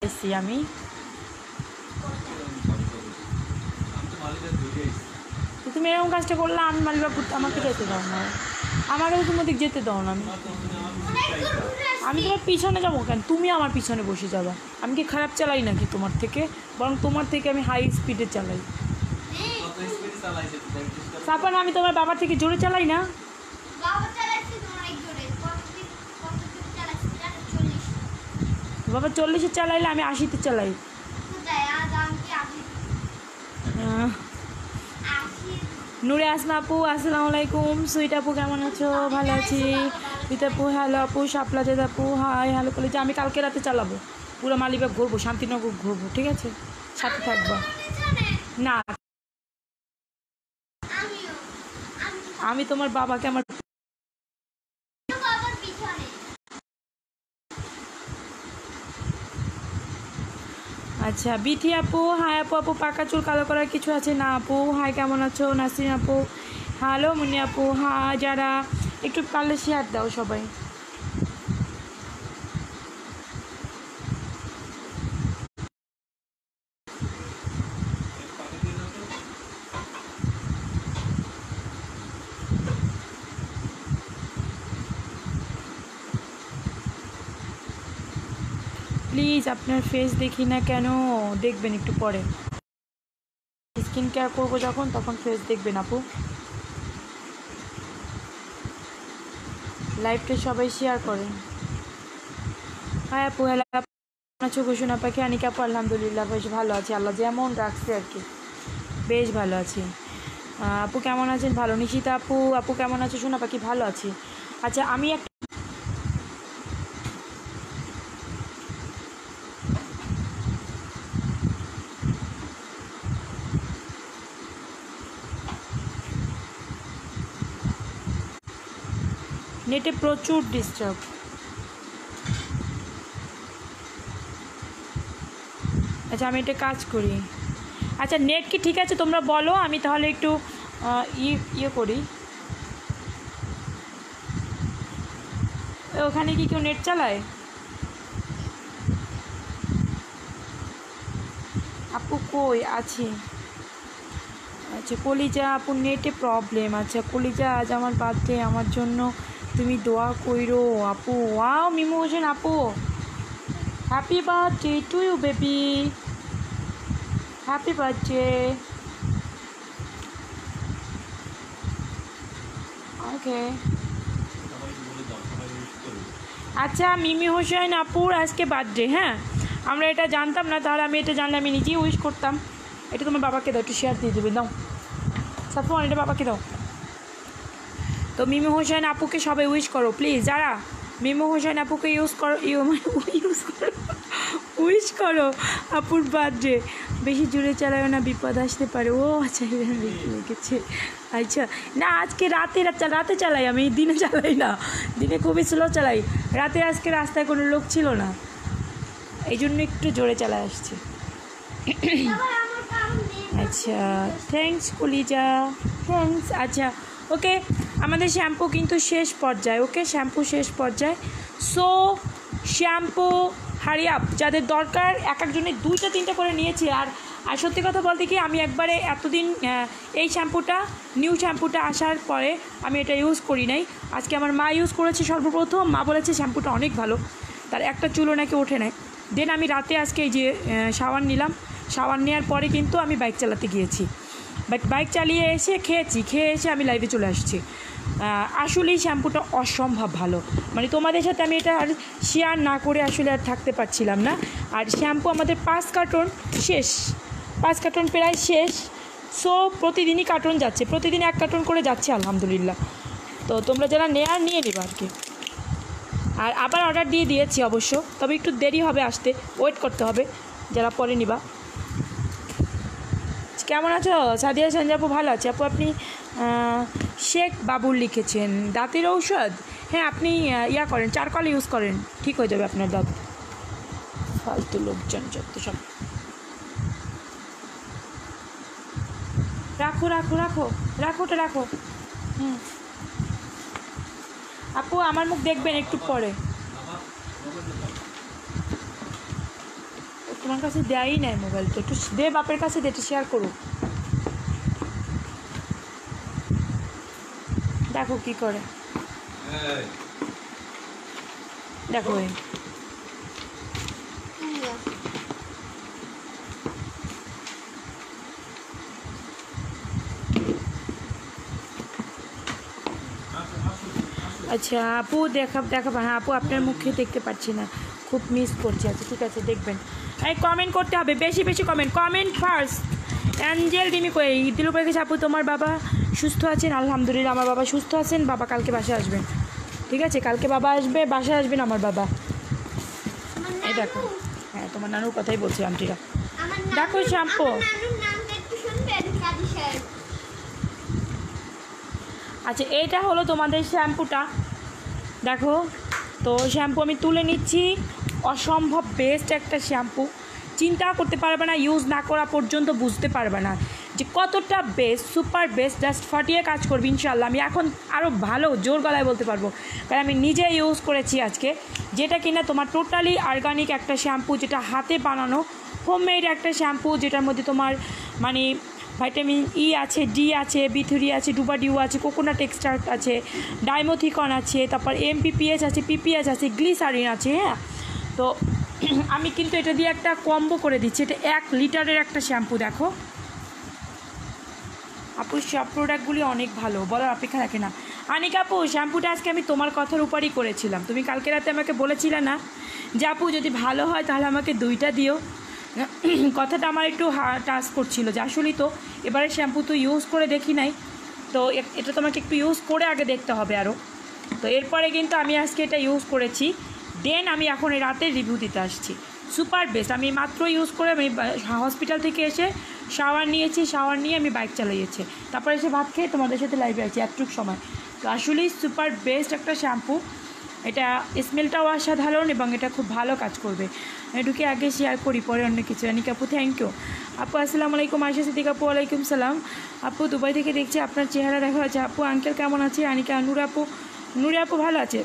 আসতেছি আমি। তুমি এরকম কাজটা করলে আমি মালিবাবু আমাকে যেতে দাও না, আমাকেও তুমি ওদিক যেতে দাও না। আমি তোমার পিছনে যাবো কেন? তুমি আমার পিছনে বসে যাবা। আমি কি খারাপ চালাই নাকি তোমার থেকে? বরং তোমার থেকে আমি হাই স্পিডে চালাই। সাপান আমি তোমার বাবার থেকে জোরে চালাই না? বাবা 40-এ চালাইলে আমি 80-তে চালাই। নুরে আসমা আপু আসসালামু আলাইকুম। সুইট আপু কেমন আছো? ভালো আছি। সুইট আপু হ্যালো আপু। শাপলাজেদ আপু হাই হ্যালো কলেজে। আমি কালকে রাতে চালাবো, পুরো মালিবাগ ঘুরবো, শান্তিনগর ঘুরবো, ঠিক আছে? সাথে থাকবো না? আমি তোমার বাবাকে আমার আচ্ছা বিথি আপু হাই আপু। আপু পাকা চুল কালো করার কিছু আছে না আপু? হাই কেমন আছো? নাসরিন আপু হ্যালো। মুনি আপু হ্যাঁ। যারা একটু পারলে শেয়ার দাও সবাই। প্লিজ আপনার ফেস দেখি না কেন? দেখবেন একটু পরে, স্কিন কেয়ার করবো যখন, তখন ফেস দেখবেন আপু। লাইভটা সবাই শেয়ার করেন। হ্যাঁ আপু হ্যালো আছো? ঘোষণা পাখি আনিকা আপু আলহামদুলিল্লাহ বেশ ভালো আছি, আল্লাহ যেমন রাখছে আর কি, বেশ ভালো আছি। আপু কেমন আছেন? ভালো। নিশিতা আপু আপু কেমন আছো? সোনা পাখি ভালো আছি। আচ্ছা আমি একটা নেটে প্রচুর ডিস্টার্ব। আচ্ছা আমি একটা কাজ করি। আচ্ছা নেট কি ঠিক আছে তোমরা বলো, আমি তাহলে একটু ইয়ে করি। ওখানে কি কেউ নেট চালায়? আপু কই আছি? আচ্ছা কলিজা আপু নেটে প্রবলেম। আচ্ছা কলিজা আজ আমার বার্থডে, আমার জন্য তুমি দোয়া কইরো আপু। ওয়াও মিমু হোসেন আপু happy birthday to you baby, happy birthday. Okay আচ্ছা মিমি হোসেন আপুর আজকে বার্থডে, হ্যাঁ আমরা এটা জানতাম না, তাহলে আমি এটা জানলে আমি নিজেই উইশ করতাম। এটা তোমার বাবাকে দাও, একটু শেয়ার দিয়ে দেবে, দাও সাফওয়ান, এটা বাবাকে দাও। তো মিমি হোসেন আপুকে সবাই উইশ করো প্লিজ, যারা মিমি হোসেন আপুকে ইউজ করো উইশ করো আপুর বার্থডে। বেশি জোরে চালায় না, বিপদ আসতে পারে। ও আচ্ছা লিখেছে। আচ্ছা না আজকে রাতে চালাই, আমি দিনে চালাই না, দিনে খুবই স্লো চালাই। রাতে আজকে রাস্তায় কোনো লোক ছিল না, এই জন্য একটু জোরে চালায় আসছে। আচ্ছা থ্যাংকস কলিজা, থ্যাংকস। আচ্ছা ওকে আমাদের শ্যাম্পু কিন্তু শেষ পর্যায়ে, ওকে শ্যাম্পু শেষ পর্যায়ে। সো শ্যাম্পু হারি আপ, যাদের দরকার এক একজনের 2-3টা করে নিয়েছি। আর সত্যি কথা বলতে কি আমি একবারে এতদিন এই শ্যাম্পুটা নিউ শ্যাম্পুটা আসার পরে আমি এটা ইউজ করি নাই। আজকে আমার মা ইউজ করেছে সর্বপ্রথম, মা বলেছে শ্যাম্পুটা অনেক ভালো, তার একটা চুলও নাকি ওঠে নাই। দেন আমি রাতে আজকে এই যে শাওয়ার নিলাম, শাওয়ার নেওয়ার পরে কিন্তু আমি বাইক চালাতে গিয়েছি, বাট বাইক চালিয়ে এসে খেয়ে এসে আমি লাইভে চলে আসছি। আসলেই শ্যাম্পুটা অসম্ভব ভালো, মানে তোমাদের সাথে আমি এটা আর শেয়ার না করে আসলে আর থাকতে পারছিলাম না। আর শ্যাম্পু আমাদের 5 কার্টন শেষ, 5 কার্টন প্রায় শেষ। সো প্রতিদিনই কার্টন যাচ্ছে, প্রতিদিন 1 কার্টন করে যাচ্ছে আলহামদুলিল্লাহ। তো তোমরা যারা নেয়ার নিয়ে নেবে আর কি। আর আবার অর্ডার দিয়ে দিয়েছি অবশ্য, তবে একটু দেরি হবে আসতে, ওয়েট করতে হবে যারা পরে নিবা। কেমন আছো সাদিয়া সঞ্জাপু? ভালো আছে আপু। আপনি শেখ বাবুল লিখেছেন দাঁতের ঔষধ, হ্যাঁ আপনি ইয়া করেন, চারকল ইউজ করেন, ঠিক হয়ে যাবে আপনার দাঁত। ফালতু লোকজন যত সব। রাখো রাখো রাখো রাখো ওটা রাখো। আপু আমার মুখ দেখবেন একটু পরে। তোমার কাছে দেয়ই নাই মোবাইলটা, একটু দে বাপের কাছে, দে, একটু শেয়ার করো, দেখো কি করে, দেখো আচ্ছা আপু দেখাবো, হ্যাঁ আপু আপনার মুখে দেখতে পাচ্ছি না, খুব মিস করছি। আচ্ছা ঠিক আছে দেখবেন, এই কমেন্ট করতে হবে, বেশি বেশি কমেন্ট ফার্স্ট। অ্যাঞ্জেল রিমি কই দিলু পেয়ে গেছে। আপু তোমার বাবা সুস্থ আছেন? আলহামদুলিল্লাহ আমার বাবা সুস্থ আছেন, বাবা কালকে বাসায় আসবেন, ঠিক আছে কালকে বাবা আসবে, বাসায় আসবেন আমার বাবা। এই দেখো, হ্যাঁ তোমার নানুর কথাই বলছি আন্টিরা। দেখো শ্যাম্পু, আচ্ছা এইটা হলো তোমাদের শ্যাম্পুটা, দেখো তো শ্যাম্পু আমি তুলে নিচ্ছি, অসম্ভব বেস্ট একটা শ্যাম্পু, চিন্তা করতে পারবে না, ইউজ না করা পর্যন্ত বুঝতে পারবে না যে কতটা বেস্ট, সুপার বেস্ট, জাস্ট ফাটিয়ে কাজ করবে ইনশাল্লাহ। আমি এখন আরও ভালো জোর গলায় বলতে পারবো, কারণ আমি নিজে ইউজ করেছি আজকে, যেটা কিনা তোমার টোটালি অর্গানিক একটা শ্যাম্পু, যেটা হাতে বানানো হোমমেড একটা শ্যাম্পু, যেটার মধ্যে তোমার মানে ভাইটামিন ই আছে, ডি আছে, B3 আছে, ডুবাডিউ আছে, কোকোনাট এক্সট্রাক্ট আছে, ডাইমোথিকন আছে, তারপর MPPH আছে, PPH আছে, গ্লিসারিন আছে। হ্যাঁ তো আমি কিন্তু এটা দিয়ে একটা কম্বো করে দিচ্ছি, এটা 1 লিটারের একটা শ্যাম্পু। দেখো আপু সব প্রোডাক্টগুলি অনেক ভালো, বলার অপেক্ষা রাখে না। আনিকা আপু শ্যাম্পুটা আজকে আমি তোমার কথার উপরই করেছিলাম, তুমি কালকে রাতে আমাকে বলেছিলে না যে আপু যদি ভালো হয় তাহলে আমাকে 2টা দিও, কথাটা আমার একটু টাচ করছিল যে আসলেই তো এবারে শ্যাম্পু তো ইউজ করে দেখি নাই, তো এটা তোমাকে একটু ইউজ করে আগে দেখতে হবে আরও। তো এরপরে কিন্তু আমি আজকে এটা ইউজ করেছি, দেন আমি এখন এই রাতে রিভিউ দিতে আসছি। সুপার বেস্ট, আমি মাত্র ইউজ করে আমি হসপিটাল থেকে এসে শাওয়ার নিয়েছি, শাওয়ার নিয়ে আমি বাইক চালিয়েছি, তারপরে এসে ভাত খেয়ে তোমাদের সাথে লাইভে আছি এতটুকু সময়। তো আসলেই সুপার বেস্ট একটা শ্যাম্পু, এটা স্মেলটাও অসাধারণ এবং এটা খুব ভালো কাজ করবে। এটুকু আগে শেয়ার করি, পরে অন্য কিছু। আনিকা আপু থ্যাংক ইউ। আপু আসসালামু আলাইকুম। আয়শা সিদ্দিক আপু ওয়ালাইকুম সালাম। আপু দুবাই থেকে দেখছি, আপনার চেহারা দেখা আছে। আপু আঙ্কেল কেমন আছে? আনিকা নুরে আপু ভালো আছে।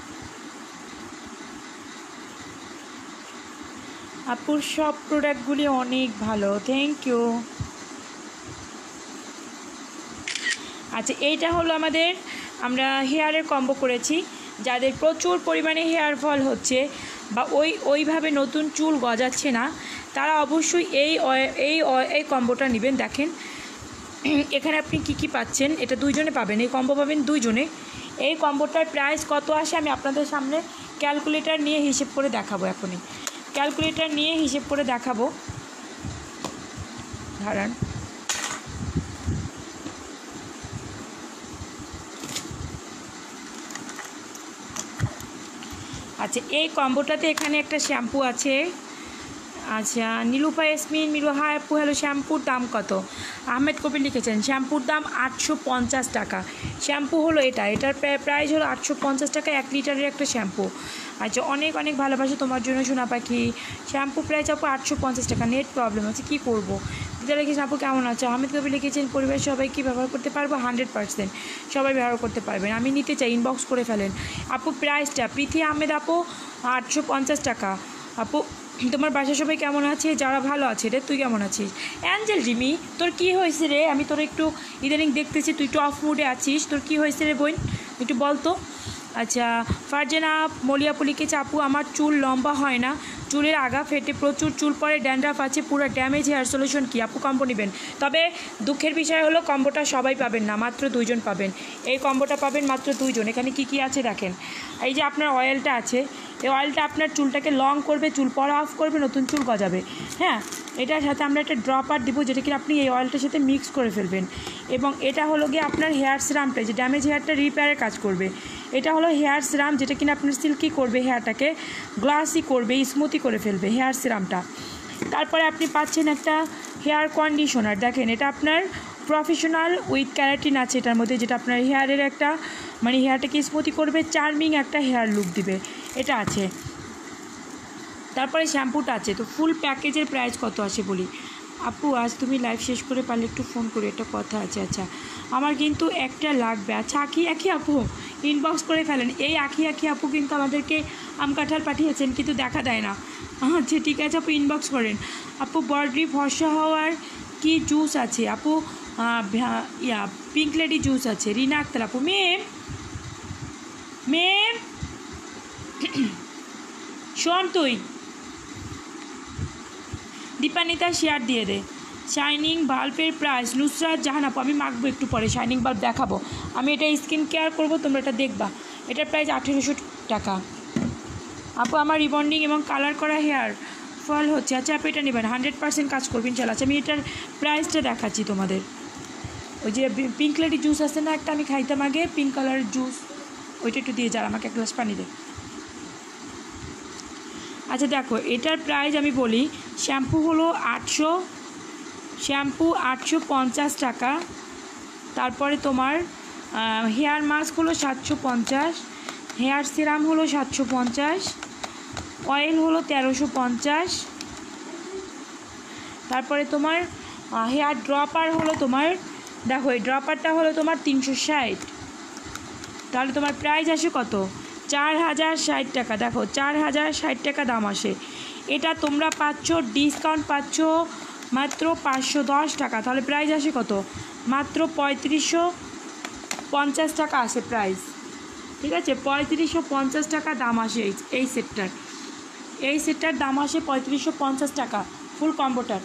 আপুর সব প্রোডাক্টগুলি অনেক ভালো, থ্যাংক ইউ। আচ্ছা এইটা হলো আমাদের, আমরা হেয়ারের কম্বো করেছি, যাদের প্রচুর পরিমাণে হেয়ার ফল হচ্ছে বা ওইভাবে নতুন চুল গজাচ্ছে না, তারা অবশ্যই এই কম্বোটা নেবেন। দেখেন এখানে আপনি কি পাচ্ছেন, এটা 2 জনে পাবেন, এই কম্বো পাবেন 2 জনে। এই কম্বোটার প্রাইস কত আসে আমি আপনাদের সামনে ক্যালকুলেটর নিয়ে হিসেব করে দেখাবো, এখনই ক্যালকুলেটর নিয়ে হিসেব করে দেখাবো, দাঁড়ান। আচ্ছা এই কম্বোটাতে এখানে একটা শ্যাম্পু আছে, আচ্ছা নীলুফা ইয়াসমিন মিলু হাই আপু হ্যালো, শ্যাম্পুর দাম কত? আহমেদ কবির লিখেছেন শ্যাম্পুর দাম 850 টাকা। শ্যাম্পু হলো এটার প্রাইস হলো 850 টাকা, 1 লিটারের একটা শ্যাম্পু। আচ্ছা অনেক অনেক ভালোবাসা তোমার জন্য সোনা পাখি। শ্যাম্পু প্রাইস আপু 850 টাকা। নেট প্রবলেম আছে, কী করবো? দিদা লিখেছেন আপু কেমন আছে? আহমেদ কবির লিখেছেন পরিবার সবাই কি ব্যবহার করতে পারবো? 100% সবাই ব্যবহার করতে পারবেন, আমি নিতে চাই, ইনবক্স করে ফেলেন। আপু প্রাইসটা প্রীতি আহমেদ আপু 850 টাকা। আপু তোমার বাসার সবাই কেমন আছে? যারা ভালো আছে রে, তুই কেমন আছিস? অ্যাঞ্জেল রিমি তোর কী হয়েছে রে? আমি তোর একটু ইদানিং দেখতেছি তুই একটু অফ মুডে আছিস, তোর কী হয়েছে রে বোন, একটু বল তো। আচ্ছা ফারজানা মলিয়াপু লিখেছে আপু আমার চুল লম্বা হয় না, চুলের আগা ফেটে প্রচুর চুল পরে, ড্যান্ড্রাফ আছে, পুরো ড্যামেজ হেয়ার সলিউশন কি? আপু কম্বো নেবেন, তবে দুঃখের বিষয় হলো কম্বোটা সবাই পাবেন না, মাত্র 2 জন পাবেন। এই কম্বোটা পাবেন মাত্র 2 জন। এখানে কি আছে দেখেন, এই যে আপনার অয়েলটা আছে, এই অয়েলটা আপনার চুলটাকে লং করবে, চুল পড়া অফ করবে, নতুন চুল গজাবে। হ্যাঁ এটার সাথে আমরা একটা ড্রপার দিব, যেটা কিনা আপনি এই অয়েলটার সাথে মিক্স করে ফেলবেন। এবং এটা হলো গিয়ে আপনার হেয়ার সিরামটা, যে ড্যামেজ হেয়ারটা রিপেয়ারের কাজ করবে। এটা হলো হেয়ার সিরাম, যেটা কিনা আপনার সিল্কি করবে, হেয়ারটাকে গ্লাসি করবে, স্মুথি করে ফেলবে হেয়ার সিরামটা। তারপরে আপনি পাচ্ছেন একটা হেয়ার কন্ডিশনার, দেখেন এটা আপনার প্রফেশনাল উইথ ক্যারাটিন আছে এটার মধ্যে, যেটা আপনার হেয়ারের একটা মানে হেয়ারটাকে স্মুথি করবে, চার্মিং একটা হেয়ার লুক দিবে, এটা আছে। তারপরে শ্যাম্পুটা আছে। তো ফুল প্যাকেজের প্রাইস কত আসে বলি। আপু আজ তুমি লাইভ শেষ করে পারলে একটু ফোন করে, একটা কথা আছে। আচ্ছা আমার কিন্তু একটা লাগবে। আচ্ছা আখি আপু ইনবক্স করে ফেলেন। এই আখি আপু কিন্তু আমাদেরকে আম কাঁঠাল পাঠিয়েছেন কিন্তু দেখা দেয় না। আচ্ছা ঠিক আছে আপু, ইনবক্স করেন। আপু বডি ফর্সা হওয়ার কি জুস আছে আপু? পিঙ্ক লেডি জুস আছে। রিনা আক্তার আপু। মেম মেম শোন, তুই দীপানিতা শেয়ার দিয়ে দে। শাইনিং বাল্বের প্রাইস নুসরাত জাহান আপু, আমি মাখবো একটু পরে, শাইনিং বাল্ব দেখাবো। আমি এটা স্কিন কেয়ার করবো, তোমরা এটা দেখবা। এটার প্রাইস 1800 টাকা আপু। আমার রিবন্ডিং এবং কালার করা হেয়ার ফল হচ্ছে। আচ্ছা আপু এটা নেবেন, 100% কাজ করবেন ইনশাআল্লাহ। আচ্ছা আমি এটার প্রাইসটা দেখাচ্ছি তোমাদের। ওই যে পিঙ্ক লেডি জুস আছে না একটা, আমি খাইতাম আগে পিঙ্ক কালারের জুস, ওইটা একটু দিয়ে যার, আমাকে এক গ্লাস পানি দে। আচ্ছা দেখো এটার প্রাইস আমি বলি। শ্যাম্পু হলো 850 টাকা। তারপরে তোমার হেয়ার মাস্ক হলো 750, হেয়ার সিরাম হলো 750, অয়েল হলো 1350, তারপরে তোমার হেয়ার ড্রপার হলো তোমার, দেখো এই ড্রপারটা হলো তোমার 360। তাহলে তোমার প্রাইস আসে কত? 4060 টাকা। দেখো 4060 টাকা দাম আসে। এটা তোমরা পাচ্ছ, ডিসকাউন্ট পাচ্ছ মাত্র 510 টাকা। তাহলে প্রাইস আসে কত? মাত্র 3550 টাকা আসে প্রাইস। ঠিক আছে, 3550 টাকা দাম আসে এই সেটটার। এই সেটটার দাম আসে 3550 টাকা ফুল কম্বোটার।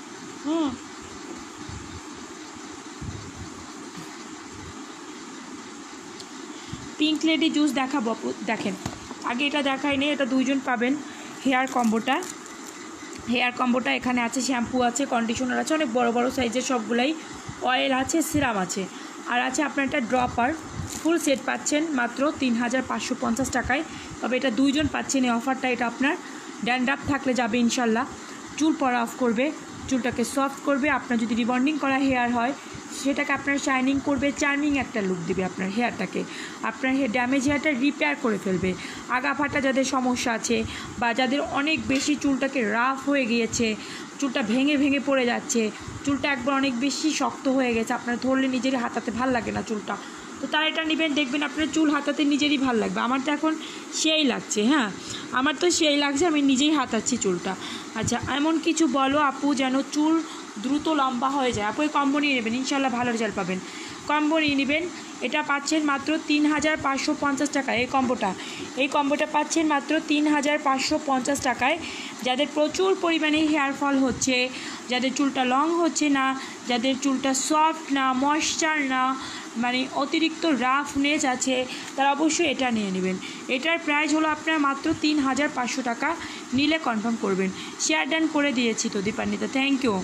পিঙ্ক লেডি জুস দেখাবো আপু, দেখেন আগে এটা দেখাই নেই, এটা দুইজন পাবেন। হেয়ার কম্বোটা এখানে আছে, শ্যাম্পু আছে, কন্ডিশনার আছে, অনেক বড় বড় সাইজের সবগুলাই, অয়েল আছে, সিরাম আছে, আর আছে আপনার একটা ড্রপার। ফুল সেট পাচ্ছেন মাত্র 3550 টাকায়। তবে এটা দুইজন পাচ্ছেন এই অফারটা। এটা আপনার ড্যান্ড্রাফ থাকলে যাবে ইনশাল্লাহ, চুল পড়া অফ করবে, চুলটাকে সফট করবে। আপনার যদি রিবন্ডিং করা হেয়ার হয় সেটাকে আপনার শাইনিং করবে, চার্মিং একটা লুক দেবে আপনার হেয়ারটাকে, আপনার ড্যামেজ হেয়ারটা রিপেয়ার করে ফেলবে। আগা ফাটা যাদের সমস্যা আছে বা যাদের অনেক বেশি চুলটাকে রাফ হয়ে গিয়েছে, চুলটা ভেঙে ভেঙে পড়ে যাচ্ছে, চুলটা একবার অনেক বেশি শক্ত হয়ে গেছে, আপনার ধরলে নিজেরই হাতাতে ভাল লাগে না চুলটা, তো তার এটা নেবেন, দেখবেন আপনার চুল হাতাতে নিজেরই ভাল লাগবে। আমার তো এখন সেই লাগছে, হ্যাঁ আমার তো সেই লাগছে, আমি নিজেই হাতাচ্ছি চুলটা। আচ্ছা এমন কিছু বলো আপু যেন চুল দ্রুত লম্বা হয়ে যায়। আপু এই কম্বো নিয়ে নেবেন, ইনশাল্লাহ ভালো রেজাল্ট পাবেন। কম্বো নিয়ে নেবেন, এটা পাচ্ছেন মাত্র 3550 টাকায়। এই কম্বোটা পাচ্ছেন মাত্র 3550 টাকায়। যাদের প্রচুর পরিমাণে হেয়ার ফল হচ্ছে, যাদের চুলটা লং হচ্ছে না, যাদের চুলটা সফট না, ময়েশ্চার না, মানে অতিরিক্ত রাফনেস আছে, তারা অবশ্যই এটা নিয়ে নেবেন। এটার প্রাইস হলো আপনার মাত্র 3500 টাকা। নিলে কনফার্ম করবেন। শেয়ার ডান করে দিয়েছি তো দীপান্বিতা, থ্যাংক ইউ।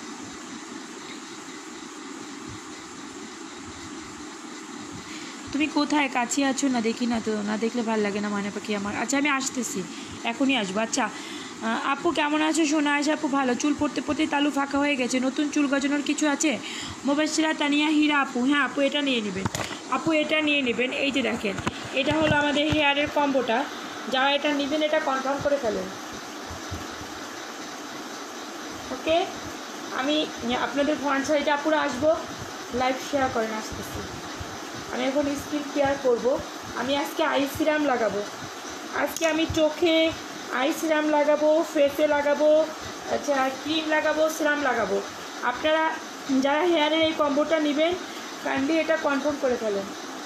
তুমি কোথায়, কাছে আছো না? দেখি না তো, না দেখলে ভালো লাগে না মানে পাখি আমার। আচ্ছা আমি আসতেছি, এখনই আসবো। আচ্ছা আপু কেমন আছো? শোনা আসে আপু ভালো। চুল পড়তে পড়তে তালু ফাঁকা হয়ে গেছে, নতুন চুল গজানোর কিছু আছে? মোবাইশিরা তানিয়া হীরা আপু, হ্যাঁ আপু এটা নিয়ে নেবেন, আপু এটা নিয়ে নেবেন। এই যে দেখেন এটা হলো আমাদের হেয়ারের কম্বোটা, যারা এটা নেবেন এটা কনফার্ম করে ফেলেন। ওকে, আমি আপনাদের ফ্রন্ট সাইডে আপুরা আসবো, লাইভ শেয়ার করেন, আসতেছি। আমি এখন স্কিন কেয়ার করব। আমি আজকে আই সিরাম লাগাবো, আজকে আমি চোখে আই সিরাম লাগাবো, ফেসে লাগাবো, আচ্ছা ক্রিম লাগাবো, সিরাম লাগাবো। আপনারা যারা হেয়ারের এই কম্বোটা নেবেন কাইন্ডলি এটা কনফার্ম করে ফেলেন,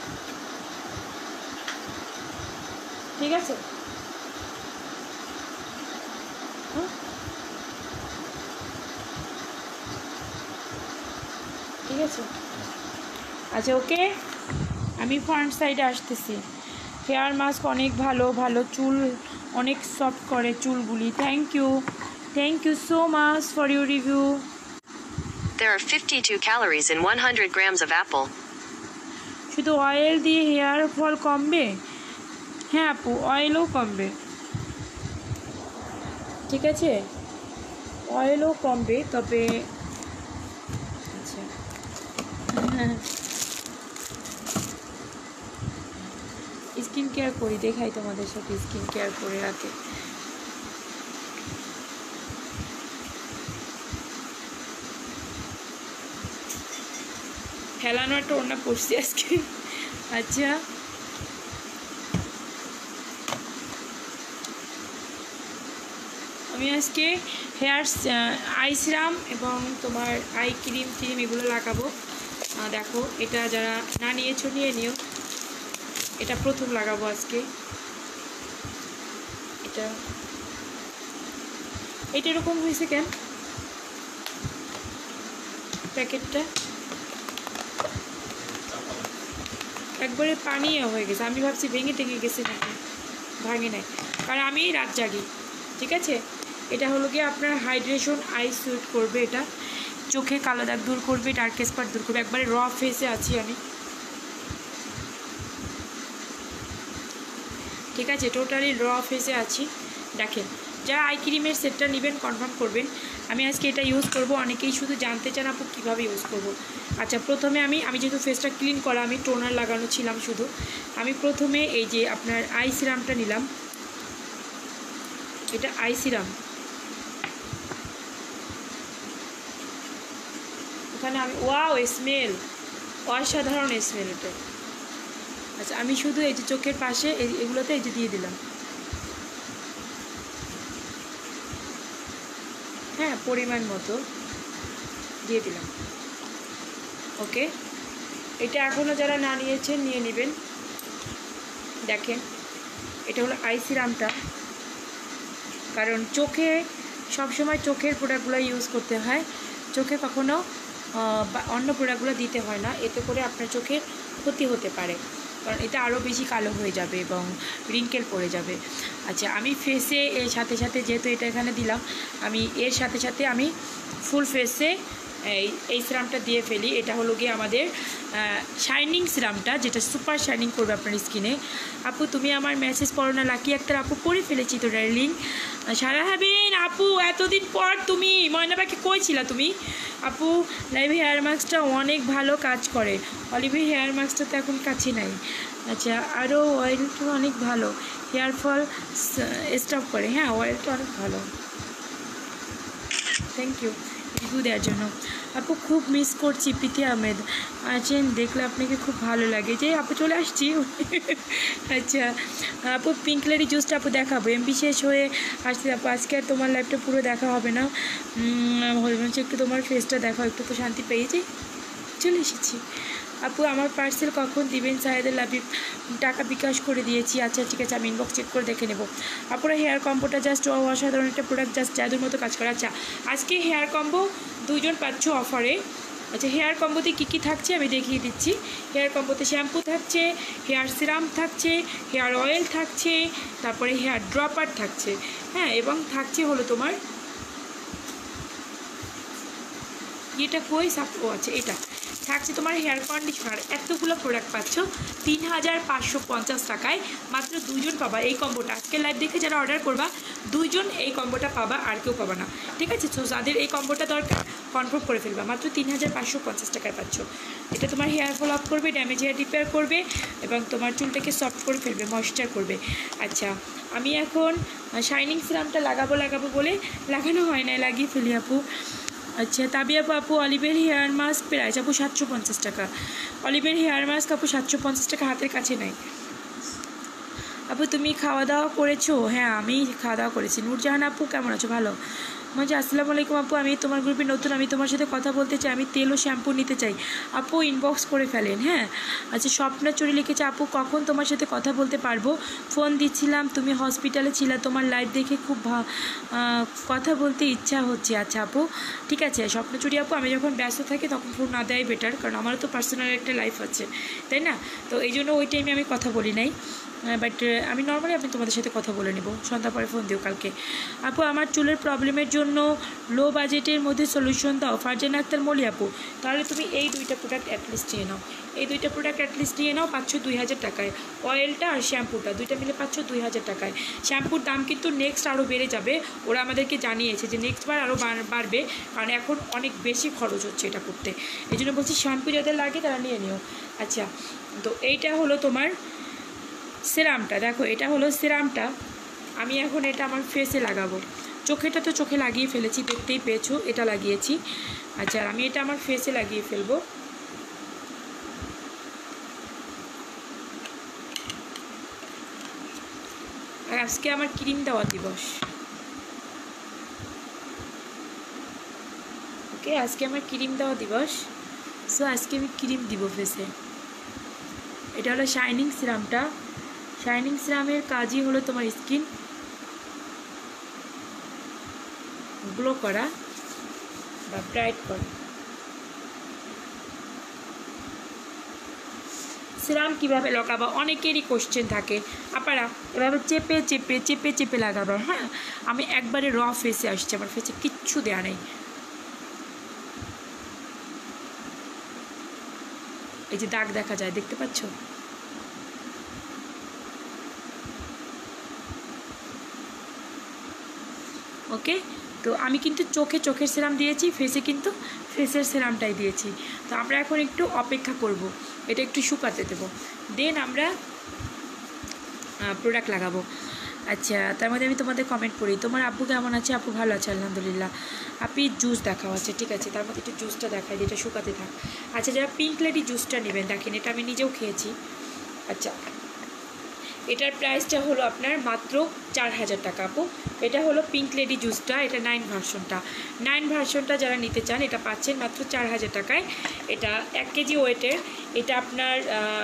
ঠিক আছে? ঠিক আছে, আচ্ছা ওকে, আমি ফ্রন্ট সাইডে আসতেছি। হেয়ার মাস্ক অনেক ভালো, ভালো চুল অনেক সফট করে চুলগুলি। Thank you so much for your review. There are 52 calories in 100 grams of apple. শুধু অয়েল দিয়ে হেয়ার ফল কমবে? হ্যাঁ আপু অয়েলও কমবে, ঠিক আছে অয়েলও কমবে, তবে আচ্ছা স্কিন কেয়ার করি, দেখাই তোমাদের সাথে স্কিন কেয়ার করে রাখে। ফেলানো একটা ওড়না পড়ছি আজকে। আচ্ছা আমি আজকে হেয়ার আই সিরাম এবং তোমার আই ক্রিম এগুলো লাগাবো। দেখো, এটা যারা না নিয়েছো নিয়ে নিও। এটা প্রথম লাগাবো আজকে। এটা এরকম হয়েছে কেন প্যাকেটটা? একবারে পানি হয়ে গেছে। আমি ভাবছি ভেঙে টেঙে গেছে নাকি, ভাঙে নাই, কারণ আমি রাত জাগি। ঠিক আছে, এটা হলো গিয়ে আপনার হাইড্রেশন আই স্যুট করবে। এটা চোখে কালো দাগ দূর করবে, ডার্ক স্পট দূর করবে। একবারে র ফেসে আছি আমি, ঠিক আছে, টোটালি র ফেসে আছি। দেখেন, যারা আই ক্রিমের সেটটা নেবেন কনফার্ম করবেন। আমি আজকে এটা ইউজ করব। অনেকেই শুধু জানতে চান আপু কীভাবে ইউজ করব। আচ্ছা, প্রথমে আমি যেহেতু ফেসটা ক্লিন করা, আমি টোনার লাগানো ছিলাম শুধু। আমি প্রথমে এই যে আপনার আই সিরামটা নিলাম। এটা আই সিরাম, ওখানে আমি ওয়াও স্মেল, অসাধারণ স্মেল এটা। আচ্ছা, আমি শুধু এই যে চোখের পাশে এগুলোতে এই যে দিয়ে দিলাম। হ্যাঁ, পরিমাণ মতো দিয়ে দিলাম। ওকে, এটা এখনও যারা না নিয়েছেন নিয়ে নেবেন। দেখেন, এটা হলো আই সিরামটা। কারণ চোখে সবসময় চোখের প্রোডাক্টগুলো ইউজ করতে হয়, চোখে কখনো অন্য প্রোডাক্টগুলো দিতে হয় না। এতে করে আপনার চোখের ক্ষতি হতে পারে, কারণ এটা আরও বেশি কালো হয়ে যাবে এবং রিঙ্কেল পড়ে যাবে। আচ্ছা, আমি ফেসে এর সাথে সাথে, যেহেতু এটা এখানে দিলাম, আমি এর সাথে সাথে আমি ফুল ফেসে এই সিরামটা দিয়ে ফেলি। এটা হলো গিয়ে আমাদের শাইনিং সিরামটা, যেটা সুপার শাইনিং করবে আপনার স্কিনে। আপু তুমি আমার মেসেজ পড়ো না? লাকি একটা আপু পড়ে ফেলেছি তো ডার্লিং। সারা হ্যাবিন আপু, এতদিন পর তুমি, ময়না পাখি কই ছিলা তুমি? আপু লাইভে হেয়ার মাস্কটা অনেক ভালো কাজ করে। অলিভে হেয়ার মাস্কটা তো এখন কাছে নাই। আচ্ছা, আরও অয়েলটা অনেক ভালো, হেয়ার ফল স্টপ করে। হ্যাঁ, অয়েলটা অনেক ভালো। থ্যাংক ইউ রিভিউ দেওয়ার জন্য। আপু খুব মিস করছি প্রীতি আহমেদ আছেন, দেখলে আপনাকে খুব ভালো লাগে। যে আপু চলে আসছি। আচ্ছা আপু, পিঙ্কলারি জুসটা আপু দেখাবো, এমবি শেষ হয়ে আসছে আপু। আজকে আর তোমার লাইফটা পুরো দেখা হবে না, হচ্ছে একটু তোমার ফেসটা দেখাও, একটু তো শান্তি পেয়েছি। চলে এসেছি আপু। আমার পার্সেল কখন দিবেন? সাহেদের লাবিব টাকা বিকাশ করে দিয়েছি। আচ্ছা ঠিক আছে, আমি ইনবক্স চেক করে দেখে নেব। আপুরা হেয়ার কম্বোটা জাস্ট অসাধারণ একটা প্রোডাক্ট, জাস্ট জাদুর মতো কাজ করে। আচ্ছা, আজকে হেয়ার কম্বো 2 জন পাচ্ছ অফারে। আচ্ছা, হেয়ার কম্বোতে কী থাকছে আমি দেখিয়ে দিচ্ছি। হেয়ার কম্বোতে শ্যাম্পু থাকছে, হেয়ার সিরাম থাকছে, হেয়ার অয়েল থাকছে, তারপরে হেয়ার ড্রপার থাকছে। হ্যাঁ, এবং থাকছে হলো তোমার এটা কই ও আচ্ছা, এটা থাকছে তোমার হেয়ার কন্ডিশনার। এতগুলো প্রোডাক্ট পাচ্ছ 3550 টাকায়, মাত্র 2 জন পাবা এই কম্বোটা। আজকে লাইভ দেখে যারা অর্ডার করবা 2 জন এই কম্বোটা পাবা, আর কেউ পাবা না। ঠিক আছে, তো যাদের এই কম্বোটা দরকার কনফার্ম করে ফেলবা। মাত্র 3550 টাকায় পাচ্ছ। এটা তোমার হেয়ার ফল অফ করবে, ড্যামেজ হেয়ার রিপেয়ার করবে এবং তোমার চুলটাকে সফট করে ফেলবে, ময়েশ্চার করবে। আচ্ছা, আমি এখন শাইনিং সিরামটা লাগাবো বলে লাগানো হয় না, লাগিয়ে ফেলি আপু। আচ্ছা, তাবিয়া আপু অলিভের হেয়ার মাস্ক প্রাইস আপু 750 টাকা। অলিভের হেয়ার মাস্ক আপু 750 টাকা, হাতের কাছে নেই। আপু তুমি খাওয়া দাওয়া করেছো? হ্যাঁ, আমি খাওয়া দাওয়া করেছি। নূরজাহান আপু কেমন আছো? ভালো। মানে আসসালামু আলাইকুম আপু, আমি তোমার গ্রুপে নতুন, আমি তোমার সাথে কথা বলতে চাই। আমি তেল ও শ্যাম্পু নিতে চাই। আপু ইনবক্স করে ফেলেন। হ্যাঁ, আচ্ছা, স্বপ্না চুরি লিখেছে আপু কখন তোমার সাথে কথা বলতে পারবো? ফোন দিচ্ছিলাম, তুমি হসপিটালে ছিলা, তোমার লাইভ দেখে খুব কথা বলতে ইচ্ছা হচ্ছে। আচ্ছা আপু, ঠিক আছে স্বপ্না চুরি আপু, আমি যখন ব্যস্ত থাকি তখন ফোন না দেওয়াই বেটার, কারণ আমারও তো পার্সোনাল একটা লাইফ আছে, তাই না? তো এই জন্য ওই টাইমে আমি কথা বলি নাই। বাট আমি নর্মালি আমি তোমাদের সাথে কথা বলে নেব, সন্ধ্যা পরে ফোন দিও কালকে। আপু আমার চুলের প্রবলেমের জন্য লো বাজেটের মধ্যে সলিউশন দাও। ফারজানা আক্তার মলি আপু, তাহলে তুমি এই 2টা প্রোডাক্ট অ্যাটলিস্ট নিয়ে নাও। এই 2টা প্রোডাক্ট অ্যাটলিস্ট নিয়ে নাও, পাচ্ছ 2000 টাকায়। অয়েলটা আর শ্যাম্পুটা 2টা মিলে পাচ্ছ 2000 টাকায়। শ্যাম্পুর দাম কিন্তু নেক্সট আরও বেড়ে যাবে, ওরা আমাদেরকে জানিয়েছে যে নেক্সট বার আরও বাড়বে, কারণ এখন অনেক বেশি খরচ হচ্ছে এটা করতে। এই জন্য বলছি শ্যাম্পু যাদের লাগে তারা নিয়ে নিও। আচ্ছা, তো এইটা হলো তোমার সিরামটা। দেখো, এটা হলো সিরামটা। আমি এখন এটা আমার ফেসে লাগাবো। চোখেটা তো চোখে লাগিয়ে ফেলেছি, দেখতেই পেয়েছো, এটা লাগিয়েছি। আচ্ছা, আমি এটা আমার ফেসে লাগিয়ে ফেলবো। আর আজকে আমার ক্রিম দেওয়া দিবস। ওকে, আজকে আমার ক্রিম দেওয়া দিবস। সো আজকে আমি ক্রিম দিব ফেসে। এটা হলো শাইনিং সিরামটা। শাইনিং সিরামের কাজই হলো তোমার স্কিন গ্লো করা বা ব্রাইট করা। সিরাম কীভাবে লাগাবো অনেকেরই কোশ্চেন থাকে, আপনারা এভাবে চেপে চেপে চেপে চেপে লাগাবো। হ্যাঁ, আমি একবারে র ফেসে আসছি, আমার ফেসে কিচ্ছু দেওয়া নেই। এই যে দাগ দেখা যায়, দেখতে পাচ্ছ? ওকে, তো আমি কিন্তু চোখের সিরাম দিয়েছি, ফেসে কিন্তু ফেসের সিরামটাই দিয়েছি। তো আমরা এখন একটু অপেক্ষা করব, এটা একটু শুকাতে দেবো, দেন আমরা প্রোডাক্ট লাগাবো। আচ্ছা, তার মধ্যে আমি তোমাদের কমেন্ট পড়ি। তোমার আব্বু কেমন আছে? আপু ভালো আছে আলহামদুলিল্লাহ। আপনি জুস দেখাও, আচ্ছা ঠিক আছে, তার মধ্যে একটু জুসটা দেখাই, যেটা শুকাতে থাক। আচ্ছা, যারা পিঙ্ক লেডি জুসটা নেবেন, দেখেন এটা আমি নিজেও খেয়েছি। আচ্ছা, এটার প্রাইসটা হলো আপনার মাত্র 4000 টাকা আপু। এটা হলো পিঙ্ক লেডি জুসটা, এটা 9 ভার্সনটা। 9 ভার্সনটা যারা নিতে চান এটা পাচ্ছেন মাত্র 4000 টাকায়। এটা 1 কেজি ওয়েটের। এটা আপনার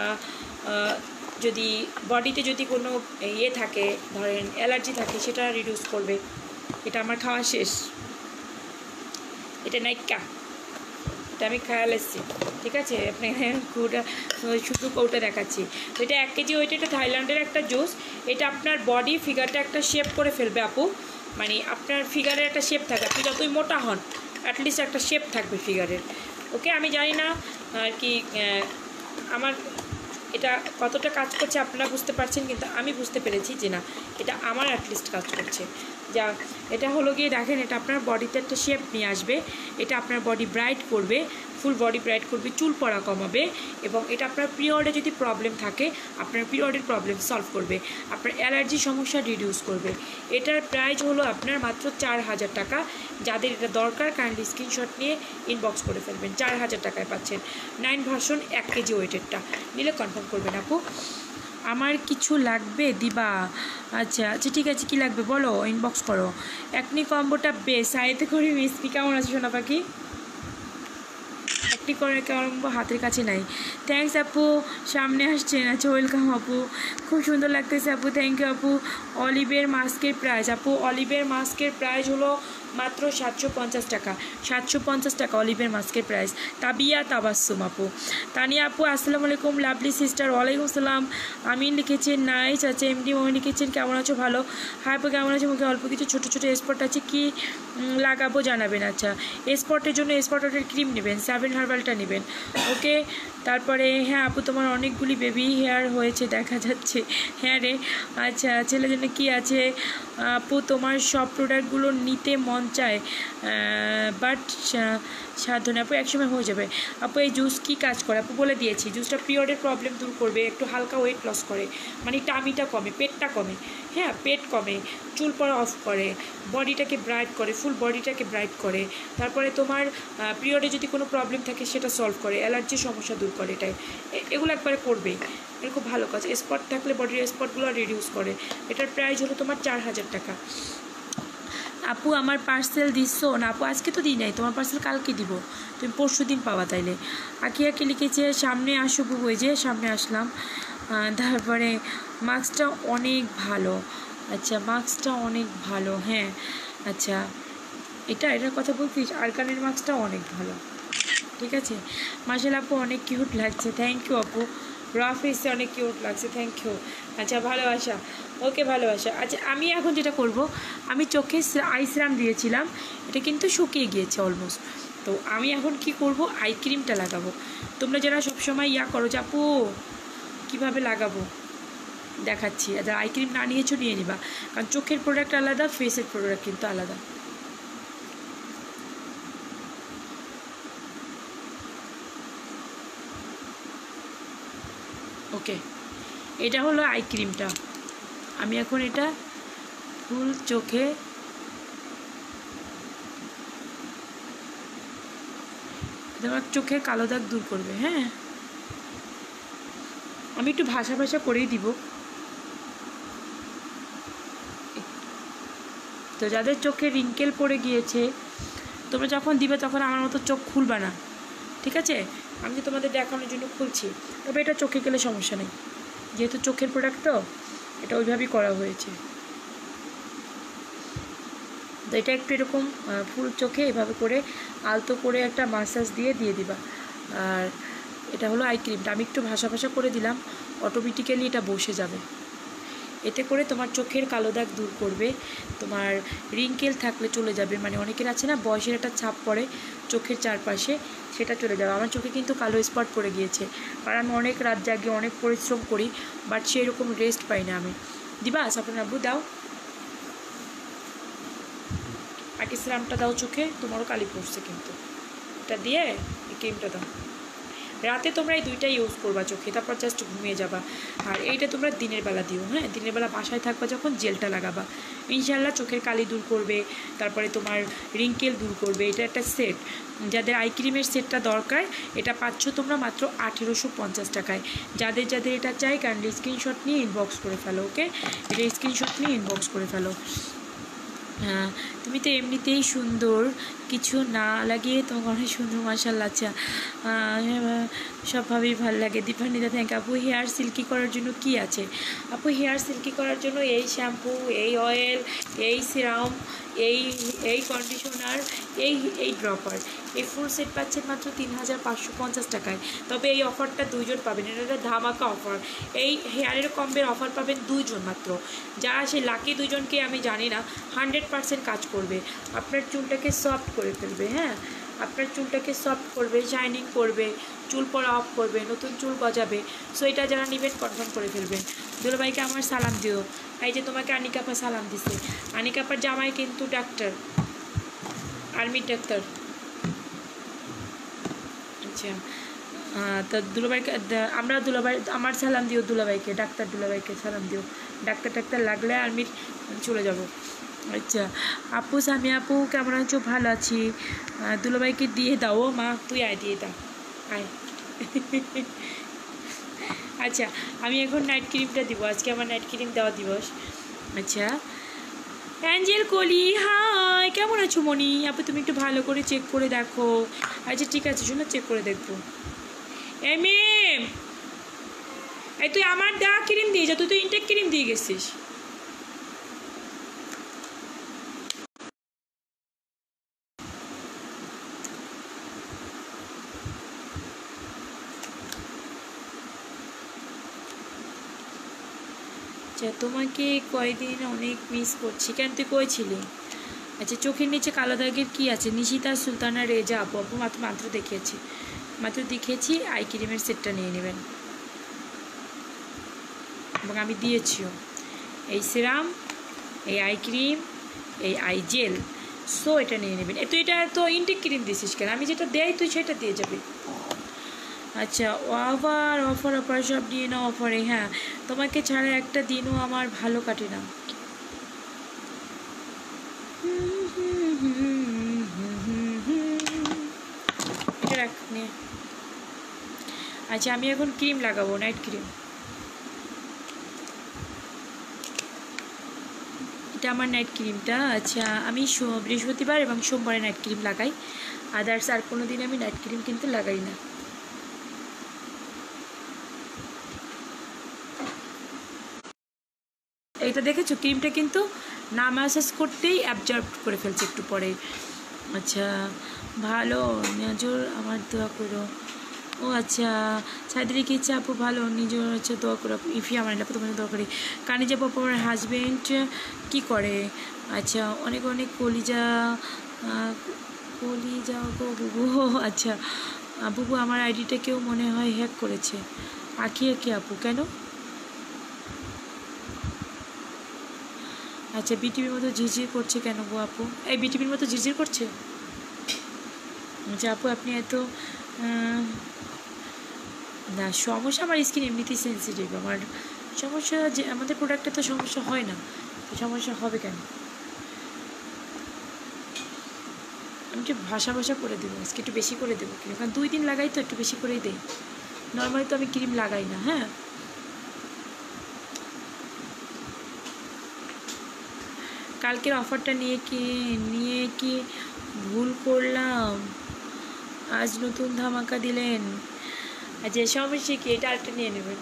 যদি বডিতে যদি কোনো ইয়ে থাকে, ধরেন অ্যালার্জি থাকে, সেটা রিডিউস করবে। এটা আমার খাওয়া শেষ, এটা নাইকা, এটা আমি খেয়াল এসেছি, ঠিক আছে? আপনি শুধু কৌটা দেখাচ্ছি। তো এটা 1 কেজি ওয়েট, এটা থাইল্যান্ডের একটা জুস। এটা আপনার বডি ফিগারটা একটা শেপ করে ফেলবে আপু, মানে আপনার ফিগারের একটা শেপ থাকে, আপনি যতই মোটা হন অ্যাটলিস্ট একটা শেপ থাকবে ফিগারের। ওকে, আমি জানি না আর কি আমার এটা কতটা কাজ করছে আপনারা বুঝতে পারছেন, কিন্তু আমি বুঝতে পেরেছি যে না, এটা আমার অ্যাটলিস্ট কাজ করছে। যা এটা হলো গিয়ে দেখেন, এটা আপনার বডিতে একটা শেপ নিয়ে আসবে, এটা আপনার বডি ব্রাইট করবে, ফুল বডি ব্রাইট করবে, চুল পড়া কমাবে, এবং এটা আপনার পিরিয়ডে যদি প্রবলেম থাকে আপনার পিরিয়ডের প্রবলেম সলভ করবে, আপনার অ্যালার্জি সমস্যা রিডিউস করবে। এটার প্রাইস হলো আপনার মাত্র 4000 টাকা। যাদের এটা দরকার কাইন্ডলি স্ক্রিনশট নিয়ে ইনবক্স করে ফেলবেন। 4000 টাকায় পাচ্ছেন 9 ভার্সন 1 কেজি ওয়েটেরটা। নিলে কনফার্ম করবেন আপু। আমার কিছু লাগবে দিবা? আচ্ছা আচ্ছা ঠিক আছে, কী লাগবে বলো, ইনবক্স করো। একনি কম্বোটা বেশ, আইতে করি মিসপি কেমন আছে সোনা পাখি? একটি করে কম্বো হাতের কাছে নাই। থ্যাংকস আপু, সামনে আসছেন। আচ্ছা, ওয়েলকাম আপু, খুব সুন্দর লাগতেছে আপু, থ্যাংক ইউ আপু। অলিভের মাস্কের প্রাইস আপু, অলিভের মাস্কের প্রাইস হলো মাত্র 750 টাকা। 750 টাকা অলিভের মাস্কের প্রাইস। তাবিয়া তাবাসুম আপু। তানিয়া আপু আসসালামু আলাইকুম লাভলি সিস্টার। ওয়ালাইকুম আসসালাম। আমিন লিখেছেন নাইস। আচ্ছা, এমডি মোমিন লিখেছেন কেমন আছো? ভালো। হাই আপু কেমন আছে? মুখে অল্প কিছু ছোটো ছোটো স্পট আছে, কি লাগাবো জানাবেন। আচ্ছা, স্পটের জন্য স্পট ওয়াটার ক্রিম নেবেন, 7 হার্বালটা নেবেন। ওকে, তারপরে হ্যাঁ আপু তোমার অনেকগুলি বেবি হেয়ার হয়েছে দেখা যাচ্ছে। হ্যাঁ রে, আচ্ছা ছেলের জন্য কী আছে আপু? তোমার সব প্রোডাক্টগুলো নিতে মন চায় বাট সাধনে আপু একসময় হয়ে যাবে। আপু এই জুস কী কাজ করে? আপু বলে দিয়েছি, জুসটা পিরিয়ডের প্রবলেম দূর করবে, একটু হালকা ওয়েট লস করে, মানে টামিটা কমে, পেটটা কমে। হ্যাঁ, পেট কমে, চুল পড়া অফ করে, বডিটাকে ব্রাইট করে, ফুল বডিটাকে ব্রাইট করে। তারপরে তোমার পিরিয়ডে যদি কোনো প্রবলেম থাকে সেটা সলভ করে, অ্যালার্জির সমস্যা দূর করে। এটাই এগুলো একবারে করবেই, এর খুব ভালো কাজ। স্পট থাকলে বডির স্পটগুলো রিডিউস করে। এটার প্রাইস হলো তোমার 4000 টাকা। আপু আমার পার্সেল দিচ্ছ না? আপু আজকে তো দিই নাই, তোমার পার্সেল কালকে দিব, তুমি পরশু দিন পাবা তাইলে। আঁকি লিখেছে সামনে আসো বুবু, এই যে সামনে আসলাম। তারপরে মাস্কটা অনেক ভালো। আচ্ছা, মাস্কটা অনেক ভালো, হ্যাঁ। আচ্ছা, এটার কথা বলছিস? আরকানের মাস্কটা অনেক ভালো, ঠিক আছে। মাশাআল্লাহ আপু অনেক কিউট লাগছে, থ্যাংক ইউ আপু। রা ফেসে অনেক কিউট লাগছে, থ্যাংক ইউ। আচ্ছা, ভালোবাসা, ওকে ভালোবাসা। আচ্ছা, আমি এখন যেটা করব, আমি চোখে আই সিরাম দিয়েছিলাম, এটা কিন্তু শুকিয়ে গিয়েছে অলমোস্ট। তো আমি এখন কি করব, আই ক্রিমটা লাগাবো। তোমরা যারা সবসময় করো যে আপু কীভাবে লাগাবো, দেখাচ্ছি। যারা আই ক্রিম না নিয়েছো নিয়ে নিবা, কারণ চোখের প্রোডাক্ট আলাদা, ফেসের প্রোডাক্ট কিন্তু আলাদা। ওকে, এটা হলো আই ক্রিমটা। আমি এখন এটা ফুল চোখে তোমার চোখের কালো দাগ দূর করবে। হ্যাঁ, আমি একটু ভাষা করেই দিব। তো যাদের চোখে রিঙ্কেল পড়ে গিয়েছে, তোমরা যখন দিবে তখন আমার মতো চোখ খুলবা না, ঠিক আছে? আমি যে তোমাদের দেখানোর জন্য খুলছি, তবে এটা চোখে গেলে সমস্যা নেই, যেহেতু চোখের প্রোডাক্ট তো এটা ওইভাবেই করা হয়েছে। তো এটা একটু এরকম ফুল চোখে এভাবে করে আলতো করে একটা মাসাজ দিয়ে দিবা। আর এটা হলো আই ক্রিমটা, আমি একটু ভাসা ভাসা করে দিলাম, অটোমেটিক্যালি এটা বসে যাবে। এতে করে তোমার চোখের কালো দাগ দূর করবে, তোমার রিঙ্কেল থাকলে চলে যাবে, মানে অনেকের আছে না বয়সের একটা ছাপ পড়ে চোখের চারপাশে, সেটা চলে যাবে। আমার চোখে কিন্তু কালো স্পট পড়ে গিয়েছে, কারণ আমি অনেক রাত জাগি, অনেক পরিশ্রম করি, বাট সেরকম রেস্ট পাই না আমি। দিবা সাপন আব্বু দাও, আগে সিরামটা দাও চোখে, তোমারও কালি পড়ছে কিন্তু, এটা দিয়ে এই ক্রিমটা দাও। রাতে তোমরা এই দুইটাই ইউজ করবা চোখে, তারপর জাস্ট ঘুমিয়ে যাবা। আর এইটা তোমরা দিনের বেলা দিও, হ্যাঁ দিনের বেলা বাসায় থাকবা যখন জেলটা লাগাবা, ইনশাল্লাহ চোখের কালি দূর করবে, তারপরে তোমার রিঙ্কেল দূর করবে। এটা একটা সেট, যাদের আই ক্রিমের সেটটা দরকার এটা পাচ্ছ তোমরা মাত্র 1850 টাকায়। যাদের যাদের এটা চাই কাইন্ডলি স্ক্রিনশট নিয়ে ইনবক্স করে ফেলো, ওকে? এটা স্ক্রিনশট নিয়ে ইনবক্স করে ফেলো। হ্যাঁ, তুমি তো এমনিতেই সুন্দর, কিছু না লাগিয়ে তোমার অনেক সুন্দর মাশাআল্লাহ। আচ্ছা, সবভাবেই ভালো লাগে। দীপান্বিতা থ্যাংক। আপু হেয়ার সিল্কি করার জন্য কি আছে? আপু হেয়ার সিল্কি করার জন্য এই শ্যাম্পু, এই অয়েল, এই সিরাম, এই কন্ডিশনার, এই ড্রপার, এই ফুল সেট পাচ্ছেন মাত্র 3550 টাকায়। তবে এই অফারটা দুইজন পাবেন, এটা একটা ধামাকা অফার। এই হেয়ারের কম্বের অফার পাবেন দুইজন মাত্র, যারা সেই লাকি দুজনকে আমি জানি না, 100% কাজ করবে, আপনার চুলটাকে সফট করে ফেলবে। হ্যাঁ, আপনার চুলটাকে সফট করবে, শাইনিং করবে, চুল পড়া অফ করবে, নতুন চুল গজাবে। সো এটা যারা নেবেন কনফার্ম করে ফেলবেন। দুলাভাইকে আমার সালাম দিও। এই যে তোমাকে আনিকাপা সালাম দিছে, আনিকাপার জামাই কিন্তু ডাক্তার, আর্মির ডাক্তার। আচ্ছা, তা দুলাভাইকে আমরা দুলাভাই আমার সালাম দিও, দুলাভাইকে ডাক্তার দুলাভাইকে সালাম দিও, ডাক্তার লাগলে আর্মির চলে যাব। আচ্ছা আপু, সামি আপু কেমন আছো? ভালো আছি। দুলাভাইকে দিয়ে দাও, ও মা তুই আয় দিয়ে দাও, আয়। আচ্ছা, আমি এখন নাইট ক্রিমটা দিব, আজকে আমার নাইট ক্রিম দেওয়া দিবস। আচ্ছা, অ্যাঞ্জেল কলি হাই, কেমন আছো মনি? আপু তুমি একটু ভালো করে চেক করে দেখো। আচ্ছা ঠিক আছে, শোনো চেক করে দেখবো। এমএম, এই তুই আমার দেওয়া ক্রিম দিয়ে যা, তুই তো ইনটেক ক্রিম দিয়ে গেছিস। আচ্ছা, তোমাকে কয়দিন অনেক মিস করছি। কেন, তুই কইছিলি? আচ্ছা, চোখের নিচে কালো দাগের কী আছে? নিশিতা সুলতানা রেজা আপু, আপু মাত্র দেখিয়েছি আই ক্রিমের সেটটা নিয়ে নেবেন, এবং আমি দিয়েছিও এই সিরাম, এই আই ক্রিম, এই আই জেল। সো এটা নিয়ে নেবেন। তুই এটা তো ইনটেক ক্রিম দিছিস কেন? আমি যেটা দেয় তুই সেটা দিয়ে যাবি। আচ্ছা, অফার সব নিয়ে নাও অফারে। হ্যাঁ, তোমাকে ছাড়া একটা দিনও আমার ভালো কাটে না। এটা রাখ নে। আচ্ছা, আমি এখন ক্রিম লাগাবো, নাইট ক্রিম। এটা আমার নাইট ক্রিমটা। আচ্ছা, আমি বৃহস্পতিবার এবং সোমবারে নাইট ক্রিম লাগাই, আদার্স আর কোনো দিন আমি নাইট ক্রিম কিন্তু লাগাই না। এইটা দেখেছো, ক্রিমটা কিন্তু না ম্যাসাজ করতেই অ্যাবজর্ব করে ফেলছে একটু পরে। আচ্ছা, ভালো নজর আমার দোয়া করো। ও আচ্ছা, সাইদের কি ইচ্ছা আপু ভালো নিজের হচ্ছে দোয়া করো। ইফি আমার আপু তোমাদের দোয়া করি। কানিজা আপু আমার হাজব্যান্ড কী করে? আচ্ছা, অনেক কলিজা গো বুবু। আচ্ছা বুবু, আমার আইডিটা কেউ মনে হয় হ্যাক করেছে। আঁকি আপু কেন? আচ্ছা, বিটিভির মতো ঝিরঝির করছে কেন গো আপু? এই বিটিভির মতো ঝিরঝির করছে? আচ্ছা আপু, আপনি এত না, সমস্যা আমার স্কিন এমনিতেই সেন্সিটিভ। আমার সমস্যা যে আমাদের প্রোডাক্টে তো সমস্যা হয় না, তো সমস্যা হবে কেন? আমি একটু ভাষা করে দেবো, আজকে একটু বেশি করে দেবো ক্রিম, কারণ 2 দিন লাগাই তো একটু বেশি করেই দেই। নর্মালি তো আমি ক্রিম লাগাই না। হ্যাঁ, কালকের অফারটা নিয়ে কি ভুল করলাম, আজ নতুন ধামাকা দিলেন। আচ্ছা সমস্যা কি, এটা আরেকটা নিয়ে নেবেন,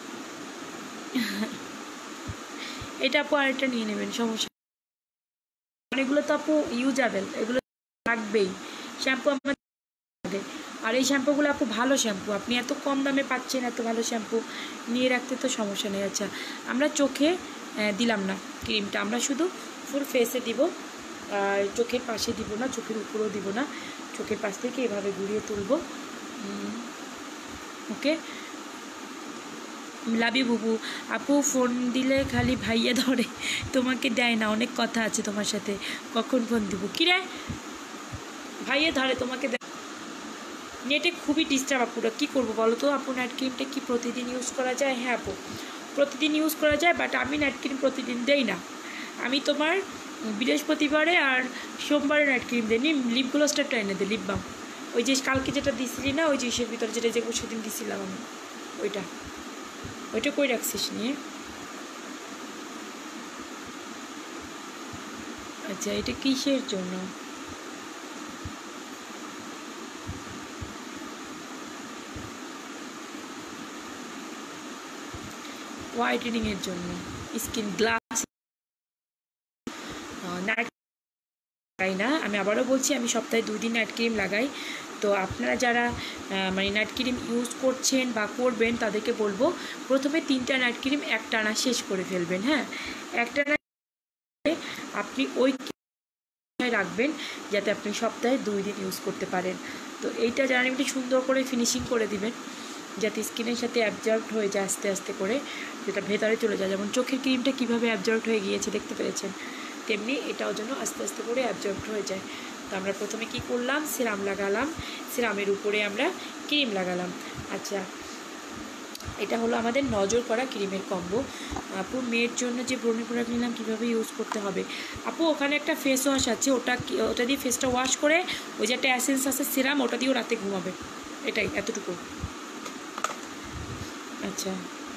এটা আপু আরেকটা নিয়ে নেবেন, সমস্যা। এগুলো তো আপু ইউজেবল, এগুলো লাগবেই। শ্যাম্পু আমার লাগে, আর এই শ্যাম্পুগুলো আপু ভালো শ্যাম্পু, আপনি এত কম দামে পাচ্ছেন, এত ভালো শ্যাম্পু নিয়ে রাখতে তো সমস্যা নেই। আচ্ছা আমরা চোখে দিলাম না ক্রিমটা, আমরা শুধু ফুল ফেসে দিব, আর চোখের পাশে দিব না, চোখের উপরেও দিব না, চোখের পাশ থেকে এভাবে ঘুরিয়ে তুলব। ওকে, লাভ ইউ বুবু। আপু ফোন দিলে খালি ভাইয়া ধরে, তোমাকে দেয় না, অনেক কথা আছে তোমার সাথে, কখন ফোন দিব? কী রে, ভাইয়া ধরে তোমাকে দেয়? নেটে খুবই ডিস্টার্ব আপুরা, কী করবো বলো তো? আপু নাইট ক্রিমটা কি প্রতিদিন ইউজ করা যায়? হ্যাঁ আপু প্রতিদিন ইউজ করা যায়, বাট আমি নাইট ক্রিম প্রতিদিন দেই না। আমি তোমার বৃহস্পতিবারে আর সোমবারে নাইট ক্রিম দিই। লিপ গ্লোসটা একটা এনে দিই, লিপ বাম, ওই যে কালকে যেটা দিছিলি না, ওই যে ইসের ভিতরে যেটা যে সেদিন দিছিলাম আমি, ওইটা ওইটা কই রাখছিস নিয়ে? আচ্ছা এটা কিসের জন্য? হোয়াইটেনিংয়ের জন্য, স্কিন গ্লাস। নাইট লাগাই না, আমি আবারও বলছি, আমি সপ্তাহে 2 দিন নাইট ক্রিম লাগাই। তো আপনারা যারা মানে নাইট ক্রিম ইউজ করছেন বা করবেন, তাদেরকে বলবো প্রথমে 3টা নাইট ক্রিম একটানা শেষ করে ফেলবেন। হ্যাঁ, একটানা আপনি ওই রাখবেন যাতে আপনি সপ্তাহে 2 দিন ইউজ করতে পারেন। তো এইটা জানেন একটু সুন্দর করে ফিনিশিং করে দিবেন, যাতে স্কিনের সাথে অ্যাবজর্বড হয়ে যায় আস্তে আস্তে করে, যেটা ভেতরে চলে যায়। যেমন চোখের ক্রিমটা কীভাবে অ্যাবজর্বড হয়ে গিয়েছে দেখতে পেরেছেন, তেমনি এটাও যেন আস্তে আস্তে করে অ্যাবজর্বড হয়ে যায়। তো আমরা প্রথমে কি করলাম, সিরাম লাগালাম, সিরামের উপরে আমরা ক্রিম লাগালাম। আচ্ছা এটা হলো আমাদের নজর করা ক্রিমের কম্বো। আপু মেয়ের জন্য যে ব্রোনি প্রোডাক্ট নিলাম কীভাবে ইউজ করতে হবে? আপু ওখানে একটা ফেস ওয়াশ আছে, ওটা দিয়ে ফেসটা ওয়াশ করে, ওই যে একটা অ্যাসেন্স আছে সিরাম, ওটা দিয়েও রাতে ঘুমাবে, এটাই, এতটুকু। আচ্ছা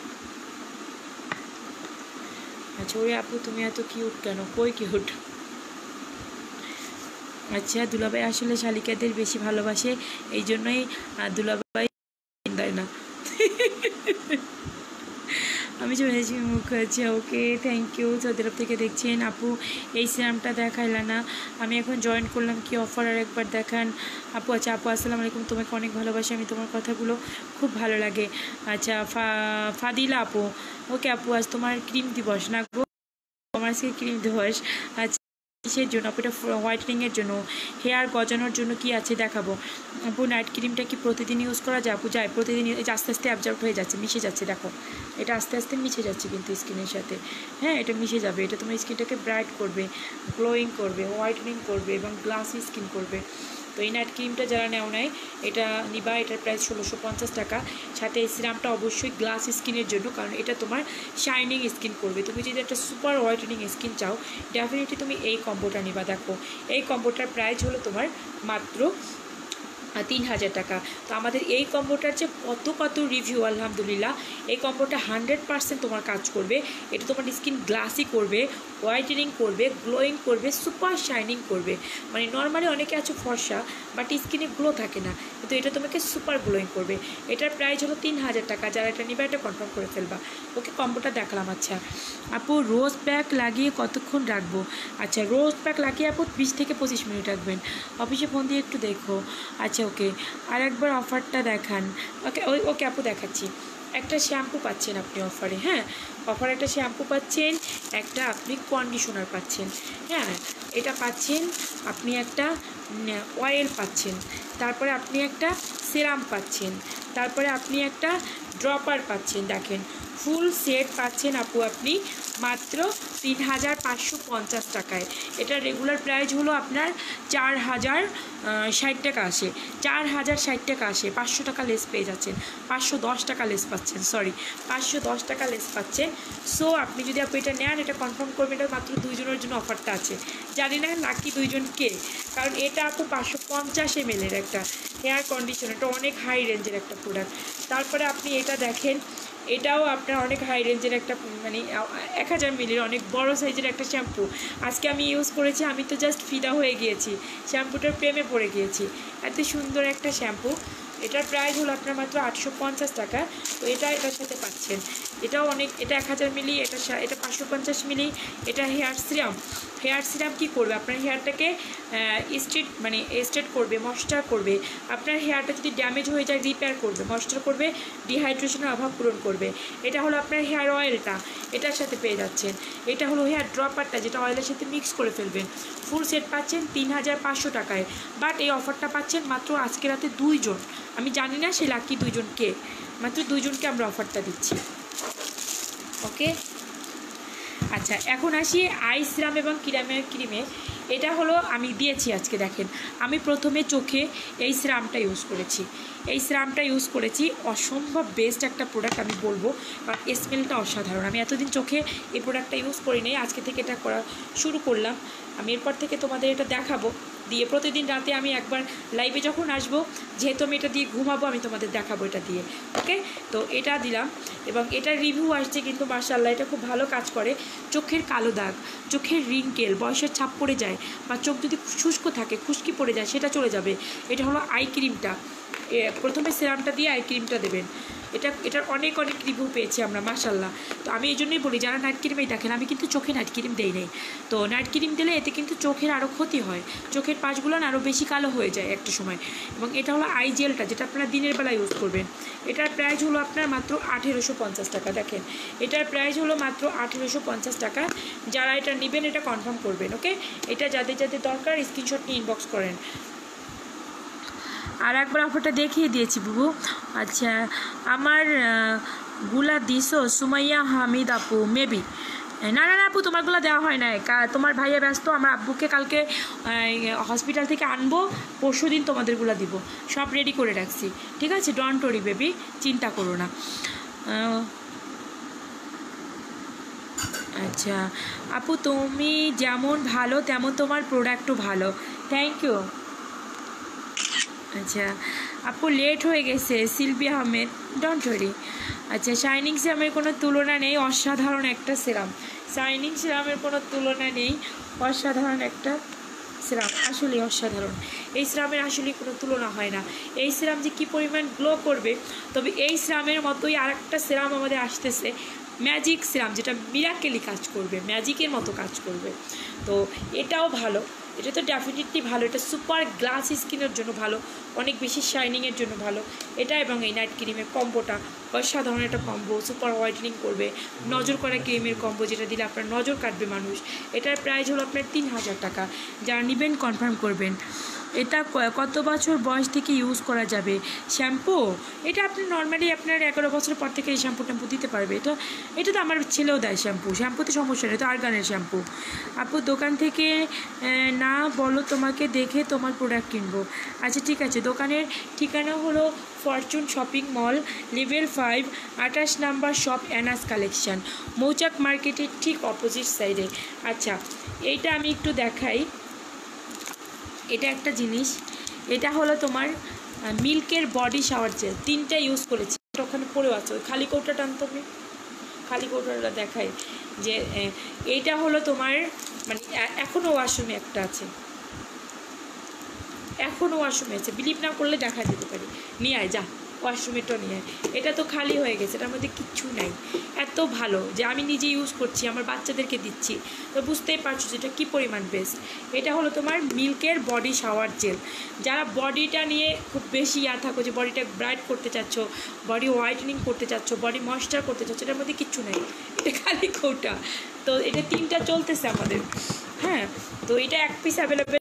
আচ্ছা ওই আপু তুমি এত কিউট কেন? কই কিউট? আচ্ছা দুলাভাই আসলে শালিকাদের বেশি ভালোবাসে, এই জন্যই দুলাভাই দেয় না। আমি শুনেছি মুখ আছে। ওকে থ্যাংক ইউ, সৌদি থেকে দেখছেন। আপু এই সিরামটা দেখাইলা না, আমি এখন জয়েন করলাম, কি অফার আর একবার দেখান আপু। আচ্ছা আপু আসসালামু আলাইকুম, তোমাকে অনেক ভালোবাসি আমি, তোমার কথাগুলো খুব ভালো লাগে। আচ্ছা ফাদিলা আপু, ওকে আপু আজ তোমার ক্রিম দিবস না গো? আমার আজকে ক্রিম দিবস। আচ্ছা কিসের জন্য আপু? এটা হোয়াইটেনিংয়ের জন্য, হেয়ার গজানোর জন্য কি আছে দেখাবো। আপু নাইট ক্রিমটা কি প্রতিদিন ইউজ করা যায়? আপু যায় প্রতিদিন, আস্তে আস্তে অ্যাবজর্ব হয়ে যাচ্ছে, মিশে যাচ্ছে, দেখো এটা আস্তে আস্তে মিশে যাচ্ছে কিন্তু স্কিনের সাথে। হ্যাঁ এটা মিশে যাবে, এটা তোমার স্কিনটাকে ব্রাইট করবে, গ্লোয়িং করবে, হোয়াইটেনিং করবে এবং গ্লাসি স্কিন করবে। তো এই নাইট ক্রিমটা যারা নেও নেয় এটা নিবা, এটার প্রাইস 1650 টাকা। সাথে এই সিরামটা অবশ্যই গ্লাস স্কিনের জন্য, কারণ এটা তোমার শাইনিং স্কিন করবে। তুমি যদি একটা সুপার হোয়াইটেনিং স্কিন চাও, ডেফিনেটলি তুমি এই কম্বোটা নিবা। দেখো এই কম্বোটার প্রাইস হলো তোমার মাত্র 3000 টাকা। তো আমাদের এই কম্বোটার যে কত কত রিভিউ, আলহামদুলিল্লাহ। এই কম্বোটা 100% তোমার কাজ করবে, এটা তোমার স্কিন গ্লাসি করবে, হোয়াইটেনিং করবে, গ্লোয়িং করবে, সুপার শাইনিং করবে। মানে নর্মালি অনেকে আছে ফর্সা বাট স্কিনে গ্লো থাকে না, কিন্তু এটা তোমাকে সুপার গ্লোয়িং করবে। এটার প্রাইস হলো 3000 টাকা। যারা এটা নিবে এটা কনফার্ম করে ফেলবা। ওকে কম্বোটা দেখালাম। আচ্ছা আপু রোজ প্যাক লাগিয়ে কতক্ষণ রাখবো? আচ্ছা রোজ প্যাক লাগিয়ে আপু 20 থেকে 25 মিনিট রাখবেন। অফিসে ফোন দিয়ে একটু দেখো। আচ্ছা ওকে আর একবার অফারটা দেখান। ওকে ওকে আপু দেখাচ্ছি। একটা শ্যাম্পু পাচ্ছেন আপনি অফারে, হ্যাঁ অফারে একটা শ্যাম্পু পাচ্ছেন, একটা আপনি কন্ডিশনার পাচ্ছেন, হ্যাঁ এটা পাচ্ছেন, আপনি একটা অয়েল পাচ্ছেন, তারপরে আপনি একটা সিরাম পাচ্ছেন, তারপরে আপনি একটা ড্রপার পাচ্ছেন। দেখেন ফুল সেট পাচ্ছেন আপু আপনি মাত্র 3550 টাকায়। এটা রেগুলার প্রাইস হলো আপনার 4060 টাকা আসে, 4060 টাকা আসে, 500 টাকা লেস পেয়ে যাচ্ছেন, 510 টাকা লেস পাচ্ছেন, সরি 510 টাকা লেস পাচ্ছেন। সো আপনি যদি আপনি এটা নেন, এটা কনফার্ম করবেন, এটা মাত্র 2 জনের জন্য অফারটা আছে। জানি না নাকি 2 জন কে, কারণ এটা আপু 550 ml একটা হেয়ার কন্ডিশনার, এটা অনেক হাই রেঞ্জের একটা প্রোডাক্ট। তারপরে আপনি এটা দেখেন, এটাও আপনার অনেক হাই রেঞ্জের একটা মানে 1000 মিলির অনেক বড় সাইজের একটা শ্যাম্পু। আজকে আমি ইউজ করেছি, আমি তো জাস্ট ফিদা হয়ে গিয়েছি, শ্যাম্পুটার প্রেমে পড়ে গিয়েছি। এত সুন্দর একটা শ্যাম্পু। এটার প্রাইস হলো আপনার মাত্র 850 টাকা। তো এটার সাথে পাচ্ছেন। এটাও অনেক, এটা 1000 মিলি, এটা 550 মিলি। এটা হেয়ার সিরাম। হেয়ার সিরাম কী করবে, আপনার হেয়ারটাকে স্ট্রেট করবে, ময়েশ্চার করবে। আপনার হেয়ারটা যদি ড্যামেজ হয়ে যায় রিপেয়ার করবে, ময়েশ্চার করবে, ডিহাইড্রেশনের অভাব পূরণ করবে। এটা হলো আপনার হেয়ার অয়েলটা, এটার সাথে পেয়ে যাচ্ছেন। এটা হলো হেয়ার ড্রপারটা, যেটা অয়েলের সাথে মিক্স করে ফেলবেন। ফুল সেট পাচ্ছেন 3500 টাকায়। বাট এই অফারটা পাচ্ছেন মাত্র আজকে রাতে 2 জন। আমি জানি না সে লাকি 2 জনকে, মাত্র 2 জনকে আমরা অফারটা দিচ্ছি। ওকে, আচ্ছা এখন আসি আই সিরাম এবং ক্রিমে। এটা হলো আমি দিয়েছি আজকে, দেখেন আমি প্রথমে চোখে এই সিরামটা ইউজ করেছি। এই সিরামটা ইউজ করেছি, অসম্ভব বেস্ট একটা প্রোডাক্ট আমি বলবো, কারণ স্মেলটা অসাধারণ। আমি এতদিন চোখে এই প্রোডাক্টটা ইউজ করি নাই, আজকে থেকে এটা করা শুরু করলাম। আমি এরপর থেকে তোমাদের এটা দেখাবো দিয়ে, প্রতিদিন রাতে আমি একবার লাইভে যখন আসবো, যেহেতু আমি এটা দিয়ে ঘুমাবো, আমি তোমাদের দেখাবো এটা দিয়ে। ওকে, তো এটা দিলাম এবং এটার রিভিউ আসছে কিন্তু মাশাআল্লাহ, এটা খুব ভালো কাজ করে। চোখের কালো দাগ, চোখের রিঙ্কেল, বয়সের ছাপ পড়ে যায়, বা চোখ যদি শুষ্ক থাকে, খুশকি পড়ে যায়, সেটা চলে যাবে। এটা হলো আই ক্রিমটা। প্রথমে সিরামটা দিয়ে আই ক্রিমটা দেবেন। এটার অনেক রিভিউ পেয়েছি আমরা মাশাআল্লাহ। তো আমি এই জন্যই বলি, যারা নাইট ক্রিমেই দেখেন, আমি কিন্তু চোখে নাইট ক্রিম দেই নাই। তো নাইট ক্রিম দিলে এতে কিন্তু চোখের আরও ক্ষতি হয়, চোখের পাশগুলো আরও বেশি কালো হয়ে যায় একটা সময়। এবং এটা হলো আই জেলটা, যেটা আপনারা দিনের বেলা ইউজ করবেন। এটার প্রাইস হলো আপনার মাত্র 1850 টাকা। দেখেন এটার প্রাইস হলো মাত্র 1850 টাকা। যারা এটা নেবেন এটা কনফার্ম করবেন। ওকে, এটা যাদের দরকার স্ক্রিনশট নিয়ে ইনবক্স করেন। আর একবার অফারটা দেখিয়ে দিয়েছি বুবু। আচ্ছা, আমার গুলা দিছো সুমাইয়া হামিদ আপু, মেবি। না আপু, তোমারগুলো দেওয়া হয় না, তোমার ভাইয়া ব্যস্ত। আমার আব্বুকে কালকে হসপিটাল থেকে আনবো, পরশু দিন তোমাদেরগুলো দিব, সব রেডি করে রাখছি। ঠিক আছে, ডোন্ট ওরি বেবি, চিন্তা করো না। আচ্ছা আপু, তুমি যেমন ভালো তেমন তোমার প্রোডাক্টও ভালো। Thank you. আচ্ছা আপু, লেট হয়ে গেছে। Silvi Ahmed, don't worry. আচ্ছা, শাইনিং সিরামের কোনো তুলনা নেই, অসাধারণ একটা সিরাম। শাইনিং সিরামের কোনো তুলনা নেই, অসাধারণ একটা সিরাম, আসলে অসাধারণ। এই সিরামের আসলে কোনো তুলনা হয় না। এই সিরাম যে কী পরিমাণ গ্লো করবে, তবে এই সিরামের মতোই আরেকটা সিরাম আমাদের আসতেছে, ম্যাজিক সিরাম, যেটা মিরাকেলি কাজ করবে, ম্যাজিকের মতো কাজ করবে। তো এটাও ভালো, এটা তো ডেফিনেটলি ভালো। এটা সুপার গ্লাস স্কিনের জন্য ভালো, অনেক বেশি শাইনিংয়ের জন্য ভালো এটা। এবং এই নাইট ক্রিমের কম্বোটা অসাধারণ একটা কম্বো, সুপার হোয়াইটেনিং করবে, নজর করা ক্রিমের কম্বো, যেটা দিলে আপনার নজর কাটবে মানুষ। এটার প্রাইস হলো আপনার 3000 টাকা। যারা নেবেন কনফার্ম করবেন। এটা কত বছর বয়স থেকে ইউজ করা যাবে শ্যাম্পু? এটা আপনি নর্মালি আপনার 11 বছর পর থেকে এই শ্যাম্পু ট্যাম্পু দিতে পারবে। এটা তো আমার ছেলেও দেয় শ্যাম্পুতে সমস্যা নেই, তো আর্গানের শ্যাম্পু। আপু, দোকান থেকে না বলো, তোমাকে দেখে তোমার প্রোডাক্ট কিনবো। আচ্ছা ঠিক আছে, দোকানের ঠিকানা হলো Fortune shopping mall, level 5, 28 number shop, Anas collection, Mouchak market ঠিক অপোজিট সাইডে। আচ্ছা, এইটা আমি একটু দেখাই। এটা একটা জিনিস, এটা হলো তোমার মিল্কের বডি শাওয়ার জেল, 3টা ইউজ করেছি। ওখানে পড়েও আছে, ওই খালি কৌটাটা আনতে হবে, খালি কৌটাটা দেখাই যে এইটা হলো তোমার, মানে এখনও ওয়াশরুমে একটা আছে, এখনও ওয়াশরুমে আছে, বিলিভ না করলে দেখা যেতে পারি। নিয়ে আয় যা, ওয়াশরুমেরটা নিয়ে আয়। এটা তো খালি হয়ে গেছে, এটার মধ্যে কিচ্ছু নাই। এত ভালো যে আমি নিজে ইউজ করছি, আমার বাচ্চাদেরকে দিচ্ছি, তো বুঝতেই পারছো যেটা কী পরিমাণ বেস্ট। এটা হলো তোমার মিল্কের বডি শাওয়ার জেল। যারা বডিটা নিয়ে খুব বেশি থাকো, যে বডিটা ব্রাইট করতে চাচ্ছ, বডি হোয়াইটেনিং করতে চাচ্ছ, বডি ময়েশ্চার করতে চাচ্ছ, এটার মধ্যে কিচ্ছু নেই, এটা খালি কৌটা। তো এটা 3টা চলতেছে আমাদের। হ্যাঁ, তো এটা 1 পিস অ্যাভেলেবেল,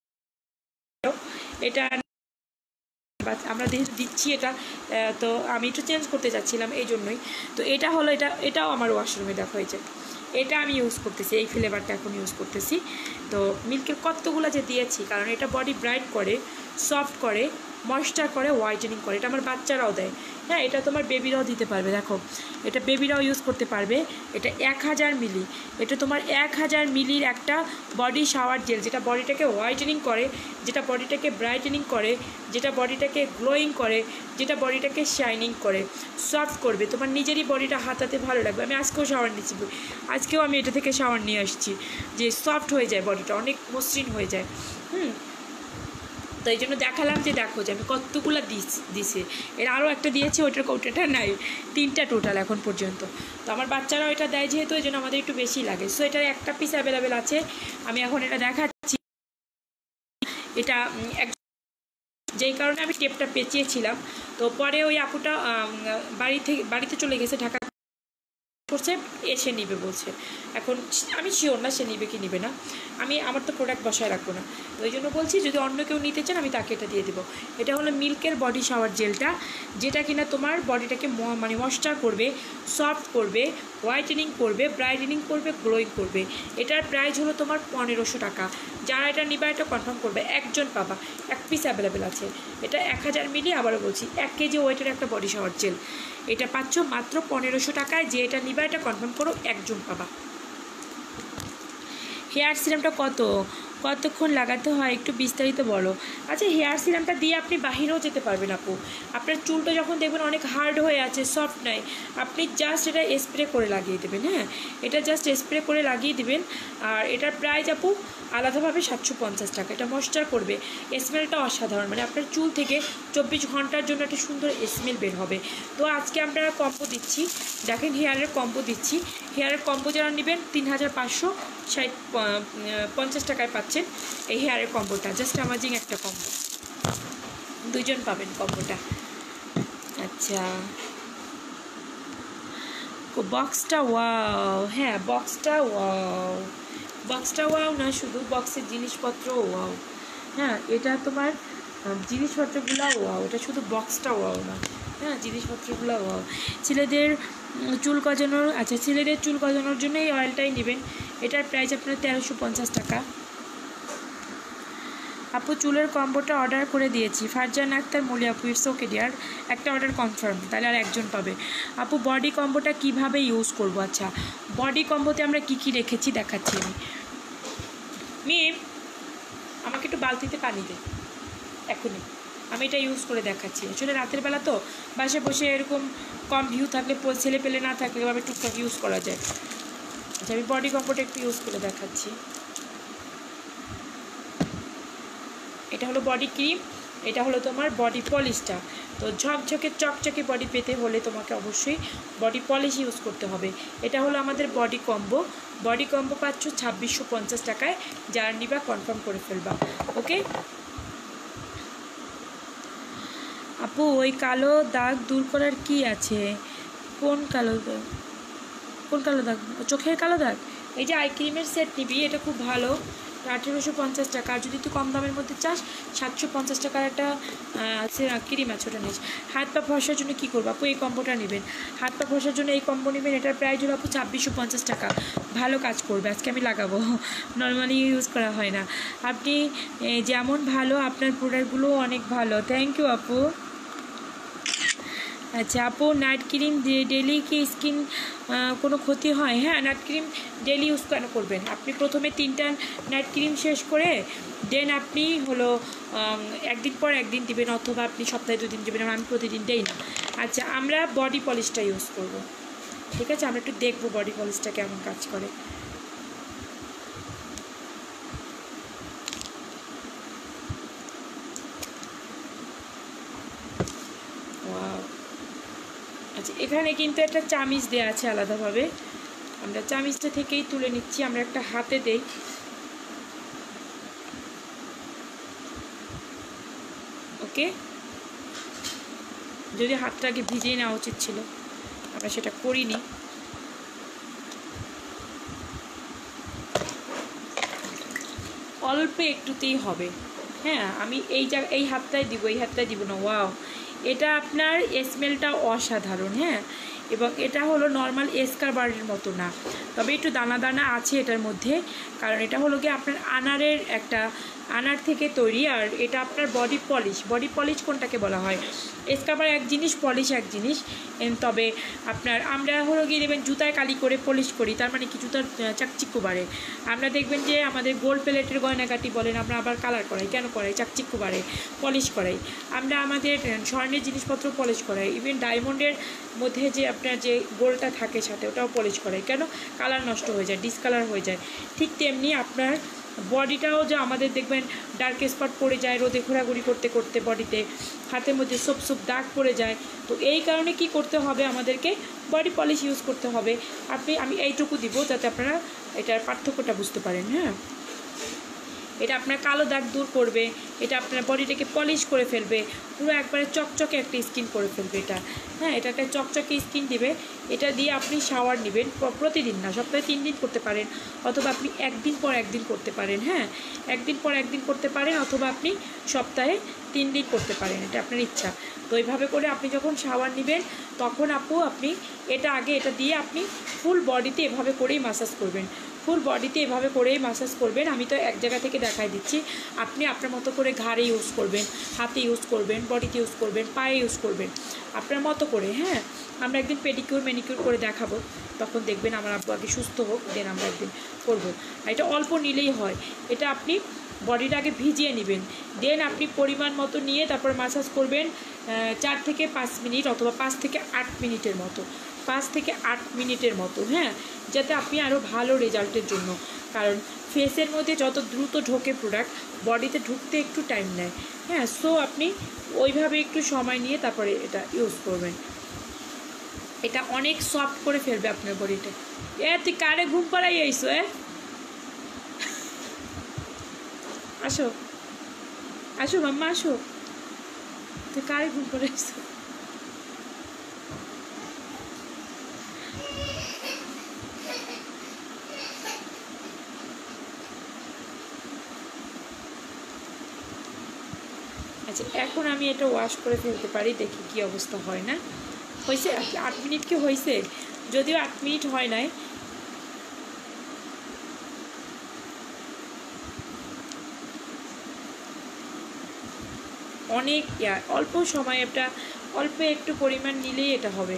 এটা আমরা দিচ্ছি এটা। তো আমি একটু চেঞ্জ করতে চাচ্ছিলাম এই জন্যই। তো এটা হলো, এটাও আমার ওয়াশরুমে দেখা হয়েছে, এটা আমি ইউজ করতেছি, এই ফ্লেভারটা এখন ইউজ করতেছি। তো মিল্কের কতগুলো যে দিয়েছি, কারণ এটা বডি ব্রাইট করে, সফট করে, ময়েশ্চার করে, হোয়াইটেনিং করে। এটা আমার বাচ্চারাও দেয়, হ্যাঁ, এটা তোমার বেবিরাও দিতে পারবে। দেখো এটা বেবিরাও ইউজ করতে পারবে। এটা 1000 মিলি, এটা তোমার 1000 মিলির একটা বডি শাওয়ার জেল, যেটা বডিটাকে হোয়াইটেনিং করে, যেটা বডিটাকে ব্রাইটেনিং করে, যেটা বডিটাকে গ্লোয়িং করে, যেটা বডিটাকে শাইনিং করে, সফট করবে। তোমার নিজেরই বডিটা হাতাতে ভালো লাগবে। আমি আজকেও শাওয়ার নিচ্ছি, আজকেও আমি এটা থেকে শাওয়ার নিয়ে আসছি, যে সফট হয়ে যায় বডিটা, অনেক মসৃণ হয়ে যায়। তো এই জন্য দেখালাম যে দেখো যে আমি কতগুলো দিছি। এর আরও একটা দিয়েছি, ওটাটা নাই, 3টা টোটাল এখন পর্যন্ত। তো আমার বাচ্চারাও এটা দেয় যেহেতু, এই জন্য আমাদের একটু বেশি লাগে। সো এটার একটা পিস অ্যাভেলেবেল আছে, আমি এখন এটা দেখাচ্ছি। এটা যেই কারণে আমি টেপটা পেঁচিয়েছিলাম, তো পরে ওই আপুটা বাড়িতে চলে গেছে, ঢাকা করছে, এসে নিবে বলছে। এখন আমি শিওর না সে নিবে কি নিবে না, আমার তো প্রোডাক্ট বসায় রাখবো না। তো ওই জন্য বলছি যদি অন্য কেউ নিতে চান আমি তাকে এটা দিয়ে দেবো। এটা হলো মিল্কের বডি শাওয়ার জেলটা, যেটা কিনা তোমার বডিটাকে মানে ময়েশ্চার করবে, সফট করবে, হোয়াইটেনিং করবে, ব্রাইটেনিং করবে, গ্লোয়িং করবে। এটার প্রাইস হলো তোমার 1500 টাকা। যারা এটা নিবা এটা কনফার্ম করবে, একজন পাবা, এক পিস অ্যাভেলেবেল আছে। এটা 1000 মিলি, আবারও বলছি 1 কেজি ওয়েটের একটা বডি শাওয়ার জেল। এটা পাচ্ছ মাত্র 1500 টাকায়। যে এটা নিবা এটা কনফার্ম করো, একজন পাবা। হেয়ার সিরামটা কতক্ষণ লাগাতে হয় একটু বিস্তারিত বলো। আচ্ছা, হেয়ার সিরামটা দিয়ে আপনি বাহিরেও যেতে পারবেন আপু। আপনার চুলটা যখন দেখবেন অনেক হার্ড হয়ে আছে, সফট নাই, আপনি জাস্ট এটা স্প্রে করে লাগিয়ে দেবেন। হ্যাঁ, এটা জাস্ট স্প্রে করে লাগিয়ে দিবেন। আর এটার প্রাইস আপু আলাদাভাবে 750 টাকা। এটা ময়েশ্চার করবে, স্মেলটা অসাধারণ, মানে আপনার চুল থেকে 24 ঘন্টার জন্য একটা সুন্দর স্মেল বের হবে। তো আজকে আমরা কম্বো দিচ্ছি, দেখেন হেয়ারের কম্বো দিচ্ছি। হেয়ারের কম্বো যারা নেবেন 3550 টাকায় পাচ্ছেন এই হেয়ারের কম্বোটা। জাস্ট অ্যামাজিং একটা কম্বো, 2 জন পাবেন কম্বোটা। আচ্ছা, বক্সটা ওয়াও, হ্যাঁ বক্সটা ওয়াও না, শুধু বক্সের জিনিসপত্র ওয়াও। হ্যাঁ, এটা তোমার জিনিসপত্রগুলো ওয়াও, এটা শুধু বক্সটা ওয়াও না, হ্যাঁ জিনিসপত্রগুলো ওয়াও। ছেলেদের চুল গজানোর, আচ্ছা ছেলেদের চুল গজানোর জন্য এই অয়েলটাই নেবেন। এটার প্রাইস আপনার 1350 টাকা। আপু চুলের কম্বোটা অর্ডার করে দিয়েছি, ফারজান আক্তার মলি আপু। ইটস ওকে ডিয়ার, একটা অর্ডার কনফার্ম, তাহলে আর একজন পাবে। আপু বডি কম্বোটা কিভাবে ইউজ করব? আচ্ছা, বডি কম্বোতে আমরা কি কি রেখেছি দেখাচ্ছি আমি। মিম, আমাকে একটু বালতিতে পানি দে এখনই, আমি এটা ইউজ করে দেখাচ্ছি। আসলে রাতের বেলা তো বাসায় বসে এরকম কম ভিউ থাকলে, ছেলে পেলে না থাকলে এভাবে টুকটাক ইউজ করা যায়। আচ্ছা, আমি বডি কম্বোটা একটু ইউজ করে দেখাচ্ছি। এটা হলো বডি ক্রিম, এটা হলো তোমার বডি পলিশটা। তো ঝকঝকে চকচকে বডি পেতে হলে তোমাকে অবশ্যই বডি পলিশ ইউজ করতে হবে। এটা হলো আমাদের বডি কম্বো পাচ্ছ 2650 টাকায়। যার নিবা কনফার্ম করে ফেলবা, ওকে। আপু ওই কালো দাগ দূর করার কি আছে? কোন কালো দাগ? চোখের কালো দাগ? এই যে আই ক্রিমের সেট নিবি, এটা খুব ভালো, 1850 টাকা। আর যদি তুই কম দামের মধ্যে চাস 750 টাকার একটা ক্রিম আছে, ওটা নিস। হাত পা ফসার জন্য কী করবো আপু? এই কম্বোটা নেবেন, হাত পা ফসার জন্য এই কম্বো নেবেন। এটার প্রাইস হলো আপু 2650 টাকা। ভালো কাজ করবে, আজকে আমি লাগাবো, নর্মালি ইউজ করা হয় না। আপনি যেমন ভালো, আপনার প্রোডাক্টগুলো অনেক ভালো। থ্যাংক ইউ আপু। আচ্ছা আপু, নাইট ক্রিম ডেলি কি স্কিন কোনো ক্ষতি হয়? হ্যাঁ, নাইট ক্রিম ডেলি ইউজ কেন করবেন? আপনি প্রথমে 3টা নাইট ক্রিম শেষ করে দেন আপনি হলো একদিন পর একদিন দিবেন, অথবা আপনি সপ্তাহে 2 দিন দেবেন। আমি প্রতিদিন দেই না। আচ্ছা, আমরা বডি পলিশটা ইউজ করব, ঠিক আছে? আমরা একটু দেখবো বডি পলিশটা কেমন কাজ করে। আচ্ছা, এখানে কিন্তু একটা চামিচ দেওয়া আছে আলাদাভাবে, আমরা চামিচটা থেকেই তুলে নিচ্ছি। আমরা একটা হাতে দেই, ওকে। যদি হাতটা আগে ভিজিয়ে নেওয়া উচিত ছিল, আমরা সেটা করিনি। অল্প একটুতেই হবে, হ্যাঁ। আমি এই হাতটাই দিব না। ওয়াও, এটা আপনার স্মেলটা অসাধারণ, হ্যাঁ। এবং এটা হলো নর্মাল এসকারবারের মতো না, তবে একটু দানা দানা আছে এটার মধ্যে, কারণ এটা হলো কি আপনার আনারের একটা আনার থেকে তৈরি। আর এটা আপনার বডি পলিশ কোনটাকে বলা হয়, স্ক্রাবার এক জিনিস, পলিশ এক জিনিস। তবে আপনার আমরা হলো গিয়ে দেবেন জুতায় কালি করে পলিশ করি, তার মানে কি জুতার চাকচিক্য বাড়ে। আমরা দেখবেন যে আমাদের গোল্ড প্লেটের গয়নাকাটি বলেন, আমরা আবার কালার করাই, কেন করাই? চাকচিক্য বাড়ে, পলিশ করাই। আমরা আমাদের স্বর্ণের জিনিসপত্র পলিশ করাই, ইভেন ডায়মন্ডের মধ্যে যে আপনার যে গোল্ডটা থাকে সাথে ওটাও পলিশ করাই, কেন? কালার নষ্ট হয়ে যায়, ডিসকালার হয়ে যায়। ঠিক তেমনি আপনার বডিটাও যে আমাদের দেখবেন ডার্ক স্পট পড়ে যায় রোদে ঘোরাঘুরি করতে করতে, বডিতে হাতের মধ্যে সোপ দাগ পড়ে যায়। তো এই কারণে কি করতে হবে, আমাদেরকে বডি পলিশ ইউজ করতে হবে। আমি এইটুকু দিব যাতে আপনারা এটার পার্থক্যটা বুঝতে পারেন। হ্যাঁ, এটা আপনার কালো দাগ দূর করবে, এটা আপনার বডিটাকে পলিশ করে ফেলবে, পুরো একবারে চকচকে একটা স্কিন করে ফেলবে এটা। হ্যাঁ, এটা একটা চকচকে স্কিন দিবে। এটা দিয়ে আপনি শাওয়ার নেবেন, প্রতিদিন না, সপ্তাহে 3 দিন করতে পারেন, অথবা আপনি একদিন পর একদিন করতে পারেন। হ্যাঁ, একদিন পর একদিন করতে পারেন, অথবা আপনি সপ্তাহে 3 দিন করতে পারেন, এটা আপনার ইচ্ছা। তো এইভাবে করে আপনি যখন শাওয়ার নেবেন তখন আপনি এটা দিয়ে আপনি ফুল বডিতে এভাবে করেই ম্যাসাজ করবেন, ফুল বডিতে এভাবে করেই ম্যাসাজ করবেন। আমি তো এক জায়গা থেকে দেখাই দিচ্ছি, আপনি আপনার মতো করে ঘাড়ে ইউজ করবেন, হাতে ইউজ করবেন, বডিতে ইউজ করবেন, পায়ে ইউজ করবেন, আপনার মতো করে। হ্যাঁ, আমরা একদিন পেডিকিউর ম্যানিকিউর করে দেখাবো, তখন দেখবেন আমার আব্বু আগে সুস্থ হোক, দেন আমরা একদিন করবো। এটা অল্প নিলেই হয়। এটা আপনি বডিটা আগে ভিজিয়ে নেবেন, দেন আপনি পরিমাণ মতো নিয়ে তারপর ম্যাসাজ করবেন 4 থেকে 5 মিনিট, অথবা 5 থেকে 8 মিনিটের মতো, 5 থেকে 8 মিনিটের মতো। হ্যাঁ, যাতে আপনি আরও ভালো রেজাল্টের জন্য, কারণ ফেসের মধ্যে যত দ্রুত ঢোকে প্রোডাক্ট, বডিতে ঢুকতে একটু টাইম নেয়। হ্যাঁ, সো আপনি ওইভাবে একটু সময় নিয়ে তারপরে এটা ইউজ করবেন। এটা অনেক সফট করে ফেলবে আপনার বডিটা। তুই কারে ঘুম পাড়াই আইসো? আসো আসো মাম্মা, আসো, তুই কারে ঘুম পাড়াইছো? আচ্ছা, এখন আমি এটা ওয়াশ করে ফেলতে পারি, দেখি কি অবস্থা হয়। না হয়েছে 8 মিনিট কি হয়েছে? যদিও 8 মিনিট হয় নাই। অনেক অল্প সময়, একটা অল্প একটু পরিমাণ নিলেই এটা হবে।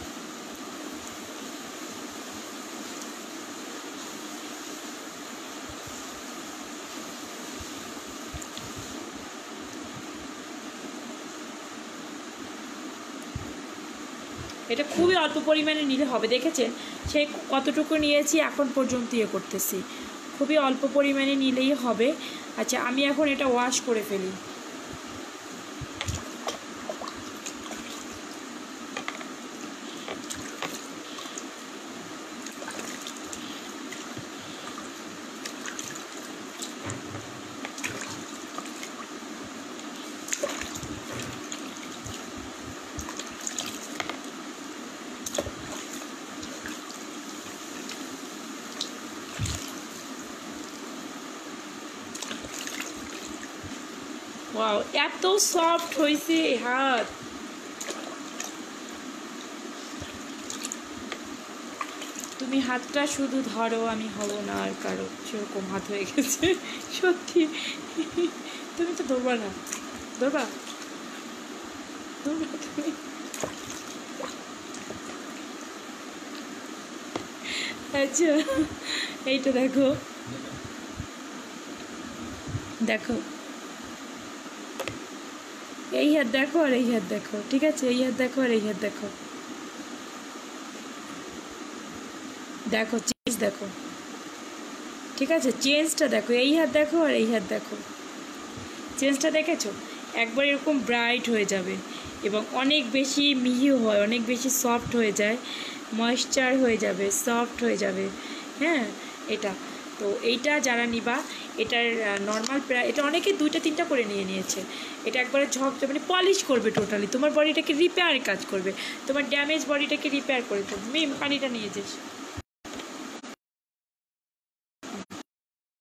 এটা খুবই অল্প পরিমাণে নিলে হবে, দেখেছেন সেই কতটুকু নিয়েছি এখন পর্যন্ত করতেছি, খুবই অল্প পরিমাণে নিলেই হবে। আচ্ছা, আমি এখন এটা ওয়াশ করে ফেলি। ওয়াও, এত সফট হয়েছে হাত। তুমি হাতটা শুধু ধরো, আমি হব না আর কারো, সেরকম হাত হয়ে গেছে সত্যি। তুমি তো ধরবা না, ধরবা তুমি। আচ্ছা, এইটা দেখো, দেখো এই হাত দেখো আর এই হাত দেখো, ঠিক আছে? এই হাত দেখো আর এই হাত দেখো, দেখো চেঞ্জ দেখো, ঠিক আছে? চেঞ্জটা দেখো, এই হাত দেখো আর এই হাত দেখো, চেঞ্জটা দেখেছো? একবার এরকম ব্রাইট হয়ে যাবে এবং অনেক বেশি মিহি হয়, অনেক বেশি সফট হয়ে যায়, ময়েশ্চার হয়ে যাবে, সফট হয়ে যাবে। হ্যাঁ, এটা তো এইটা যারা নিবা, এটার নর্মাল প্রায়, এটা অনেকে 2টা 3টা করে নিয়েছে। এটা একবারে মানে পলিশ করবে, টোটালি তোমার বডিটাকে রিপেয়ারের কাজ করবে, তোমার ড্যামেজ বডিটাকে রিপেয়ার করে দেবে। পানিটা নিয়ে যাস।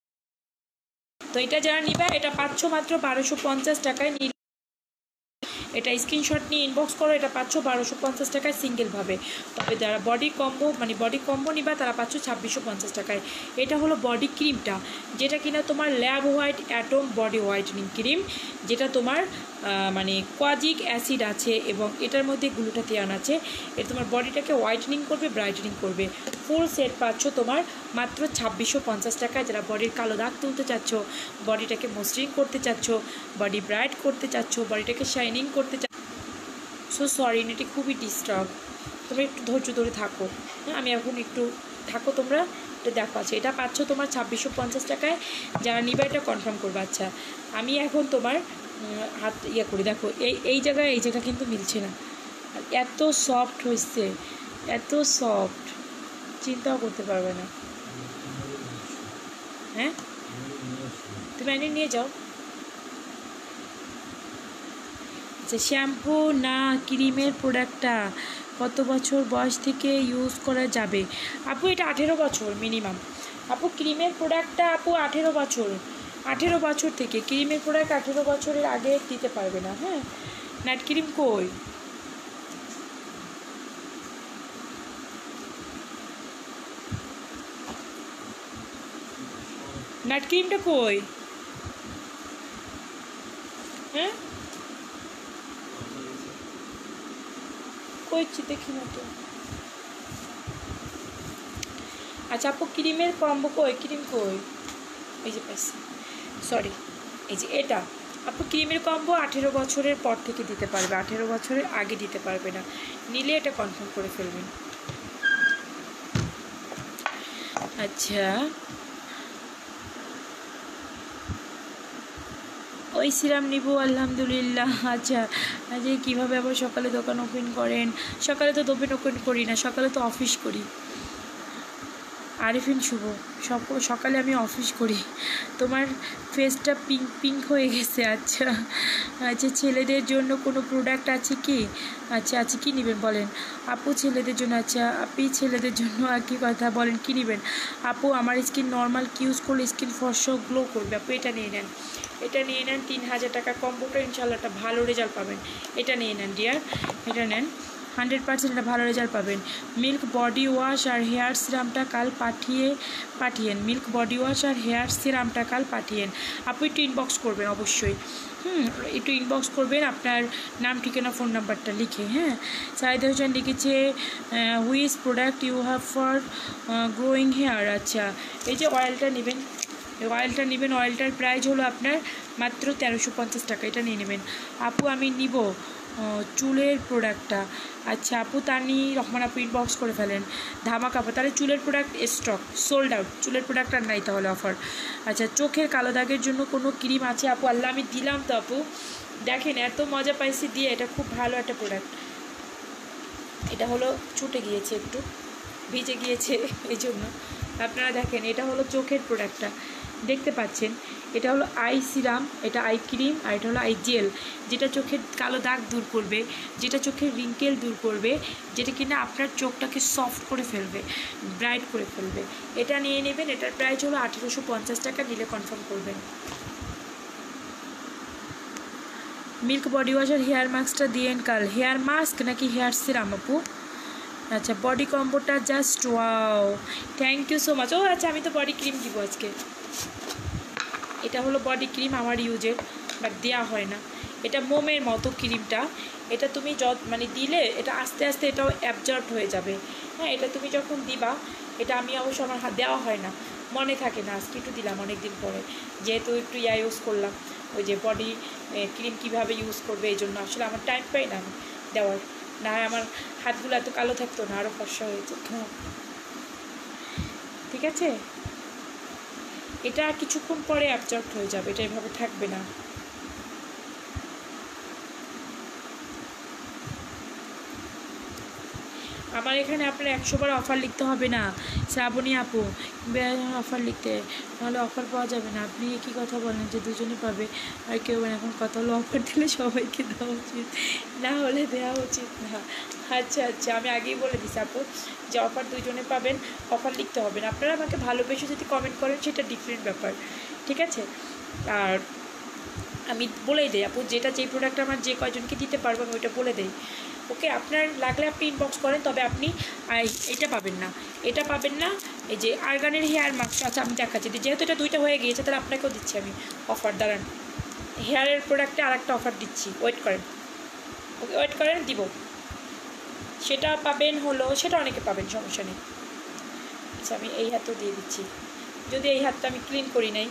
তো এটা যারা নিবে, এটা পাচ্ছ মাত্র 1250 টাকায়। এটা স্ক্রিনশট নিয়ে ইনবক্স করো, এটা পাচ্ছ 1250 টাকায় সিঙ্গেলভাবে। তবে যারা বডি কম্বো নিবা তারা পাচ্ছ 2650 টাকায়। এটা হলো বডি ক্রিমটা, যেটা কিনা তোমার lab white atom body whitening cream, যেটা তোমার মানে কোয়াজিক অ্যাসিড আছে এবং এটার মধ্যে গ্লুটাথিয়ন আছে। এটা তোমার বডিটাকে হোয়াইটনিং করবে, ব্রাইটনিং করবে। ফুল সেট পাচ্ছ তোমার মাত্র 2650 টাকায়। যারা বডির কালো দাগ তুলতে চাচ্ছ, বডিটাকে মসৃণ করতে চাচ্ছ, বডি ব্রাইট করতে চাচ্ছ, বডিটাকে শাইনিং করতে চাচ্ছ, সো সরি নেটে খুবই ডিস্টার্ব, তোমরা একটু ধৈর্য ধরে থাকো। হ্যাঁ, আমি এখন একটু থাকো, তোমরা এটা দেখো। আচ্ছা, এটা পাচ্ছ তোমার 2650 টাকায়। যারা নিবে এটা কনফার্ম করবে। আচ্ছা, আমি এখন তোমার হাত করি, দেখো এই জায়গায় কিন্তু মিলছে না, এত সফট হয়েছে, এত সফট চিন্তাও করতে পারবে না। হ্যাঁ, তুমি এনে নিয়ে যাও। আচ্ছা, শ্যাম্পু না ক্রিমের প্রোডাক্টটা কত বছর বয়স থেকে ইউজ করা যাবে? আপু এটা 18 বছর মিনিমাম। আপু ক্রিমের প্রোডাক্টটা আপু 18 বছর থেকে। ক্রিমের প্রোডাক্ট 18 বছরের আগে দিতে পারবে না। হ্যাঁ, নাইট ক্রিম কই? নাইট ক্রিমটা কই? হ্যাঁ, কইছি দেখি না তো। আচ্ছা আপু ক্রিমের কম্বো কই? ক্রিম কই? এই যে পাইছি, সরি, এই যে এটা। আপু ক্রিমের কম্বো 18 বছরের পর থেকে দিতে পারবে, 18 বছরের আগে দিতে পারবে না। নিলে এটা কনফার্ম করে ফেলবেন। আচ্ছা, ওই সিরাম নিব আলহামদুলিল্লাহ। আচ্ছা, আচ্ছা কীভাবে আবার সকালে দোকান ওপেন করেন? সকালে তো দোকান ওপেন করি না, সকালে তো অফিস করি। আরিফিন শুভ, সকালে আমি অফিস করি। তোমার ফেসটা পিঙ্ক পিঙ্ক হয়ে গেছে। আচ্ছা আচ্ছা, ছেলেদের জন্য কোনো প্রোডাক্ট আছে কি? আচ্ছা আছে, কী নেবেন বলেন? আপু ছেলেদের জন্য, আচ্ছা আপনি ছেলেদের জন্য আর কি কথা বলেন, কী নেবেন? আপু আমার স্কিন নর্মাল কি ইউজ করলে স্কিন ফর্সা গ্লো করবে? আপু এটা নিয়ে নেন, এটা নিয়ে নেন। 3000 টাকা কম্বোটা, ইনশাল্লাহ একটা ভালো রেজাল্ট পাবেন। এটা নিয়ে নেন ডিয়ার, এটা নেন, 100% এটা ভালো রেজাল্ট পাবেন। মিল্ক বডি ওয়াশ আর হেয়ার সিরামটা কাল পাঠিয়েন। মিল্ক বডি ওয়াশ আর হেয়ার সিরামটা কাল পাঠিয়েন। আপনি একটু ইনবক্স করবেন অবশ্যই। একটু ইনবক্স করবেন আপনার নাম, ঠিকানা, ফোন নাম্বারটা লিখে। হ্যাঁ, সাইদ হোসেন লিখেছে which product you have for growing hair. আচ্ছা, এই যে অয়েলটা নেবেন, অয়েলটার প্রাইস হলো আপনার মাত্র 1350 টাকা। এটা নিয়ে নেবেন। আপু আমি নিব চুলের প্রোডাক্টটা। আচ্ছা আপু তানি রহমান, আপু ইনবক্স করে ফেলেন ধামাকা। তাহলে চুলের প্রোডাক্ট স্টক সোল্ড আউট, চুলের প্রোডাক্ট আর নাই তাহলে অফার। আচ্ছা, চোখের কালো দাগের জন্য কোনো ক্রিম আছে আপু? আল্লাহ আমি দিলাম তো আপু, দেখেন এত মজা পাইছি দিয়ে। এটা খুব ভালো একটা প্রোডাক্ট। এটা হলো ছুটে গিয়েছে, একটু ভিজে গিয়েছে এই জন্য। আপনারা দেখেন, এটা হলো চোখের প্রোডাক্টটা, দেখতে পাচ্ছেন। এটা হলো আই সিরাম, এটা আই ক্রিম, আর এটা হলো আই জেল, যেটা চোখের কালো দাগ দূর করবে, যেটা চোখের রিঙ্কেল দূর করবে, যেটা কিনা আপনার চোখটাকে সফট করে ফেলবে, ব্রাইট করে ফেলবে। এটা নিয়ে নেবেন। এটার প্রাইস হলো 1850 টাকা। নিলে কনফার্ম করবেন। মিল্ক বডি ওয়াশ আর হেয়ার মাস্কটা দিয়েন কাল। হেয়ার মাস্ক নাকি হেয়ার সিরাম আপু? আচ্ছা, বডি কম্বোটা just wow, thank you so much. ও আচ্ছা, আমি তো বডি ক্রিম দিব আজকে। এটা হলো বডি ক্রিম আমার ইউজের, বাট দেওয়া হয় না। এটা মোমের মতো ক্রিমটা, এটা তুমি মানে দিলে এটা আস্তে আস্তে এটাও অ্যাবজর্ব হয়ে যাবে। হ্যাঁ, এটা তুমি যখন দিবা, এটা আমি অবশ্য আমার হাত দেওয়া হয় না, মনে থাকে না। আজকে একটু দিলাম অনেক দিন পরে, যেহেতু একটু ইউজ করলাম, ওই যে বডি ক্রিম কীভাবে ইউজ করবে এই জন্য। আসলে আমার টাইম পাই না আমি দেওয়ার, না হয় আমার হাতগুলো এত কালো থাকতো না, আরও ফর্সা হয়ে যেত। ঠিক আছে, এটা কিছুক্ষণ পরে অ্যাবজর্ব হয়ে যাবে, এটা এভাবে থাকবে না। আমার এখানে আপনার 100 বার অফার লিখতে হবে না শ্রাবণী আপু, অফার লিখতে, নাহলে অফার পাওয়া যাবে না। আপনি কী কথা বলেন যে দুজনে পাবে আর কেউ? এখন কথা হলো অফার দিলে সবাইকে দেওয়া উচিত, না হলে দেওয়া উচিত না। আচ্ছা আচ্ছা, আমি আগেই বলে দিচ্ছি আপু যে অফার দুজনে পাবেন, অফার লিখতে হবে না। আপনারা আমাকে ভালোবেসে যদি কমেন্ট করেন সেটা ডিফারেন্ট ব্যাপার, ঠিক আছে? আর আমি বলেই দিই আপু, যেই প্রোডাক্ট আমার যে কয়জনকে দিতে পারবো আমি ওইটা বলে দিই। ওকে, আপনার লাগলে আপনি ইনবক্স করেন, তবে আপনি এটা পাবেন না, এটা পাবেন না। এই যে আর্গানের হেয়ার মাস্ক, আচ্ছা আমি দেখাচ্ছি, যেহেতু এটা 2টা হয়ে গিয়েছে তাহলে আপনাকেও দিচ্ছি আমি অফার। দাঁড়ান, হেয়ারের প্রোডাক্টে আর একটা অফার দিচ্ছি, ওয়েট করেন। ওকে, ওয়েট করেন, দিব। সেটা পাবেন হলো, সেটা অনেকে পাবেন, সমস্যা নেই। আচ্ছা আমি এই হাতও দিয়ে দিচ্ছি, যদি এই হাতটা আমি ক্লিন করি নাই,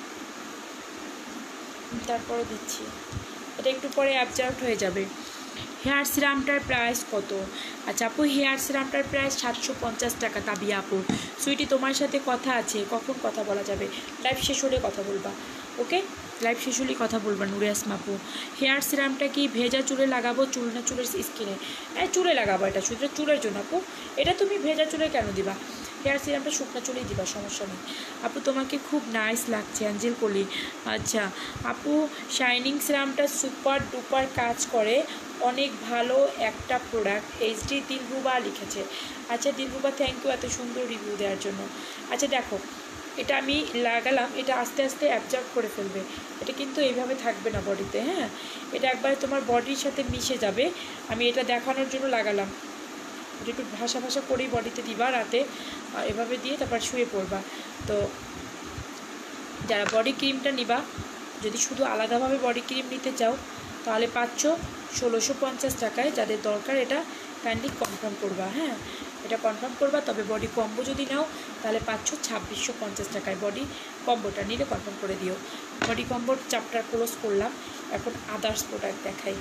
তারপরে দিচ্ছি। এটা একটু পরে অ্যাবজর্ব হয়ে যাবে। হেয়ার সিরামটার প্রাইস কত? আচ্ছা আপু, হেয়ার সিরামটার প্রাইস 750 টাকা। তাবিয়া আপু, সুইটি তোমার সাথে কথা আছে, কখন কথা বলা যাবে? লাইভ শেষ হলে কথা বলবা। ওকে, লাইভ শেষ হলেই কথা বলবা। নুরে আসমা আপু, হেয়ার সিরামটা কি ভেজা চুলে লাগাবো, চুল না চুলের স্কিনে? হ্যাঁ চুলে লাগাবো, এটা শুধু চুলের জন্য আপু। এটা তুমি ভেজা চুলে কেন দিবা? হেয়ার সিরামটা শুকনো চুলেই দিবা, সমস্যা নেই। আপু তোমাকে খুব নাইস লাগছে, অ্যাঞ্জেল কলি। আচ্ছা আপু, শাইনিং সিরামটা সুপার ডুপার কাজ করে, অনেক ভালো একটা প্রোডাক্ট, এইচডি দিলরুবা লিখেছে। আচ্ছা দিলরুবা, থ্যাংক ইউ এত সুন্দর রিভিউ দেওয়ার জন্য। আচ্ছা দেখো, এটা আমি লাগালাম, এটা আস্তে আস্তে অ্যাবজর্ব করে ফেলবে, এটা কিন্তু এইভাবে থাকবে না বডিতে। হ্যাঁ, এটা একবার তোমার বডির সাথে মিশে যাবে। আমি এটা দেখানোর জন্য লাগালাম, এটা একটু ভাসা ভাসা করেই বডিতে দিবা রাতে, এভাবে দিয়ে তারপর শুয়ে পড়বা। তো যারা বডি ক্রিমটা নিবা, যদি শুধু আলাদাভাবে বডি ক্রিম নিতে চাও তাহলে পাচ্ছ 1650 টাকায়। যাদের দরকার এটা কাইন্ডলি কনফার্ম করবা। হ্যাঁ, এটা কনফার্ম করবা। তবে বডি কম্বো যদি নাও তাহলে পাচ্ছ 2650 টাকায়। বডি কম্বোটা নিলে কনফার্ম করে দিও। বডি কম্বোর চ্যাপ্টার ক্লোজ করলাম, এখন আদার্স প্রোডাক্ট দেখাই।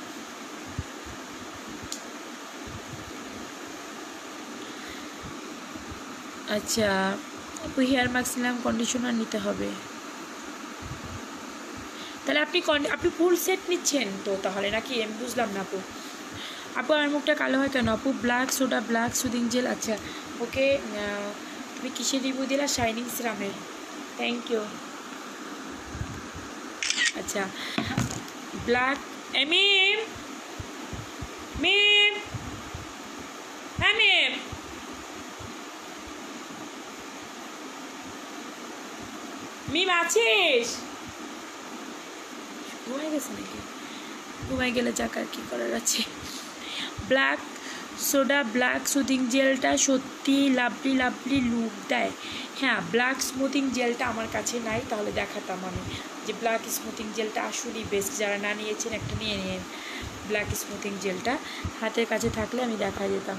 আচ্ছা আপু, হেয়ার মাস্ক নিলাম, কন্ডিশনার নিতে হবে, তাহলে আপনি ফুল সেট নিচ্ছেন তো তাহলে নাকি? আমি বুঝলাম না আপু। আপু আমার মুখটা কালো হয় কেন? আপু black soda, black soothing gel. আচ্ছা ওকে, তুমি কিসের রিভিউ দিলা? শাইনিং সিরামের, থ্যাংক ইউ। আচ্ছা ব্ল্যাক মিম, মিম, হ্যাঁ মিম, মিম আছিস? ঘুমাই গেছে নাকি? ঘুমাই গেলে যাক, আর কী করার আছে। ব্ল্যাক সোডা ব্ল্যাক সুদিং জেলটা সত্যি লাভলি লাভলি লুক দেয়। হ্যাঁ, ব্ল্যাক স্মুথিং জেলটা আমার কাছে নাই, তাহলে দেখাতাম আমি যে ব্ল্যাক স্মুথিং জেলটা আসলেই বেস্ট। যারা না নিয়েছেন একটা নিয়ে নিন, ব্ল্যাক স্মুথিং জেলটা হাতের কাছে থাকলে আমি দেখা যেতাম।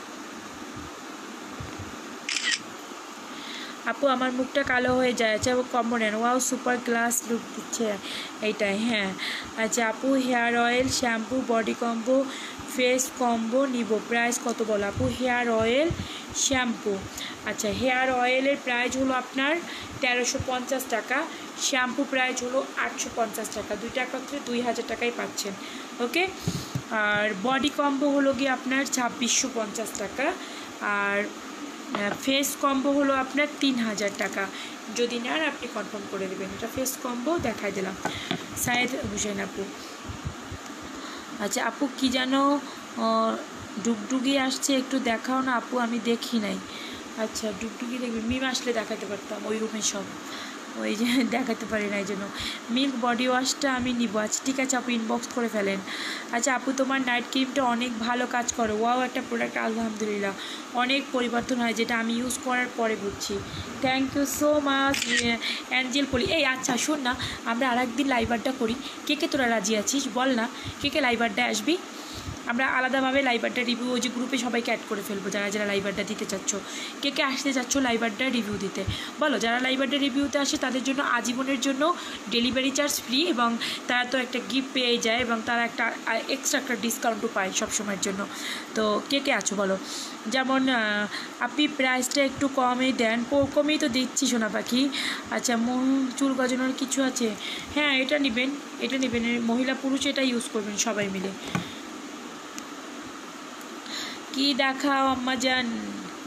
আপু আমার মুখটা কালো হয়ে যায়, আচ্ছা কম্বো নেন। ওয়াও সুপার গ্লাস লুক দিচ্ছে এইটাই। হ্যাঁ আচ্ছা আপু, hair oil, shampoo, body combo, face combo নিব, প্রাইস কত বলো? আপু হেয়ার অয়েল, শ্যাম্পু, আচ্ছা হেয়ার অয়েলের প্রাইস হলো আপনার 1350 টাকা, শ্যাম্পু প্রাইস হলো 850 টাকা, দুইটা একত্রে 2000 টাকায় পাচ্ছেন। ওকে, আর বডি কম্বো হলো গিয়ে আপনার 2650 টাকা, আর ফেস কম্বো হলো আপনার 3000 টাকা। যদি নেন আপনি কনফার্ম করে দেবেন। এটা ফেস কম্বো দেখাই দিলাম। সায়েদ হুসেন আপু, আচ্ছা আপু কি যেন ডুগডুগি আসছে, একটু দেখাও না আপু, আমি দেখি নাই। আচ্ছা ডুগডুগি দেখবি, মিম আসলে দেখাতে পারতাম, ওই রুমে সব, ওই যে দেখাতে পারি না এই জন্য। মিল্ক বডি ওয়াশটা আমি নিব। আচ্ছা ঠিক আছে আপু, ইনবক্স করে ফেলেন। আচ্ছা আপু তোমার নাইট ক্রিমটা অনেক ভালো কাজ করে, ওয়াও একটা প্রোডাক্ট, আলহামদুলিল্লাহ অনেক পরিবর্তন হয়, যেটা আমি ইউজ করার পরে বুঝছি। Thank you so much angel Poly. এই আচ্ছা শোন না, আমরা আর একদিন লাইভ আড্ডা করি, কে কে তোরা রাজি আছিস বল না, কে কে লাইভ আড্ডা আসবি? আমরা আলাদাভাবে লাইভ আড্ডা রিভিউ, ওই যে গ্রুপে সবাইকে অ্যাড করে ফেলবো, যারা যারা লাইভ আড্ডা দিতে চাচ্ছ। কে কে আসতে চাচ্ছ লাইভ আড্ডা রিভিউ দিতে বলো? যারা লাইভ আড্ডা রিভিউতে আসে তাদের জন্য আজীবনের জন্য ডেলিভারি চার্জ ফ্রি, এবং তারা তো একটা গিফট পেয়ে যায়, এবং তারা একটা এক্সট্রা একটা ডিসকাউন্টও পায় সবসময়ের জন্য। তো কে কে আছো বলো? যেমন আপনি প্রাইসটা একটু কমই দেন, কমেই তো দিচ্ছি সোনা পাখি। আচ্ছা চুল গজানোর কিছু আছে? হ্যাঁ এটা নেবেন, এটা নেবেন, মহিলা পুরুষ এটা ইউজ করবেন সবাই মিলে। কি দেখাও আম্মা জান?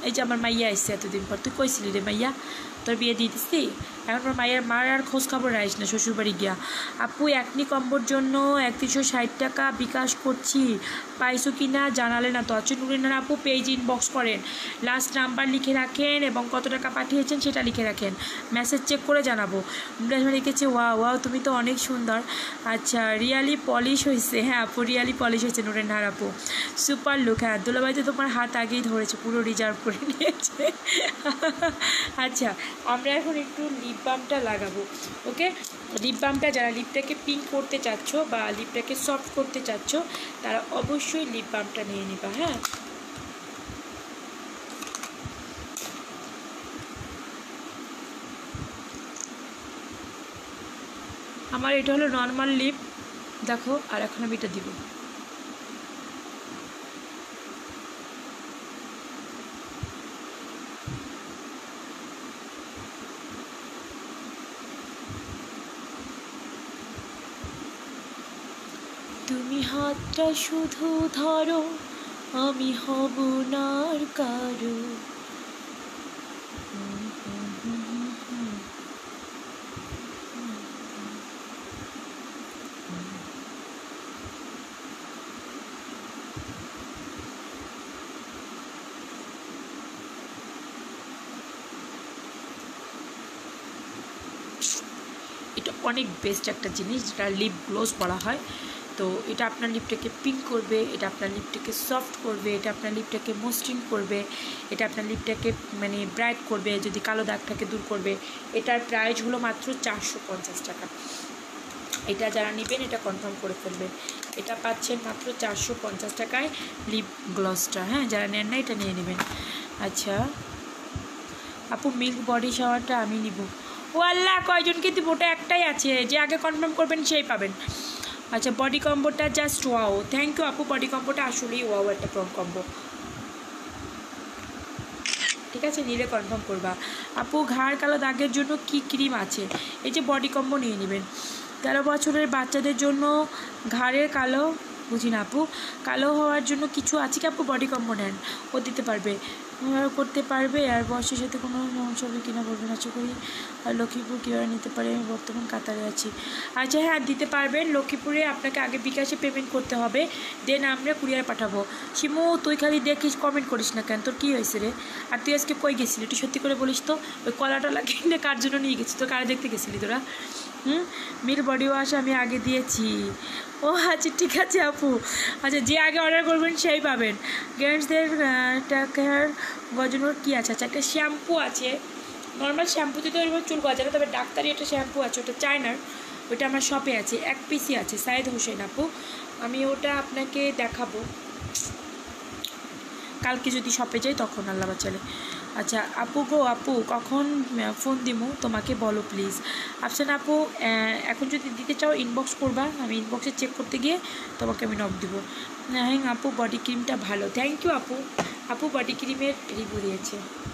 এই যে আমার মাইয়া আসছে এতদিন পর, তুই কইছিলি রে মাইয়া তোর বিয়ে দিয়ে দিচ্ছি, এখন আমার মায়ের মার আর খোঁজ খবর রাখিস না শ্বশুরবাড়ি গিয়া। আপু একনি কম্বোর জন্য 3160 টাকা বিকাশ করছি, পাইছো কি না জানালে না তো। আচ্ছা নুরিনার আপু পেজ ইনবক্স করেন, লাস্ট নাম্বার লিখে রাখেন এবং কত টাকা পাঠিয়েছেন সেটা লিখে রাখেন, মেসেজ চেক করে জানাবো। নুরিনা লিখেছে ওয়াও ওয়াও তুমি তো অনেক সুন্দর। আচ্ছা রিয়ালি পলিশ হয়েছে, হ্যাঁ আপু রিয়ালি পলিশ হয়েছে নুরিনার আপু, সুপার লুক। হ্যাঁ দুলাভাই তো তোমার হাত আগেই ধরেছে, পুরো রিজার্ভ করে নিয়েছে। আচ্ছা আমরা এখন একটু লিপ বামটা লাগাবো। ওকে লিপ বামটা যারা লিপটাকে পিঙ্ক করতে চাচ্ছ বা লিপটাকে সফট করতে চাচ্ছ তারা অবশ্যই লিপ বামটা নিয়ে নিবা। হ্যাঁ আমার এটা হলো নর্মাল লিপ দেখো, আর এখন আমি এটা দিব। তুমি হাতটা শুধু ধরো, আমি হব না আর কারো। এটা অনেক বেস্ট একটা জিনিস যেটা লিপ গ্লোজ বলা হয়। তো এটা আপনার লিপটাকে পিঙ্ক করবে, এটা আপনার লিপটাকে সফট করবে, এটা আপনার লিপটাকে মসৃণ করবে, এটা আপনার লিপটাকে মানে ব্রাইট করবে, যদি কালো দাগটাকে দূর করবে। এটার প্রাইস হলো মাত্র 450 টাকা। এটা যারা নেবেন এটা কনফার্ম করে ফেলবেন, এটা পাচ্ছেন মাত্র 450 টাকায় লিপ গ্লসটা। হ্যাঁ যারা নেন না এটা নিয়ে নেবেন। আচ্ছা আপু মিল্ক বডি শাওয়ারটা আমি নিব। ও আল্লাহ কয়জনকে দিব, ওটা একটাই আছে, যে আগে কনফার্ম করবেন সেই পাবেন। আচ্ছা বডি কম্বোটা জাস্ট ওয়াও, থ্যাংক ইউ আপু, বডি কম্বোটা আসলেই ওয়াও একটা কম্বো। ঠিক আছে নিলে কনফার্ম করবা। আপু ঘাড় কালো দাগের জন্য কি ক্রিম আছে? এই যে বডি কম্বো নিয়ে নেবেন। 13 বছরের বাচ্চাদের জন্য ঘাড়ের কালো, বুঝি না আপু, কালো হওয়ার জন্য কিছু আছে কি আপু? বডি কম্বো নেন, ও দিতে পারবে, করতে পারবে। আর বয়সের সাথে কোনো সমস্যা হবে কিনা বলবেন আশা করি। আর লক্ষ্মীপুর কীভাবে নিতে পারে, আমি বর্তমান কাতারে আছি। আচ্ছা হ্যাঁ দিতে পারবেন, লক্ষ্মীপুরে আপনাকে আগে বিকাশে পেমেন্ট করতে হবে, দেন আমরা কুরিয়ার পাঠাবো। শিমু তুই খালি দেখিস কমেন্ট করিস না কেন, তোর কী হয়েছে রে? আর তুই আজকে কই গেছিলি একটু সত্যি করে বলিস তো, ওই কলাটা লাগিয়ে কার জন্য নিয়ে গেছিস, তো কার দেখতে গেছিলি তোরা? মির বডি ওয়াশ আমি আগে দিয়েছি। ও আচ্ছা ঠিক আছে আপু, আচ্ছা যে আগে অর্ডার করবেন সেই পাবেন। গেন্টসদের টাকার গজনোর কী আছে? আচ্ছা একটা শ্যাম্পু আছে, নর্মাল শ্যাম্পুতে তো এরকম চুল গজানো, তবে ডাক্তারি একটা শ্যাম্পু আছে, ওটা চায়নার, ওইটা আমার শপে আছে, 1 পিসই আছে, সাইদ হোসেন আপু, আমি ওটা আপনাকে দেখাবো কালকে যদি শপে যাই তখন, আল্লাহ বাঁচালে। আচ্ছা আপু গো আপু কখন ফোন দিমু তোমাকে বলো প্লিজ। আফসান আপু এখন যদি দিতে চাও ইনবক্স করবা, আমি ইনবক্সে চেক করতে গিয়ে তোমাকে আমি নক দিব। হ্যাঁ আপু বডি ক্রিমটা ভালো, থ্যাংক ইউ আপু। আপু বডি ক্রিমের রিভিউ দিয়েছে।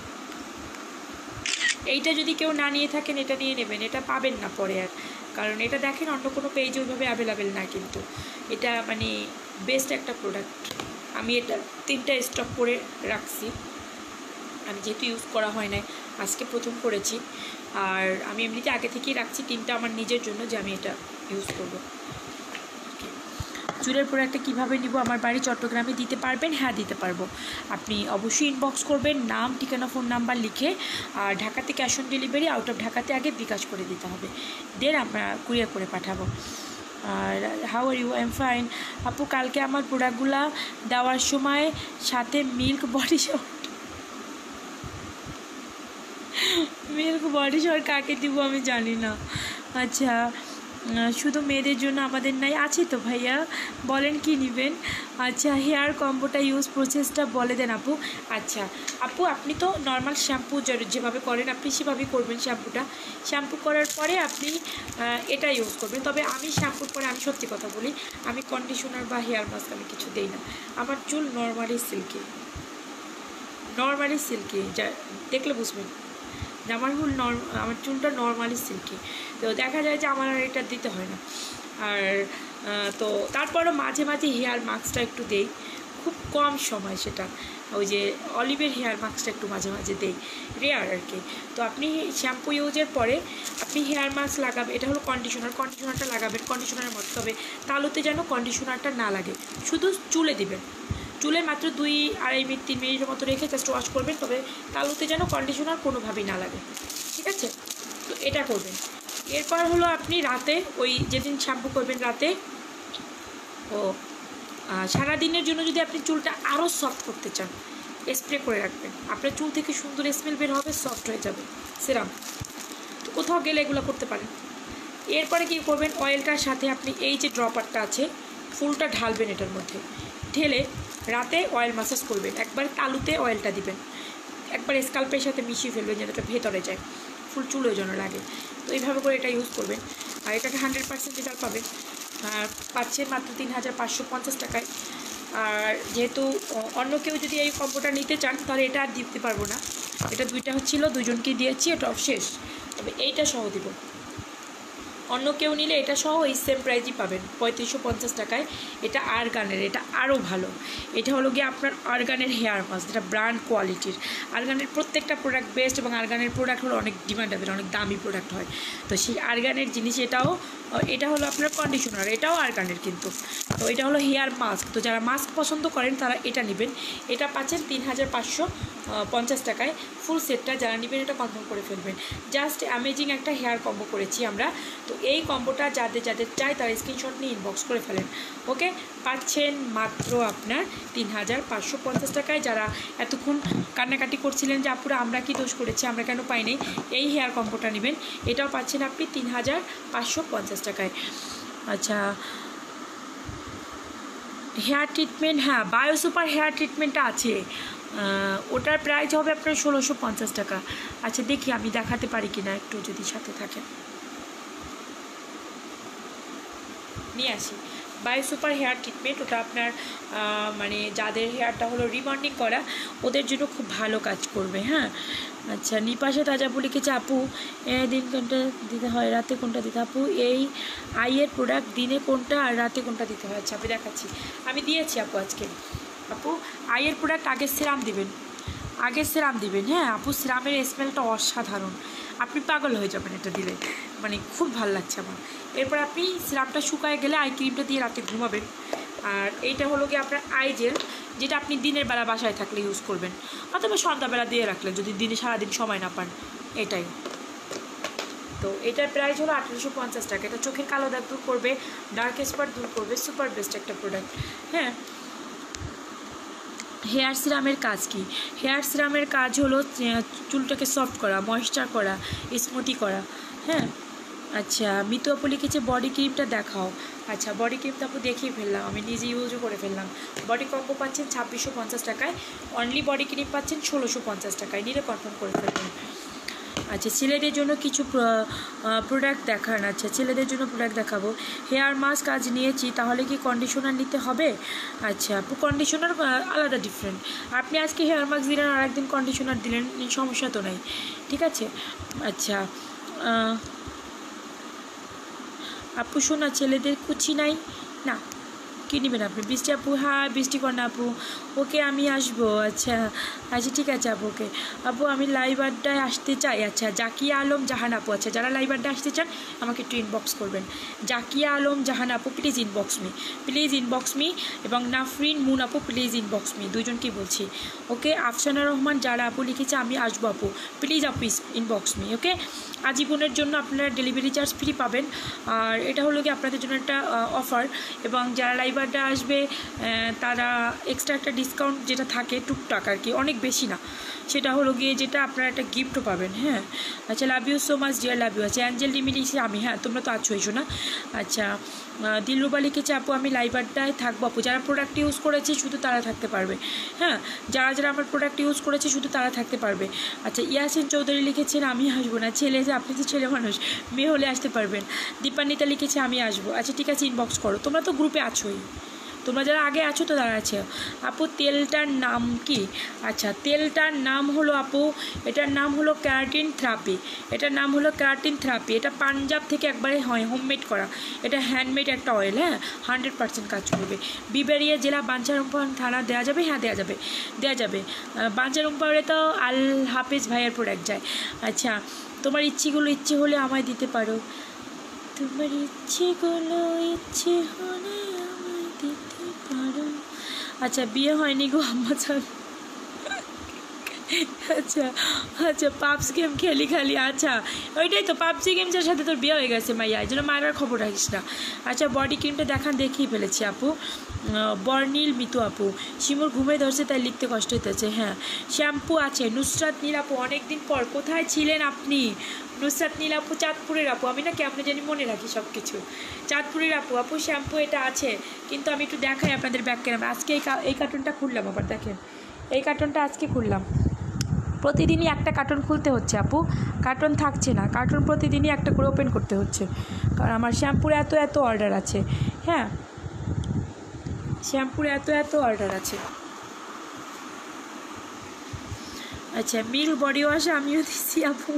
এইটা যদি কেউ না নিয়ে থাকেন এটা নিয়ে নেবেন, এটা পাবেন না পরে আর, কারণ এটা দেখেন অন্য কোনো পেজে ওইভাবে অ্যাভেলেবেল না, কিন্তু এটা মানে বেস্ট একটা প্রোডাক্ট। আমি এটা 3টা স্টক করে রাখছি, আমি যেহেতু ইউজ করা হয় নাই আজকে প্রথম করেছি, আর আমি এমনিতে আগে থেকেই রাখছি 3টা আমার নিজের জন্য, যে আমি এটা ইউজ করব। চুলের প্রোডাক্টটা কীভাবে নিব? আমার বাড়ি চট্টগ্রামে, দিতে পারবেন? হ্যাঁ দিতে পারবো, আপনি অবশ্যই ইনবক্স করবেন, নাম ঠিকানা ফোন নাম্বার লিখে। আর ঢাকাতে cash on delivery, out of ঢাকাতে আগে বিকাশ করে দিতে হবে, দেন আমরা কুরিয়ার করে পাঠাবো। আর how are you? I am fine আপু। কালকে আমার প্রোডাক্টগুলো দেওয়ার সময় সাথে মিল্ক বডি শাওয়ার কাকে দিব আমি জানি না। আচ্ছা শুধু মেয়েদের জন্য আমাদের নাই, আছে তো ভাইয়া, বলেন কি নেবেন? আচ্ছা হেয়ার কম্বোটা ইউজ প্রসেসটা বলে দেন আপু। আচ্ছা আপু আপনি তো নর্মাল শ্যাম্পু যেভাবে করেন আপনি সেভাবেই করবেন শ্যাম্পুটা। শ্যাম্পু করার পরে আপনি এটা ইউজ করবেন, তবে আমি শ্যাম্পুর পরে আমি সত্যি কথা বলি, আমি কন্ডিশনার বা হেয়ার মাস্ক আমি কিছু দিই না। আমার চুল নর্মালি সিল্কি, যা দেখলে বুঝবেন যে আমার চুলটা নর্মালি সিল্কি, তো দেখা যায় যে আমার আর এটা দিতে হয় না। আর তো তারপরও মাঝে মাঝে হেয়ার মাস্কটা একটু দেই, খুব কম সময় সেটা, ওই যে অলিভের হেয়ার মাস্কটা একটু মাঝে মাঝে দেই, রেয়ার আর কি। তো আপনি শ্যাম্পু ইউজের পরে আপনি হেয়ার মাস্ক লাগাবেন, এটা হলো কন্ডিশনারটা লাগাবেন কন্ডিশনারের মতো, তবে তালুতে যেন কন্ডিশনারটা না লাগে, শুধু চুলে দিবেন, চুলে মাত্র 2-2.5 মিনিট 3 মিনিটের মতো রেখে জাস্ট ওয়াশ করবেন, তবে তালুতে যেন কন্ডিশনার কোনোভাবেই না লাগে, ঠিক আছে? তো এটা করবেন। এরপর হলো আপনি রাতে ওই যেদিন শ্যাম্পু করবেন রাতে, ও সারাদিনের জন্য যদি আপনি চুলটা আরও সফট করতে চান, স্প্রে করে রাখবেন, আপনার চুল থেকে সুন্দর স্মেল বের হবে, সফট হয়ে যাবে সেরাম। তো কোথাও গেলে এগুলো করতে পারেন। এরপরে কী করবেন, অয়েলটার সাথে আপনি এই যে ড্রপারটা আছে ফুলটা ঢালবেন এটার মধ্যে, ঢেলে রাতে অয়েল ম্যাসাজ করবেন, একবার তালুতে অয়েলটা দিবেন, একবার স্কাল্পের সাথে মিশিয়ে ফেলবেন যেন এটা ভেতরে যায়, ফুল চুলের জন্য লাগে। তো এইভাবে করে এটা ইউজ করবেন, আর এটাকে 100% রেজাল্ট পাবেন। আর পাচ্ছেন মাত্র 3550 টাকায়। আর যেহেতু অন্য কেউ যদি এই কম্বোটা নিতে চান তাহলে এটা আর দিতে পারবো না, এটা দুইটা হচ্ছিলো, দুজনকেই দিয়েছি, এটা শেষ, তবে এইটা সহ দিব। অন্য কেউ নিলে এটা সহ এই সেম প্রাইজই পাবেন 3550 টাকায়। এটা আরগানের, এটা আরও ভালো। এটা হলো গিয়ে আপনার আরগানের হেয়ার মাস্ক, যেটা ব্র্যান্ড কোয়ালিটির। আরগানের প্রত্যেকটা প্রোডাক্ট বেস্ট, এবং আরগানের প্রোডাক্ট হলো অনেক ডিমান্ডেবল, অনেক দামি প্রোডাক্ট হয়। তো সেই আরগানের জিনিস এটাও, এটা হলো আপনার কন্ডিশনার, এটাও আরগানের কিন্তু। তো এটা হলো হেয়ার মাস্ক, তো যারা মাস্ক পছন্দ করেন তারা এটা নেবেন। এটা পাচ্ছেন 3550 টাকায় ফুল সেটটা, যারা নেবেন এটা কনফার্ম করে ফেলবেন। জাস্ট অ্যামেজিং একটা হেয়ার কম্বো করেছি আমরা। তো এই কম্বোটা যাদের যাদের চাই তারা স্ক্রিনশট নিয়ে ইনবক্স করে ফেলেন, ওকে? পাচ্ছেন মাত্র আপনার 3550 টাকায়। যারা এতক্ষণ কান্নাকাটি করছিলেন যে আপুরা আমরা কি দোষ করেছি, আমরা কেন পাইনি, এই হেয়ার কম্বোটা নেবেন, এটাও পাচ্ছেন আপনি 3550 টাকায়। আচ্ছা, হেয়ার ট্রিটমেন্ট, হ্যাঁ বায়ো সুপার হেয়ার ট্রিটমেন্টটা আছে, ওটার প্রাইস হবে আপনার 1650 টাকা। আচ্ছা দেখি আমি দেখাতে পারি কিনা, একটু যদি সাথে থাকেন নিয়ে আসি। বায়ো সুপার হেয়ার ট্রিটমেন্ট, ওটা আপনার মানে যাদের হেয়ারটা হলো রিবন্ডিং করা ওদের জন্য খুব ভালো কাজ করবে, হ্যাঁ। আচ্ছা, নিপাশে তাজাপু লিখেছে আপু দিন কোনটা দিতে হয়, রাতে কোনটা দিতে, আপু এই আইয়ের প্রোডাক্ট দিনে কোনটা আর রাতে কোনটা দিতে হয়? আচ্ছা আমি দেখাচ্ছি, আমি দিয়েছি আপু আজকে। আপু আইয়ের প্রোডাক্ট আগে সিরাম দিবেন, আগে সিরাম দিবেন, হ্যাঁ আপু সিরামের স্মেলটা অসাধারণ, আপনি পাগল হয়ে যাবেন এটা দিলে, মানে খুব ভালো লাগছে আমার। এরপর আপনি সিরামটা শুকায় গেলে আই ক্রিমটা দিয়ে রাতে ঘুমাবেন। আর এইটা হলো কি আপনার আই জেল, যেটা আপনি দিনের বেলা বাসায় থাকলে ইউজ করবেন, অথবা সন্ধ্যাবেলা দিয়ে রাখলেন যদি দিনে সারাদিন সময় না পান, এটাই। তো এটার প্রাইস হলো 1850 টাকা। এটা চোখের কালো দাগ দূর করবে, ডার্ক স্পট দূর করবে, সুপার বেস্ট একটা প্রোডাক্ট, হ্যাঁ। হেয়ার সিরামের কাজ কি? হেয়ার সিরামের কাজ হলো চুলটাকে সফট করা, ময়েশ্চার করা, স্মুথি করা, হ্যাঁ। আচ্ছা, মিতু আপু লিখেছে বডি ক্রিমটা দেখাও। আচ্ছা, বডি ক্রিমটা আপু দেখিয়ে ফেললাম, আমি নিজে ইউজও করে ফেললাম। বডি কম্বো পাচ্ছেন 2650 টাকায়, অনলি বডি ক্রিম পাচ্ছেন 1650 টাকায়, নিলে কনফার্ম করে ফেলবেন। আচ্ছা, ছেলেদের জন্য কিছু প্রোডাক্ট দেখান। আচ্ছা, ছেলেদের জন্য প্রোডাক্ট দেখাবো। হেয়ার মাস্ক আজ নিয়েছি, তাহলে কি কন্ডিশনার নিতে হবে? আচ্ছা আপু, কন্ডিশনার আলাদা ডিফারেন্ট, আপনি আজকে হেয়ার মাস্ক দিলেন আর একদিন কন্ডিশনার দিলেন, সমস্যা তো নাই, ঠিক আছে। আচ্ছা আপু শোনা, ছেলেদের কুচি নাই না, কী নেবেন আপনি? বৃষ্টি আপু, হ্যাঁ বৃষ্টিকন্যা আপু, ওকে আমি আসবো। আচ্ছা আচ্ছা ঠিক আছে আপু, ওকে আপু আমি লাইভ আড্ডায় আসতে চাই। আচ্ছা, জাকিয়া আলম জাহান আপু, আচ্ছা যারা লাইভ আড্ডায় আসতে চান আমাকে একটু ইনবক্স করবেন। জাকিয়া আলম জাহান আপু প্লিজ ইনবক্স মি, এবং নাফরিন মুন আপু প্লিজ ইনবক্স মি, দুজনকেই বলছি, ওকে। আফসানা রহমান যারা আপু লিখেছে আমি আসবো আপু, প্লিজ আপু ইনবক্স মি, ওকে। আজীবনের জন্য আপনারা ডেলিভারি চার্জ ফ্রি পাবেন, আর এটা হলো কি আপনাদের জন্য একটা অফার, এবং যারা লাইভ আড্ডা আসবে তারা এক্সট্রা একটা ডিসকাউন্ট যেটা থাকে টুকটাক আর কি, অনেক বেশি না, সেটা হলো গিয়ে যেটা আপনারা একটা গিফটও পাবেন, হ্যাঁ। আচ্ছা, love you so much dear, love you. আচ্ছা, অ্যাঞ্জেল ডিমি লিখেছি আমি, হ্যাঁ তোমরা তো আছোই শোনা। আচ্ছা, দিলরুবা লিখেছে আপু আমি লাইভ আড্ডায় থাকবো আপু, যারা প্রোডাক্ট ইউজ করেছে শুধু তারা থাকতে পারবে, হ্যাঁ যারা যারা আমার প্রোডাক্ট ইউজ করেছে শুধু তারা থাকতে পারবে। আচ্ছা, ইয়াসিন চৌধুরী লিখেছেন আমি আসবো না, ছেলে যে আপনি তো ছেলে মানুষ, মেয়ে হলে আসতে পারবেন। দীপান্বিতা লিখেছে আমি আসবো। আচ্ছা ঠিক আছে, ইনবক্স করো, তোমরা তো গ্রুপে আছোই, তোমরা যারা আগে আছো তো তারা আছে। আপু তেলটার নাম কি? আচ্ছা তেলটার নাম হলো আপু, এটার নাম হলো কেরাটিন থেরাপি। এটার নাম হলো কেরাটিন থেরাপি। এটা পাঞ্জাব থেকে একবারে হয়, হোমমেড করা। এটা হ্যান্ডমেড একটা অয়েল, হ্যাঁ 100% কাজ করবে। বিবেরিয়া জেলা বাঞ্ছারামপুর থানা। দেওয়া যাবে? হ্যাঁ দেওয়া যাবে, দেওয়া যাবে। বাঞ্ছারামপুরে তো আল হাফেজ ভাইয়ার প্রোডাক্ট যায়। আচ্ছা তোমার ইচ্ছে হলে আমায় দিতে পারো, তোমার ইচ্ছে হলে আমায় দিতে পারো। আচ্ছা বিয়ে হয়নি গো আম্মা জান। আচ্ছা আচ্ছা পাবস গেম খেলি খালি। আচ্ছা ওইটাই তো, পাবজি গেমসের সাথে তোর বিয়ে হয়ে গেছে মাইয়া, এই জন্য মায়ের খবর রাখিস না। আচ্ছা বডি ক্রিমটা দেখান, দেখিয়ে ফেলেছি আপু। বর্ণিল মিতু আপু, শিমুর ঘুমে ধরছে তাই লিখতে কষ্ট হইতেছে। হ্যাঁ শ্যাম্পু আছে। নুসরাত নীল আপু, অনেকদিন পর কোথায় ছিলেন আপনি? নুসরাত নীল আপু চাঁদপুরের আপু, আমি না কেমন জানি মনে রাখি সব কিছু। চাঁদপুরের আপু। আপু শ্যাম্পু এটা আছে, কিন্তু আমি একটু দেখাই আপনাদের ব্যাক ক্যামেরা। আজকে এই কার্টুনটা খুললাম, আবার দেখেন এই কার্টুনটা আজকে খুললাম। প্রতিদিনই একটা কার্টুন খুলতে হচ্ছে আপু, কার্টুন থাকছে না, কার্টুন প্রতিদিনই একটা করে ওপেন করতে হচ্ছে, কারণ আমার শ্যাম্পুর এত অর্ডার আছে। হ্যাঁ শ্যাম্পুর এত অর্ডার আছে। আচ্ছা মিল বডি ওয়াশ আমিও দিচ্ছি আপু,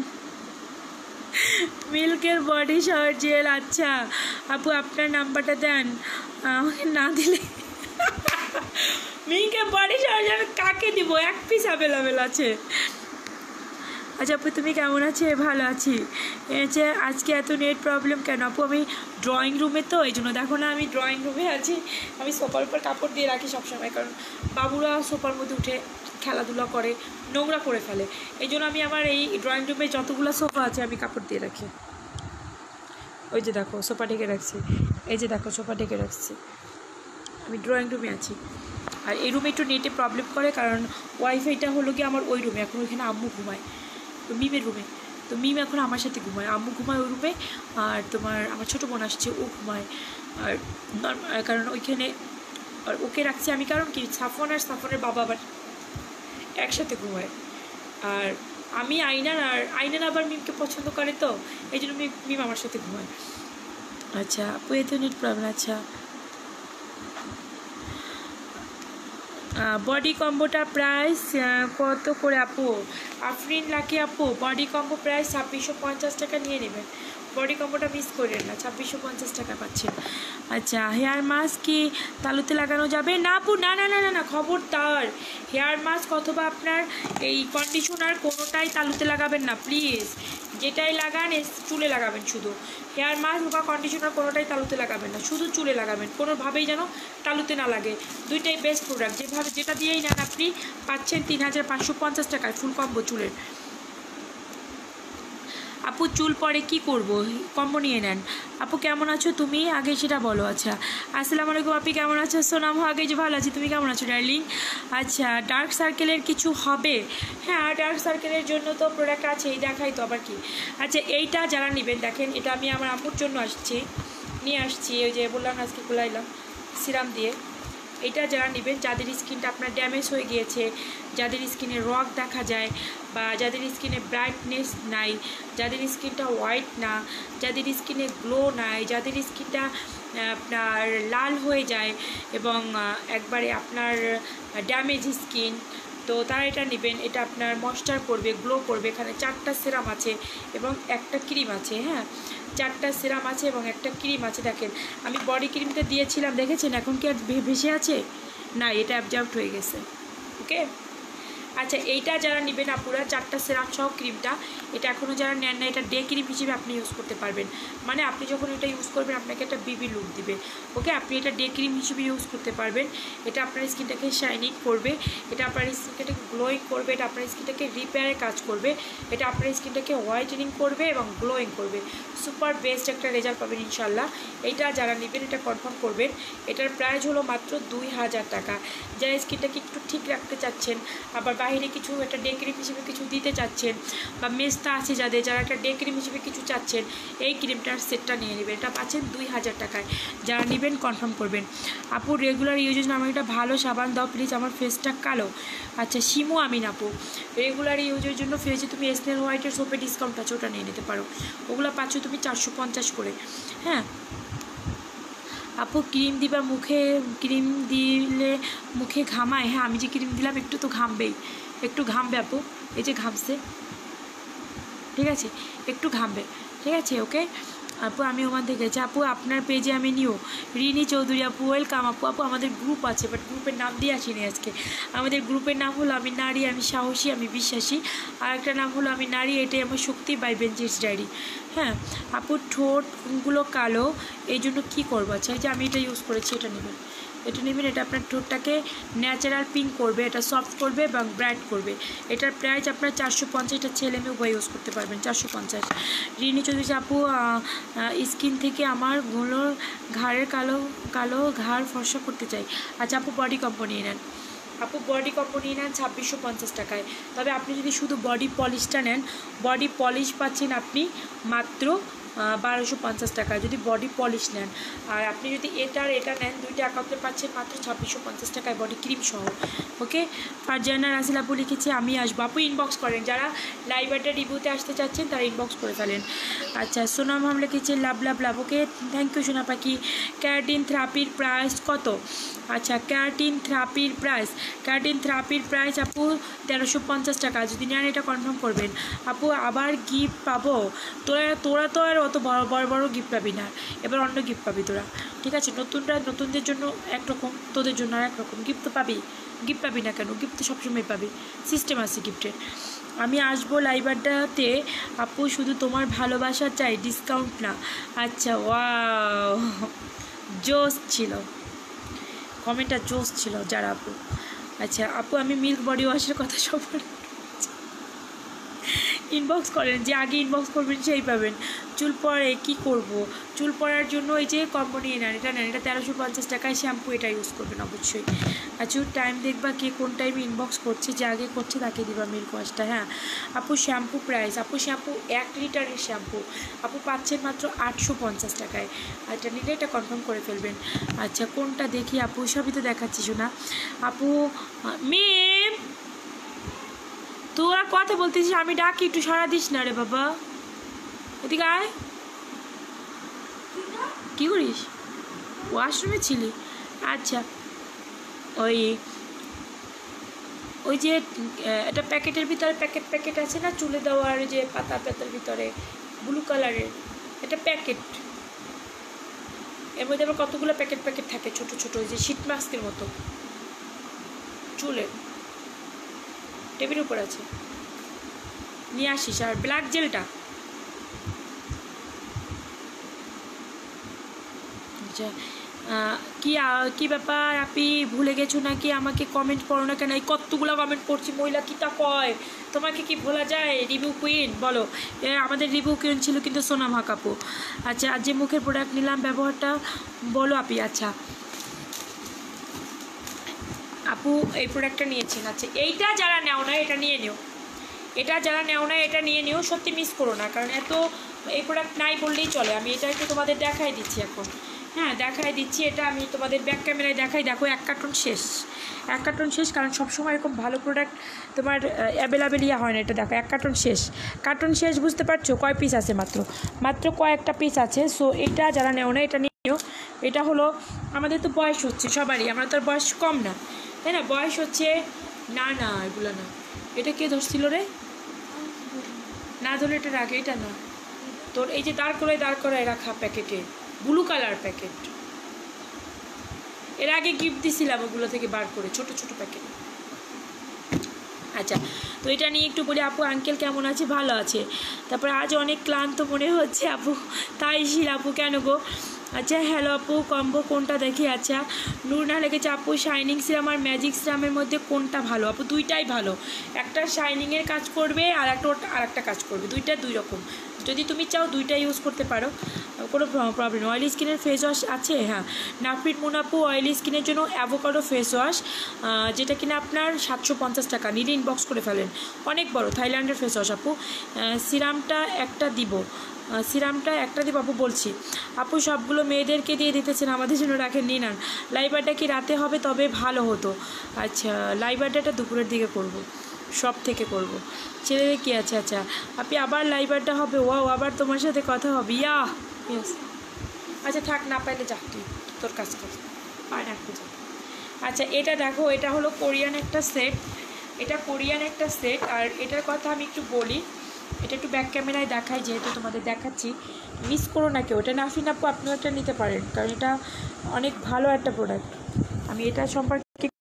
মিল্কের বডি শাওয়ার জেল। আচ্ছা আপু আপনার নাম্বারটা দেন, আমাকে না দিলে মিল্কের বডি শাওয়ার জেল কাকে দিব? এক পিস অ্যাভেলেবেল আছে। আচ্ছা আপু তুমি কেমন আছে? ভালো আছি। যে আজকে এত নেট প্রবলেম কেন আপু? আমি ড্রয়িং রুমে তো, এই জন্য দেখো না আমি ড্রয়িং রুমে আছি। আমি সোফার উপর কাপড় দিয়ে রাখি সবসময়, কারণ বাবুরা সোফার মধ্যে উঠে খেলাধুলা করে, নোংরা করে ফেলে। এই জন্য আমি আমার এই ড্রয়িং রুমে যতগুলো সোফা আছে আমি কাপড় দিয়ে রাখি। ওই যে দেখো সোফা ঢেকে রাখছি, এই যে দেখো সোফা ঢেকে রাখছি। আমি ড্রয়িং রুমে আছি। আর এই রুমে একটু নেটে প্রবলেম করে, কারণ ওয়াইফাইটা হলো কি আমার ওই রুমে, এখন ওইখানে আম্মু ঘুমায়, তো মিমের রুমে। তো মিম এখন আমার সাথে ঘুমায়, আম্মু ঘুমায় ওই রুমে, আর তোমার আমার ছোটো বোন আসছে ও ঘুমায়। আর কারণ ওইখানে আর ওকে রাখছি আমি, কারণ কি সাফন আর সাফনের বাবা আবার একসাথে ঘুমায়। আর আমি আইনান আবার মিমকে পছন্দ করে, তো এই জন্য মিম আমার সাথে ঘুমায়। আচ্ছা আপু এত নেট প্রবলেম। আচ্ছা বডি কম্বোটা প্রাইস কত করে আপু? আফরিন লাকি আপু বডি কম্বো প্রাইস 2650 টাকা নিয়ে নেবেন। বডি কম্বোটা মিস করেন না, 2650 টাকা পাচ্ছেন। আচ্ছা হেয়ার মাস্ক কি তালুতে লাগানো যাবে? না আপু না না না না না, খবরদার হেয়ার মাস্ক অথবা আপনার এই কন্ডিশনার কোনোটাই তালুতে লাগাবেন না প্লিজ। যেটাই লাগান চুলে লাগাবেন শুধু। হেয়ার মাস্ক বা কন্ডিশনার কোনোটাই তালুতে লাগাবেন না, শুধু চুলে লাগাবেন, কোনোভাবেই যেন তালুতে না লাগে। দুইটাই বেস্ট প্রোডাক্ট, যেটা দিয়েই নেন আপনি পাচ্ছেন 3550 টাকায় ফুল কম্বো চুলের। আপু চুল পরে কি করব? কম্বো নিয়ে নেন। আপু কেমন আছো তুমি? আগে সেটা বলো। আচ্ছা আসসালামু আলাইকুম, আপনি কেমন আছো? সোনাম আগে যে ভালো আছি, তুমি কেমন আছো ডার্লিং? আচ্ছা ডার্ক সার্কেলের কিছু হবে? হ্যাঁ ডার্ক সার্কেলের জন্য তো প্রোডাক্ট আছে, এই দেখাই তো আবার কি। আচ্ছা এইটা যারা নেবেন দেখেন, এটা আমি আমার আম্মুর জন্য নিয়ে আসছি, ওই যে বললাম আজকে খোলাইলাম সিরাম দিয়ে। এটা যারা নেবেন, যাদের স্কিনটা আপনার ড্যামেজ হয়ে গিয়েছে, যাদের স্কিনে রক দেখা যায়, বা যাদের স্কিনে ব্রাইটনেস নাই, যাদের স্কিনটা হোয়াইট না, যাদের স্কিনে গ্লো নাই, যাদের স্কিনটা আপনার লাল হয়ে যায় এবং একবারে আপনার ড্যামেজ স্কিন, তো তারা এটা নেবেন। এটা আপনার ময়েশ্চার করবে, গ্লো করবে। এখানে 4টা সিরাম আছে এবং একটা ক্রিম আছে। হ্যাঁ 4টা সিরাম আছে এবং একটা ক্রিম আছে। দেখেন আমি বডি ক্রিমটা দিয়েছিলাম, দেখেছেন এখন কি আর ভেসে আছে? না, এটা অ্যাবজর্বড হয়ে গেছে। ওকে আচ্ছা এইটা যারা নেবেন আপুরা, 4টা সিরাম সহ ক্রিমটা, এটা এখনও যারা নেন না, এটা ডে ক্রিম হিসেবে আপনি ইউজ করতে পারবেন। মানে আপনি যখন এটা ইউজ করবেন আপনাকে একটা বিবি লুক দিবে। ওকে আপনি এটা ডে ক্রিম হিসেবে ইউজ করতে পারবেন। এটা আপনার স্কিনটাকে শাইনিং করবে, এটা আপনার স্কিনটাকে গ্লোয়িং করবে, এটা আপনার স্কিনটাকে রিপেয়ারের কাজ করবে, এটা আপনার স্কিনটাকে হোয়াইটেনিং করবে এবং গ্লোয়িং করবে। সুপার বেস্ট একটা রেজাল্ট পাবেন ইনশাল্লাহ। এইটা যারা নেবেন এটা কনফার্ম করবেন। এটার প্রাইস হলো মাত্র 2000 টাকা। যারা স্কিনটাকে একটু ঠিক রাখতে চাচ্ছেন, আবার বাইরে কিছু একটা ডে ক্রিম হিসেবে কিছু দিতে চাচ্ছেন, বা মেস্তা আছে যারা একটা ডে ক্রিম হিসেবে কিছু চাচ্ছেন, এই ক্রিমটার সেটটা নিয়ে নেবেন। এটা পাচ্ছেন 2000 টাকায়। যারা নেবেন কনফার্ম করবেন। আপু রেগুলার ইউজের জন্য আমাকে একটা ভালো সাবান দাও প্লিজ, আমার ফেসটা কালো। আচ্ছা শিমু আমিন আপু, রেগুলার ইউজের জন্য ফেসে তুমি স্নেল হোয়াইটের সোপে ডিসকাউন্ট আছে, ওটা নিয়ে নিতে পারো। ওগুলো পাচ্ছ তুমি 450 করে। হ্যাঁ আপু ক্রিম দিবা মুখে, ক্রিম দিলে মুখে ঘামায়? হ্যাঁ আমি যে ক্রিম দিলাম একটু তো ঘামবেই, একটু ঘামবে আপু, এই যে ঘামছে, ঠিক আছে একটু ঘামবে, ঠিক আছে ওকে আপু। আমি ওখান থেকে গেছি আপু, আপনার পেজে আমি নিউ রিনি চৌধুরী আপু, ওয়েলকাম আপু। আপু আমাদের গ্রুপ আছে, বাট গ্রুপের নাম দিয়ে আসিনি আজকে। আমাদের গ্রুপের নাম হলো আমি নারী, আমি সাহসী, আমি বিশ্বাসী। আর একটা নাম হলো আমি নারী, এটাই আমার শক্তি বাই বেঞ্চিস ডায়েরি। হ্যাঁ আপু ঠোঁটগুলো কালো, এই জন্য কী করবো? আচ্ছা এই যে আমি এটা ইউজ করেছি, এটা নেবেন, এটা নেবেন, এটা আপনার ঠোঁটটাকে ন্যাচারাল পিঙ্ক করবে, এটা সফট করবে এবং ব্রাইট করবে। এটার প্রাইস আপনার 450, এটা ছেলে মেয়ে উভয় ইউজ করতে পারবেন, 450। রিনি চৌধুরী আপু, স্কিন থেকে আমার গুলোর ঘাড়ের কালো কালো ঘাড় ফর্সা করতে চাই। আচ্ছা আপু বডি কোম্পানি নেন, আপু বডি কোম্পানি নেন 2650 টাকায়। তবে আপনি যদি শুধু বডি পলিশটা নেন, বডি পলিশ পাচ্ছেন আপনি মাত্র 1250 টাকায় যদি বডি পলিশ নেন। আর আপনি যদি এটা নেন, দুইটা একাউন্টে পাচ্ছেন মাত্র 2650 টাকায় বডি ক্রিম সহ। ওকে ফারজানা রাসেল আপু লিখেছে আমি আসবো। আপু ইনবক্স করেন, যারা লাইভ আড্ডা রিভিউতে আসতে চাচ্ছেন তারা ইনবক্স করে ফেলেন। আচ্ছা সোনাম হাম লিখেছে লাভ লাভ লাভ, ওকে থ্যাংক ইউ সোনা পাখি। ক্যারাটিন থেরাপির প্রাইস কত? আচ্ছা ক্যারাটিন থেরাপির প্রাইস আপু 1350 টাকা। যদি নেন এটা কনফার্ম করবেন। আপু আবার গিফট পাবো? তোরা তো আর অত বড় গিফট পাবি না, এবার অন্য গিফট পাবি তোরা, ঠিক আছে? নতুনদের জন্য একরকম, তোদের জন্য আর একরকম গিফট তো পাবি। গিফট পাবি না কেন? গিফট তো সবসময় পাবি, সিস্টেম আছে গিফটের। আমি আসবো লাইভ আড্ডাতে আপু, শুধু তোমার ভালোবাসা চাই, ডিসকাউন্ট না। আচ্ছা ওয়াও, জোস ছিল কমেন্টটা, জোস ছিল যারা আপু। আচ্ছা আপু আমি মিল্ক বডি ওয়াশের কথা সবার ইনবক্স করেন, যে আগে ইনবক্স করবেন সেই পাবেন। চুল পরে কি করব? চুল পরার জন্য এই যে কম্বো নিয়ে নেন, এটা 1350 টাকায় শ্যাম্পু, এটা ইউজ করবেন অবশ্যই। আচ্ছা টাইম দেখবা কে কোন টাইমে ইনবক্স করছে, যে আগে করছে তাকে দিবা মিল্ক ওয়াশটা। হ্যাঁ আপু শ্যাম্পু প্রাইস, আপু শ্যাম্পু 1 লিটারের শ্যাম্পু আপু পাচ্ছেন মাত্র 850 টাকায়। এটা নিলে এটা কনফার্ম করে ফেলবেন। আচ্ছা কোনটা দেখি আপু? সবই তো দেখাচ্ছি শোনা। আপু মিম তোরা কথা বলতেছিস, আমি ডাকি একটু সারা দিস না রে বাবা, এদিকে আয়। কী করিস? ওয়াশরুমে ছিলি? আচ্ছা ওই যে এটা প্যাকেটের ভিতরে প্যাকেট আছে না চুলে দেওয়ার, যে পাতার ভিতরে ব্লু কালারের, এটা প্যাকেট, এর মধ্যে আবার কতগুলো প্যাকেট থাকে ছোট ছোট, ওই যে শীট মাস্কের মতো, চুলে টেবিলের উপর আছে, নিয়ে আসিস। আর ব্ল্যাক জেলটা, আচ্ছা কি ব্যাপার আপনি ভুলে গেছো নাকি? আমাকে কমেন্ট করো না কেন? এই কতগুলো কমেন্ট করছি, মহিলা কিতা কয়, তোমাকে কি ভোলা যায়? রিভিউ কুইন বলো, আমাদের রিভিউ কুইন ছিল কিন্তু সোনাম হক আপু। আচ্ছা আজ যে মুখের প্রোডাক্ট নিলাম ব্যবহারটা বলো আপনি। আচ্ছা আপু এই প্রোডাক্টটা নিয়েছেন, আচ্ছা এইটা যারা নেও না এটা নিয়ে নিও, এটা নিয়ে নিও, সত্যি মিস করো না, কারণ এত এই প্রোডাক্ট নাই বললেই চলে। আমি এটা একটু তোমাদের দেখাই দিচ্ছি এখন, হ্যাঁ দেখাই দিচ্ছি, এটা আমি তোমাদের ব্যাক ক্যামেরায় দেখাই। দেখো 1 কার্টন শেষ, কারণ সবসময় এরকম ভালো প্রোডাক্ট তোমার অ্যাভেলেবেল হয় না। এটা দেখো 1 কার্টন শেষ, বুঝতে পারছো? কয় পিস আছে? মাত্র কয়েকটা পিস আছে। সো এটা যারা নেও না এটা নিও। এটা হলো আমাদের তো বয়স হচ্ছে সবারই, আমরা তো আর বয়স কম না, তাই না? বয়স হচ্ছে না এগুলো না। এটা কে ধরছিল রে? না ধরে এটা রাখে, এটা না তোর, এই যে দাঁড় করে রাখা প্যাকেটে, ব্লু কালার প্যাকেট, এর আগে গিফট দিছিলাম ওগুলো থেকে বার করে, ছোট প্যাকেট। আচ্ছা তো এটা নিয়ে একটু বলি। আপু আঙ্কেল কেমন আছে? ভালো আছে। তারপরে আজ অনেক ক্লান্ত মনে হচ্ছে আপু, তাই শির আপু কেন গো? আচ্ছা হ্যালো আপু, কম্বো কোনটা দেখি? আচ্ছা নূরনা লেগেছে আপু শাইনিং সিরাম আর ম্যাজিক সিরামের মধ্যে কোনটা ভালো? আপু দুইটাই ভালো, একটা শাইনিংয়ের কাজ করবে আর একটা কাজ করবে, দুইটা দুই রকম। যদি তুমি চাও দুইটা ইউজ করতে পারো, কোনো প্রবলেম। অয়েলি স্কিনের ফেস ওয়াশ আছে, হ্যাঁ নাফরিন মুনাপু অয়েলি স্কিনের জন্য অ্যাভোকাডো ফেস ওয়াশ, যেটা কিনা আপনার 750 টাকা, নিলে ইনবক্স করে ফেলেন, অনেক বড় থাইল্যান্ডের ফেস ওয়াশ। আপু সিরামটা একটা দিব আপু বলছি। আপু সবগুলো মেয়েদেরকে দিয়ে দিতেছেন, আমাদের জন্য রাখেন, নিন আর। লাইভ আড্ডা কি রাতে হবে? তবে ভালো হতো। আচ্ছা লাইভ আড্ডাটা দুপুরের দিকে করব, সব থেকে করব। ছেলেদের কি আছে? আচ্ছা আপনি আবার লাইভ আড্ডা হবে? ওয়াও, আবার তোমার সাথে কথা হবে, ইয়েস। আচ্ছা থাক, না পাইলে যা, তুই তোর কাজ কর, পায় না খুঁজে। আচ্ছা এটা দেখো, এটা হলো কোরিয়ান একটা সেট, এটা কোরিয়ান একটা সেট। আর এটার কথা আমি একটু বলি, এটা একটু ব্যাক ক্যামেরায় দেখাই, যেহেতু তোমাদের দেখাচ্ছি, মিস করো না কেউ। এটা নাফিন আপু আপনিও একটা নিতে পারেন, কারণ এটা অনেক ভালো একটা প্রোডাক্ট। আমি এটা সম্পর্কে,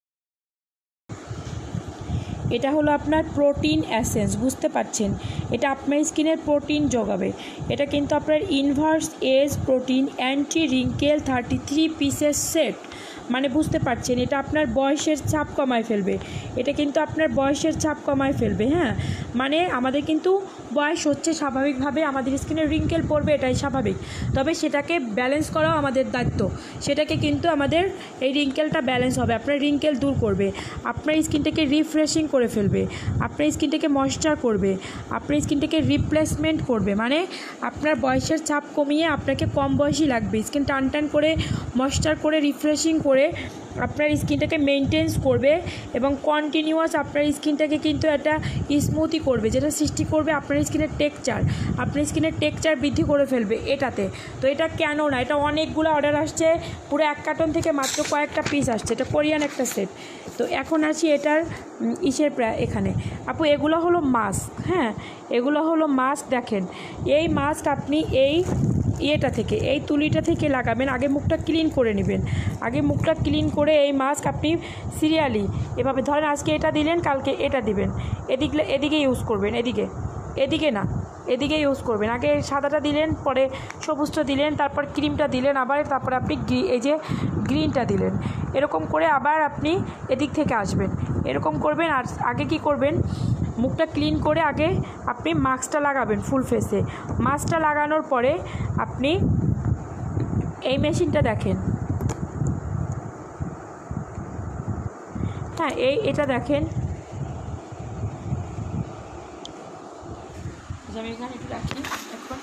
এটা হলো আপনার প্রোটিন অ্যাসেন্স, বুঝতে পারছেন, এটা আপনার স্কিনের প্রোটিন যোগাবে। এটা কিন্তু আপনার inverse age protein anti wrinkle 33 পিসের সেট, মানে বুঝতে পারছেন এটা আপনার বয়সের ছাপ কমায় ফেলবে। এটা কিন্তু আপনার বয়সের ছাপ কমায় ফেলবে। হ্যাঁ, মানে আমাদের কিন্তু বয়স হচ্ছে স্বাভাবিকভাবে, আমাদের স্কিনে রিঙ্কেল পড়বে, এটাই স্বাভাবিক। তবে সেটাকে ব্যালেন্স করাও আমাদের দায়িত্ব। সেটাকে কিন্তু আমাদের এই রিঙ্কেলটা ব্যালেন্স হবে, আপনার রিঙ্কেল দূর করবে, আপনার স্কিনটাকে রিফ্রেশিং করে ফেলবে, আপনার স্কিনটাকে ময়েশ্চার করবে, আপনার স্কিনটাকে রিপ্লেসমেন্ট করবে। মানে আপনার বয়সের ছাপ কমিয়ে আপনাকে কম বয়সী লাগবে, স্কিন টান টান করে ময়েশ্চার করে রিফ্রেশিং করে আপনার স্কিনটাকে মেনটেন্স করবে এবং কন্টিনিউয়াস আপনার স্কিনটাকে কিন্তু একটা স্মুথি করবে, যেটা সৃষ্টি করবে আপনার স্কিনের টেক্সচার, আপনার স্কিনের টেক্সচার বৃদ্ধি করে ফেলবে এটাতে। তো এটা কেন না, এটা অনেকগুলো অর্ডার আসছে, পুরো 1 কার্টন থেকে মাত্র কয়েকটা পিস আসছে, এটা কোরিয়ান একটা সেট। তো এখন আসি এটার ইসের প্রায় এখানে। আপু এগুলো হলো মাস্ক, হ্যাঁ এগুলো হলো মাস্ক। দেখেন এই মাস্ক আপনি এই ইয়েটা থেকে, এই তুলিটা থেকে লাগাবেন, আগে মুখটা ক্লিন করে নেবেন, আগে মুখটা ক্লিন করে এই মাস্ক আপনি সিরিয়ালি এভাবে ধরেন, আজকে এটা দিলেন, কালকে এটা দিবেন, এদিকে ইউজ করবেন, এদিকে না, এদিকে ইউজ করবেন। আগে সাদাটা দিলেন, পরে সবুজটা দিলেন, তারপর ক্রিমটা দিলেন, আবার তারপরে আপনি এই যে গ্রিনটা দিলেন, এরকম করে আবার আপনি এদিক থেকে আসবেন, এরকম করবেন। আর আগে কি করবেন, মুখটা ক্লিন করে আগে আপনি মাস্কটা লাগাবেন ফুল ফেসে। মাস্কটা লাগানোর পরে আপনি এই মেশিনটা দেখেন, হ্যাঁ এটা দেখেন, আমি এখানে একটু রাখি এখন।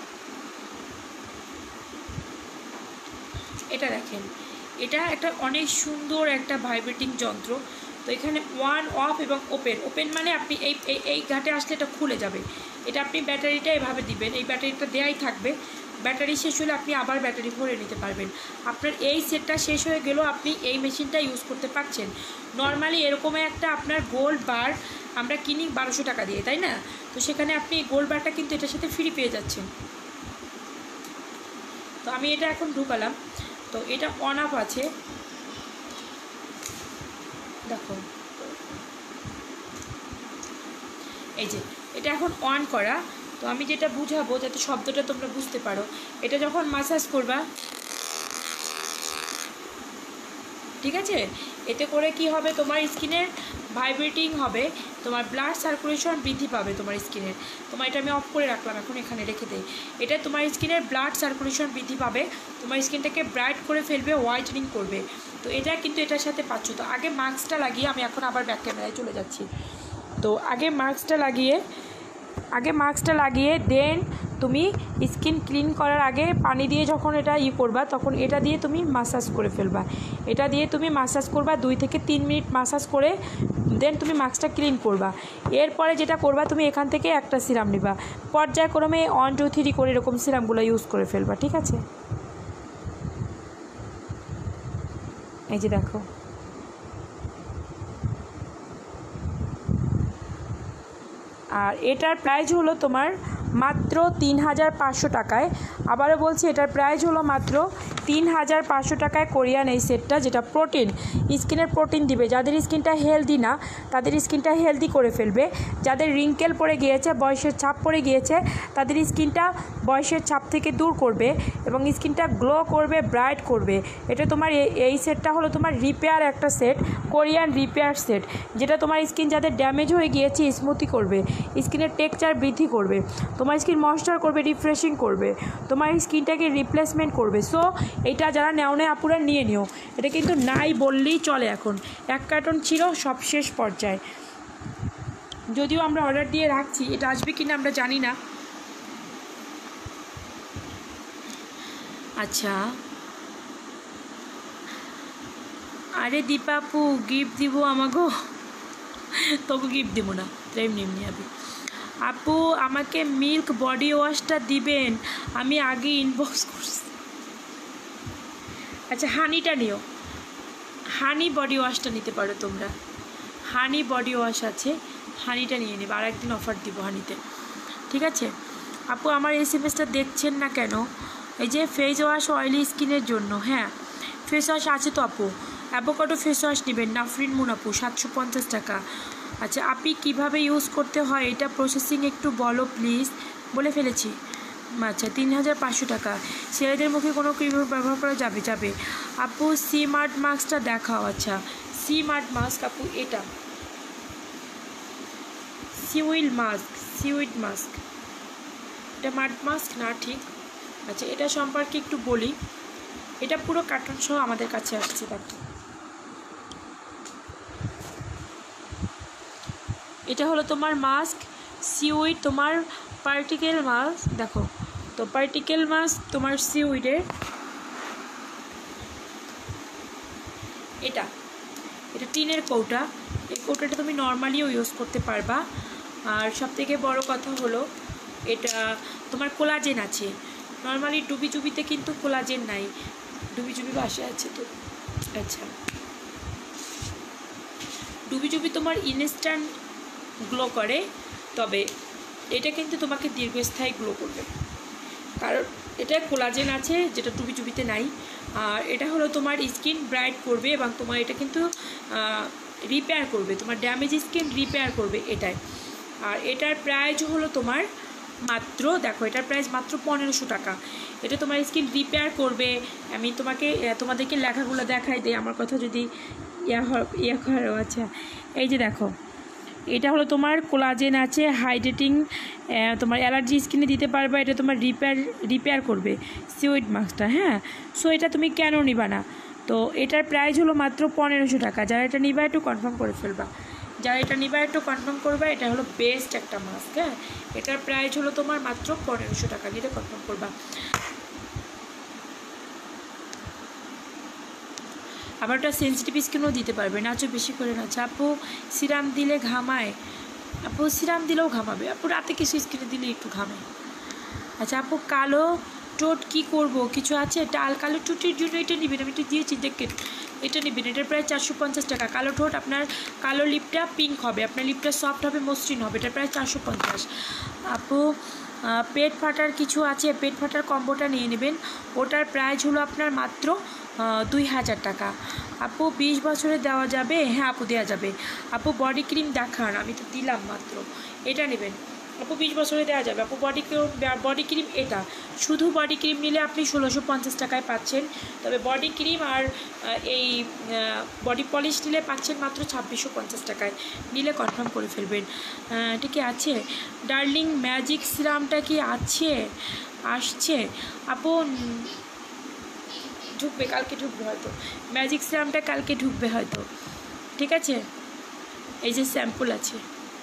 এটা দেখেন, এটা একটা অনেক সুন্দর একটা ভাইব্রেটিং যন্ত্র। তো এখানে অন অফ এবং ওপেন মানে আপনি এই ঘাটে আসলে এটা খুলে যাবে। এটা আপনি ব্যাটারিটা এভাবে দিবেন, এই ব্যাটারিটা দেয়াই থাকবে, ব্যাটারি শেষ হলে আপনি আবার ব্যাটারি ভরে নিতে পারবেন। আপনার এই সেটটা শেষ হয়ে গেলেও আপনি এই মেশিনটা ইউজ করতে পারছেন। নর্মালি এরকম একটা আপনার গোল্ড বার আমরা কিনি 1200 টাকা দিয়ে, তাই না? তো সেখানে আপনি গোল্ড বারটা কিন্তু এটার সাথে ফ্রি পেয়ে যাচ্ছেন। তো আমি এটা এখন ঢুকালাম, তো এটা অন অফ আছে, দেখো এই যে এটা এখন অন করা। তো আমি যেটা বুঝাবো যাতে শব্দটা তোমরা বুঝতে পারো, এটা যখন ম্যাসাজ করবা, ঠিক আছে, এতে করে কি হবে, তোমার স্কিনের ভাইব্রেটিং হবে, তোমার ব্লাড সার্কুলেশন বৃদ্ধি পাবে তোমার স্কিনের। তোমার এটা আমি অফ করে রাখলাম, এখন এখানে রেখে দেই। এটা তোমার স্কিনের ব্লাড সার্কুলেশন বৃদ্ধি পাবে, তোমার স্কিনটাকে ব্রাইট করে ফেলবে, হোয়াইটেনিং করবে। তো এটা কিন্তু এটার সাথে পাচ্ছ। তো আগে মাস্কটা লাগিয়ে, আমি এখন আবার ব্যাক ক্যামেরায় চলে যাচ্ছি। তো আগে মাস্কটা লাগিয়ে দেন তুমি স্কিন ক্লিন করার আগে পানি দিয়ে যখন এটা করবা, তখন এটা দিয়ে তুমি মাসাজ করে ফেলবা, এটা দিয়ে তুমি মাসাজ করবা 2 থেকে 3 মিনিট মাসাজ করে দেন তুমি মাস্কটা ক্লিন করবা। এরপরে যেটা করবা, তুমি এখান থেকে একটা সিরাম নিবা, পর্যায়ক্রমে 1 2 3 করে এরকম সিরামগুলো ইউজ করে ফেলবা, ঠিক আছে? এই যে দেখো, আর এটার প্রাইস হলো তোমার মাত্র 3500 টাকায়। আবারও বলছি, এটার প্রাইস হলো মাত্র 3500 টাকায় কোরিয়ান এই সেটটা, যেটা প্রোটিন, স্কিনের প্রোটিন দিবে। যাদের স্কিনটা হেলদি না তাদের স্কিনটা হেলদি করে ফেলবে, যাদের রিঙ্কেল পড়ে গিয়েছে, বয়সের ছাপ পড়ে গিয়েছে, তাদের স্কিনটা বয়সের ছাপ থেকে দূর করবে এবং স্কিনটা গ্লো করবে, ব্রাইট করবে। এটা তোমার এই সেটটা হলো তোমার রিপেয়ার একটা সেট, কোরিয়ান রিপেয়ার সেট, যেটা তোমার স্কিন যাদের ড্যামেজ হয়ে গিয়েছে স্মুথি করবে, স্কিনের টেক্সচার বৃদ্ধি করবে, তোমার স্কিন ময়েশ্চার করবে, রিফ্রেশিং করবে, তোমার স্কিনটাকে রিপ্লেসমেন্ট করবে। সো এটা যারা নেও আপুরা নিয়ে নিও, এটা কিন্তু নাই বললেই চলে। এখন 1 কার্টন ছিল, সব শেষ পর্যায়ে, যদিও আমরা অর্ডার দিয়ে রাখছি, এটা আসবে কিনা আমরা জানি না। আচ্ছা, আরে দীপাপু গিফট দিব আমাগো, তবু গিফট দিব না, এমনি আপু আমাকে মিল্ক বডি ওয়াশটা দিবেন, আমি আগে ইনবক্স করছি। আচ্ছা হানিটা নিও, হানি বডি ওয়াশটা নিতে পারো তোমরা, হানি বডি ওয়াশ আছে, হানিটা নিয়ে নেবে, আর একদিন অফার দিব হানিতে, ঠিক আছে। আপু আমার এসএমএসটা দেখছেন না কেন? এই যে ফেস ওয়াশ অয়েলি স্কিনের জন্য, হ্যাঁ ফেস ওয়াশ আছে তো আপু, অ্যাভোকাডো ফেস ওয়াশ নেবেন, নাফরিন মুন আপু 750 টাকা। আচ্ছা আপনি কীভাবে ইউজ করতে হয় এটা প্রসেসিং একটু বলো প্লিজ। বলে ফেলেছি। আচ্ছা 3500 টাকা। ছেলেদের মুখে কোনো ক্রিম ব্যবহার করা যাবে? যাবে আপু। সি মার্ট মাস্কটা দেখাও। আচ্ছা সি মার্ট মাস্ক আপু, এটা সিউইল মাস্ক, সিউইড মাস্ক, এটা মার্ট মাস্ক না ঠিক। আচ্ছা এটা সম্পর্কে একটু বলি, এটা পুরো কার্টন সহ আমাদের কাছে আসছে। দেখো এটা হলো তোমার মাস্ক সিউইড, তোমার পার্টিকেল মাস্ক, দেখো তো পার্টিকেল মাস্ক তোমার সিউইডের, এটা এটা টিনের কৌটা, এই কৌটাটা তুমি নর্মালিও ইউজ করতে পারবা। আর সবথেকে বড় কথা হলো এটা তোমার কোলাজেন আছে, নর্মালি ডুবি জুবিতে কিন্তু কোলাজেন নাই, ডুবি জুবি বাসে আছে তো। আচ্ছা ডুবি জুবি তোমার ইনস্ট্যান্ট গ্লো করে, তবে এটা কিন্তু তোমাকে দীর্ঘস্থায়ী গ্লো করবে, কারণ এটা কোলাজেন আছে যেটা ডুবি জুবিতে নাই। আর এটা হলো তোমার স্কিন ব্রাইট করবে এবং তোমার এটা কিন্তু রিপেয়ার করবে, তোমার ড্যামেজ স্কিন রিপেয়ার করবে এটাই। আর এটার প্রাইস হলো তোমার মাত্র, দেখো এটার প্রাইস মাত্র 1500 টাকা। এটা তোমার স্কিন রিপেয়ার করবে। আমি তোমাদেরকে লেখাগুলো দেখাই দিই, আমার কথা যদি ইয়া করো। আচ্ছা এই যে দেখো এটা হলো তোমার কোলাজেন আছে, হাইড্রেটিং, তোমার অ্যালার্জি স্কিনে দিতে পারবে, এটা তোমার রিপেয়ার করবে সিউইড মাস্কটা, হ্যাঁ। সো এটা তুমি কেন নিবা না? তো এটার প্রাইস হলো মাত্র 1500 টাকা। যারা এটা নিবা একটু কনফার্ম করে ফেলবা, যারা এটা নিবা একটু কনফার্ম করবা। এটা হলো বেস্ট একটা মাস্ক, হ্যাঁ। এটার প্রাইস হলো তোমার মাত্র 1500 টাকা, নিতে কনফার্ম করবা। আবার ওটা সেন্সিটিভ স্কিনও দিতে পারবে, নাচো বেশি করে নাচো। আপু সিরাম দিলে ঘামায়? আপু সিরাম দিলেও ঘামাবে আপু, রাতে কিছু স্কিনে দিলে একটু ঘামে। আচ্ছা আপু কালো টোট কি করব? কিছু আছে? ডাল কালো টোটের জন্য এটা নেবেন, আমি এটা দিয়েছি দেখেন, এটা নেবেন। এটার প্রায় 450 টাকা। কালো ঠোঁট, আপনার কালো লিপটা পিঙ্ক হবে, আপনার লিপটা সফট হবে, মসৃণ হবে, এটা প্রায় 450। আপু পেট ফাটার কিছু আছে? পেট ফাটার কম্বোটা নিয়ে নেবেন, ওটার প্রাইস হলো আপনার মাত্র 2000 টাকা। আপু 20 বছরে দেওয়া যাবে? হ্যাঁ আপু দেওয়া যাবে। আপু বডি ক্রিম দেখান, আমি তো দিলাম মাত্র, এটা নেবেন আপু 20 বছরে দেওয়া যাবে। আপু বডি ক্রিম এটা শুধু বডি ক্রিম নিলে আপনি 1650 টাকায় পাচ্ছেন, তবে বডি ক্রিম আর এই বডি পলিশ নিলে পাচ্ছেন মাত্র 2650 টাকায়। নিলে কনফার্ম করে ফেলবেন। ঠিক আছে ডার্লিং, ম্যাজিক সিরামটা কি আসছে? আপু ঢুকবে, কালকে ঢুকবে হয়তো, ম্যাজিক সিরামটা কালকে ঢুকবে হয়তো, ঠিক আছে। এই যে স্যাম্পল আছে,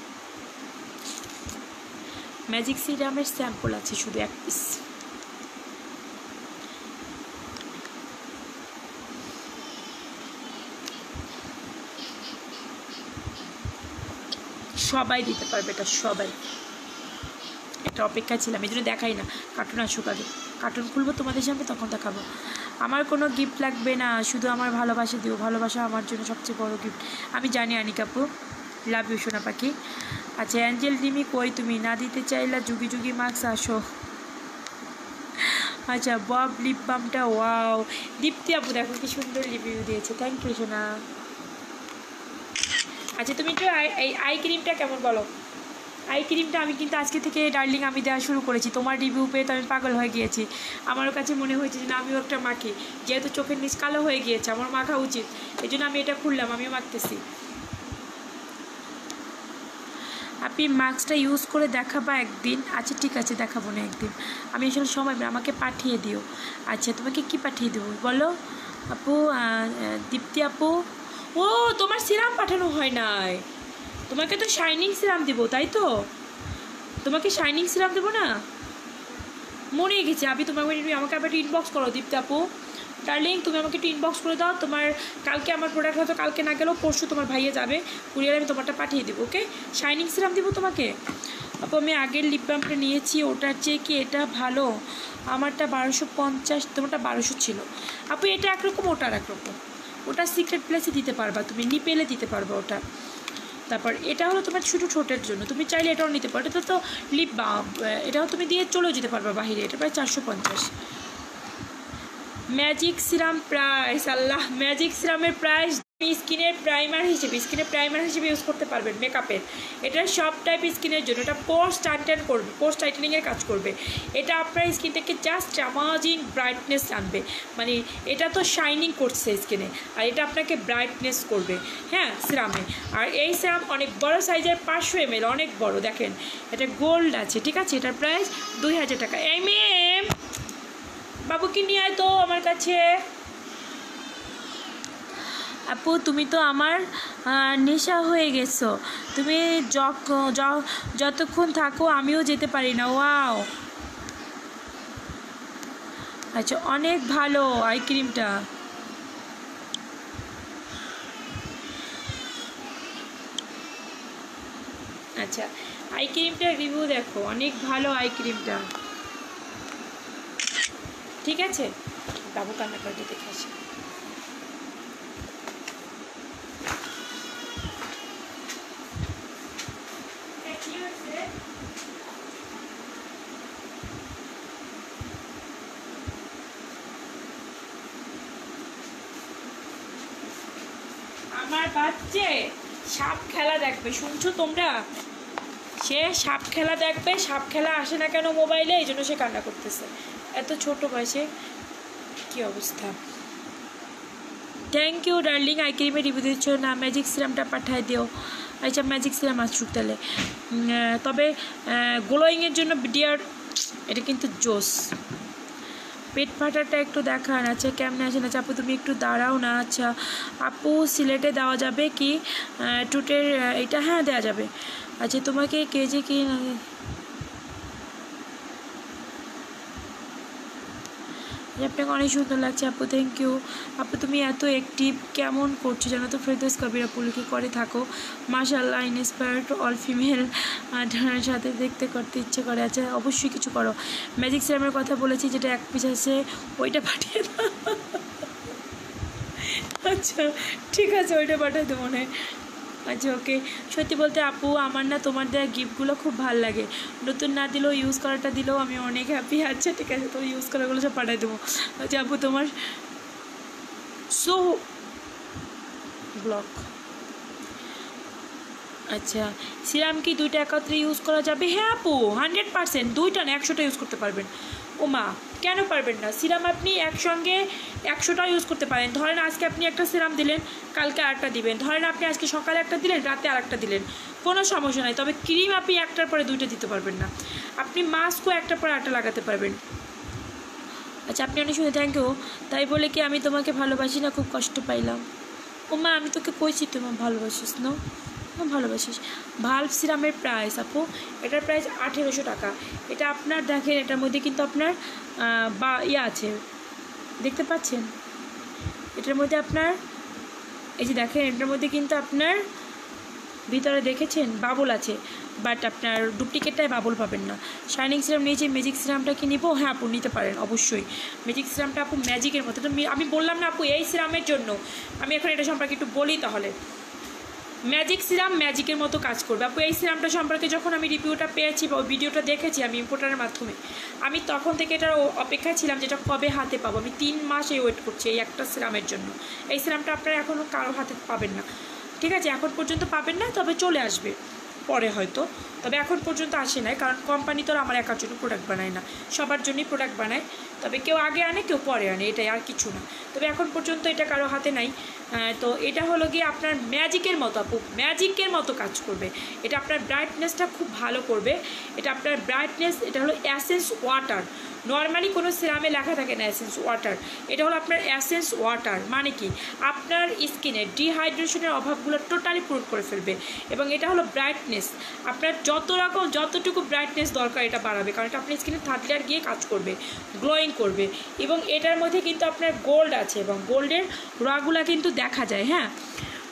ম্যাজিক সিরামের স্যাম্পল আছে শুধু 1 পিস। সবাই দিতে পারবে এটা, সবাই। একটা অপেক্ষা ছিলাম, এই জন্য দেখাই না, কার্টুন আসুক আগে, কার্টুন খুলবো তোমাদের সামনে তখন দেখাবো। আমার কোনো গিফট লাগবে না, শুধু আমার ভালোবাসা দিও, ভালোবাসা আমার জন্য সবচেয়ে বড় গিফট। আমি জানি আনিকা আপু, লাভ ইউ সোনা পাখি। আচ্ছা অ্যাঞ্জেল রিমি কই তুমি? না দিতে চাইলা যুগি যুগি মার্কস আসো। আচ্ছা বব লিপ বামটা, ওয়াও দীপ্তি আপু দেখো কি সুন্দর রিভিউ দিয়েছে, থ্যাংক ইউ সোনা। আচ্ছা তুমি একটু এই আই ক্রিমটা কেমন বলো? আই ক্রিমটা আমি কিন্তু আজকে থেকে ডার্লিং আমি দেওয়া শুরু করেছি, তোমার রিভিউ পেয়ে তো আমি পাগল হয়ে গিয়েছি। আমারও কাছে মনে হয়েছে যে না আমিও একটা মাখি, যেহেতু চোখের নিচ কালো হয়ে গিয়েছে আমার মাখা উচিত, এই জন্য আমি এটা খুললাম, আমিও মাখতেছি। আপনি মাস্কটা ইউজ করে দেখাবা একদিন? আচ্ছা ঠিক আছে দেখাবো না একদিন, আমি আসলে সময় আমাকে পাঠিয়ে দিও। আচ্ছা তোমাকে কি পাঠিয়ে দেবো বলো আপু? দীপ্তি আপু, ও তোমার সিরাম পাঠানো হয় নাই, তোমাকে তো শাইনিং সিরাম দেবো, তাই তো? তোমাকে শাইনিং সিরাম দেবো না, মনে গেছে। আমি তোমাকে আমাকে আবার ইনবক্স করো দীপ্তি আপু, ডার্লিং তুমি আমাকে একটু ইনবক্স করে দাও। তোমার কালকে আমার প্রোডাক্ট হয়তো কালকে না গেলেও পরশু তোমার ভাইয়ে যাবে, কুরিয়ারে আমি তোমারটা পাঠিয়ে দেবো, ওকে? শাইনিং সিরাম দেবো তোমাকে। আপু আমি আগের লিপ বামটা নিয়েছি, ওটার চেয়ে কি এটা ভালো? আমারটা 1250, তোমারটা 1200 ছিল আপু। এটা একরকম, ওটা একরকম। ওটা সিক্রেট প্লেসে দিতে পারবা তুমি, নিপেলে দিতে পারবা ওটা। তারপর এটা হলো তোমার ছোটো ঠোঁটের জন্য, তুমি চাইলে এটাও নিতে পারো। এটা তো লিপ বাম, এটাও তুমি দিয়ে চলেও যেতে পারবা বাহিরে। এটা প্রায় 450। ম্যাজিক সিরাম প্রাইস, আল্লাহ, ম্যাজিক সিরামের প্রাইস স্কিনের প্রাইমার হিসেবে ইউজ করতে পারবেন মেকআপের। এটা সব টাইপ স্কিনের জন্য। এটা পোস্ট টাইটেন করবে, পোস্ট টাইটেনিংয়ের কাজ করবে। এটা আপনার স্কিনটাকে জাস্ট অ্যামাজিং ব্রাইটনেস আনবে, মানে এটা তো শাইনিং করছে স্কিনে, আর এটা আপনাকে ব্রাইটনেস করবে, হ্যাঁ, সিরামে। আর এই সিরাম অনেক বড় সাইজের, 500 ml, অনেক বড়। দেখেন এটা গোল্ড আছে, ঠিক আছে। এটার প্রাইস 2000 টাকা। বাবুকে নিয়ে আয় তো আমার কাছে। আপু তুমি তো আমার নেশা হয়ে গেছো, তুমি যতক্ষণ থাকো আমিও যেতে পারি না। ওয়াও, আচ্ছা, অনেক ভালো আই ক্রিমটা। আচ্ছা, আই ক্রিমটার রিভিউ দেখো, অনেক ভালো আই ক্রিমটা, ঠিক আছে। বাবু কান্না করে দেখে আসি। আমার বাচ্চে সাপ খেলা দেখবে, শুনছো তোমরা? সে সাপ খেলা দেখবে, সাপ খেলা আসে না কেন মোবাইলে, এই জন্য সে কান্না করতেছে এত ছোট বয়সে। কি অবস্থা। থ্যাংক ইউ ডার্লিং, আই ক্রিমে রিভিউ দিচ্ছ না, ম্যাজিক সিরামটা পাঠায় দিও। আচ্ছা, ম্যাজিক সিরাম আসুক তাহলে। তবে গ্লোয়িংয়ের জন্য ডিয়ার, এটা কিন্তু জোস। পেট ফাটাটা একটু দেখান। আচ্ছা, কেমনে আসেন? আচ্ছা আপু তুমি একটু দাঁড়াও না। আচ্ছা আপু, সিলেটে দেওয়া যাবে কি টুটের এটা? হ্যাঁ, দেওয়া যাবে। আচ্ছা, তোমাকে কেজি কি আপনাকে অনেক সুন্দর লাগছে আপু, থ্যাংক ইউ আপু। তুমি এত অ্যাক্টিভ কেমন করছো জানো তো? ফেরদৌস কবির আপুকে করে থাকো, মাশাআল্লাহ, ইন্সপায়ার্ড অল ফিমেল সাথে দেখতে করতে ইচ্ছে করে। আচ্ছা, অবশ্যই কিছু করো। ম্যাজিক সিরামের কথা বলেছি, যেটা 1 পিস আছে ওইটা পাঠিয়ে দাও। আচ্ছা ঠিক আছে, ওইটা পাঠিয়ে দেবো মনে হয়। আচ্ছা ওকে। সত্যি বলতে আপু, আমার না তোমার দেওয়া গিফটগুলো খুব ভালো লাগে। নতুন না দিলেও ইউজ করাটা দিলেও আমি অনেক হ্যাপি। আচ্ছা ঠিক আছে, তো ইউজ করাগুলো সব পাঠিয়ে দেবো। আচ্ছা আপু, তোমার সো ব্লক। আচ্ছা, সিরাম কি 2টা একত্রে ইউজ করা যাবে? হ্যাঁ আপু, 100%, 2টা না 100টা ইউজ করতে পারবেন। ও মা, কেন পারবেন না? সিরাম আপনি একসঙ্গে 100টা ইউজ করতে পারেন। ধরেন আজকে আপনি একটা সিরাম দিলেন, কালকে আরেকটা দিবেন। ধরেন আপনি আজকে সকালে একটা দিলেন, রাতে আরেকটা দিলেন, কোনো সমস্যা নাই। তবে ক্রিম আপনি একটার পরে 2টা দিতে পারবেন না। আপনি মাস্কও একটার পরে আরেকটা লাগাতে পারবেন। আচ্ছা, আপনি অনেক শুনে থ্যাংক ইউ। তাই বলে কি আমি তোমাকে ভালোবাসি না? খুব কষ্ট পাইলাম। ও মা, আমি তোকে কইছি তোমার ভালোবাসিস না, ভালোবাসিস। ভালভ সিরামের প্রাইস আপু, এটার প্রাইস 1800 টাকা। এটা আপনার দেখেন, এটার মধ্যে কিন্তু আপনার বা আছে, দেখতে পাচ্ছেন? এটার মধ্যে আপনার এই যে দেখেন, এটার মধ্যে কিন্তু আপনার ভিতরে দেখেছেন বাবল আছে, বাট আপনার ডুপ্লিকেটটায় বাবল পাবেন না। শাইনিং সিরাম নিয়েছি, ম্যাজিক সিরামটা কি নিবো? হ্যাঁ আপু, নিতে পারেন অবশ্যই। ম্যাজিক সিরামটা আপু ম্যাজিকের মতো। তো আমি বললাম না আপু এই সিরামের জন্য, আমি এখন এটা সম্পর্কে একটু বলি তাহলে। ম্যাজিক সিরাম ম্যাজিকের মতো কাজ করবে আপু। এই সিরামটা সম্পর্কে যখন আমি রিভিউটা পেয়েছি বা ভিডিওটা দেখেছি আমি ইম্পোর্টারের মাধ্যমে, আমি তখন থেকে এটার অপেক্ষায় ছিলাম যেটা কবে হাতে পাবো। আমি 3 মাস ওয়েট করছি এই একটা সিরামের জন্য। এই সিরামটা আপনারা এখনও কারো হাতে পাবেন না, ঠিক আছে? এখন পর্যন্ত পাবেন না, তবে চলে আসবে পরে হয়তো, তবে এখন পর্যন্ত আসে নাই। কারণ কোম্পানি তো আমার একার জন্য প্রোডাক্ট বানায় না, সবার জন্যই প্রোডাক্ট বানায়। তবে কেউ আগে আনে, কেউ পরে আনে, এটাই, আর কিছু না। তবে এখন পর্যন্ত এটা কারো হাতে নাই। তো এটা হলো গিয়ে আপনার ম্যাজিকের মতো আপু, ম্যাজিকের মতো কাজ করবে। এটা আপনার ব্রাইটনেসটা খুব ভালো করবে। এটা আপনার ব্রাইটনেস, এটা হলো অ্যাসেন্স ওয়াটার। নর্মালি কোনো সিরামে লেখা থাকে না অ্যাসেন্স ওয়াটার, এটা হলো আপনার অ্যাসেন্স ওয়াটার। মানে কি, আপনার স্কিনে ডিহাইড্রেশনের অভাবগুলো টোটালি পূরণ করে ফেলবে। এবং এটা হলো ব্রাইটনেস, আপনার যতটুকু ব্রাইটনেস দরকার এটা বাড়াবে, কারণ এটা আপনার স্কিনে 3rd লেয়ার গিয়ে কাজ করবে, গ্লোয়িং করবে। এবং এটার মধ্যে কিন্তু আপনার গোল্ড আছে, এবং গোল্ডের রগুলা কিন্তু দেখা যায়। হ্যাঁ,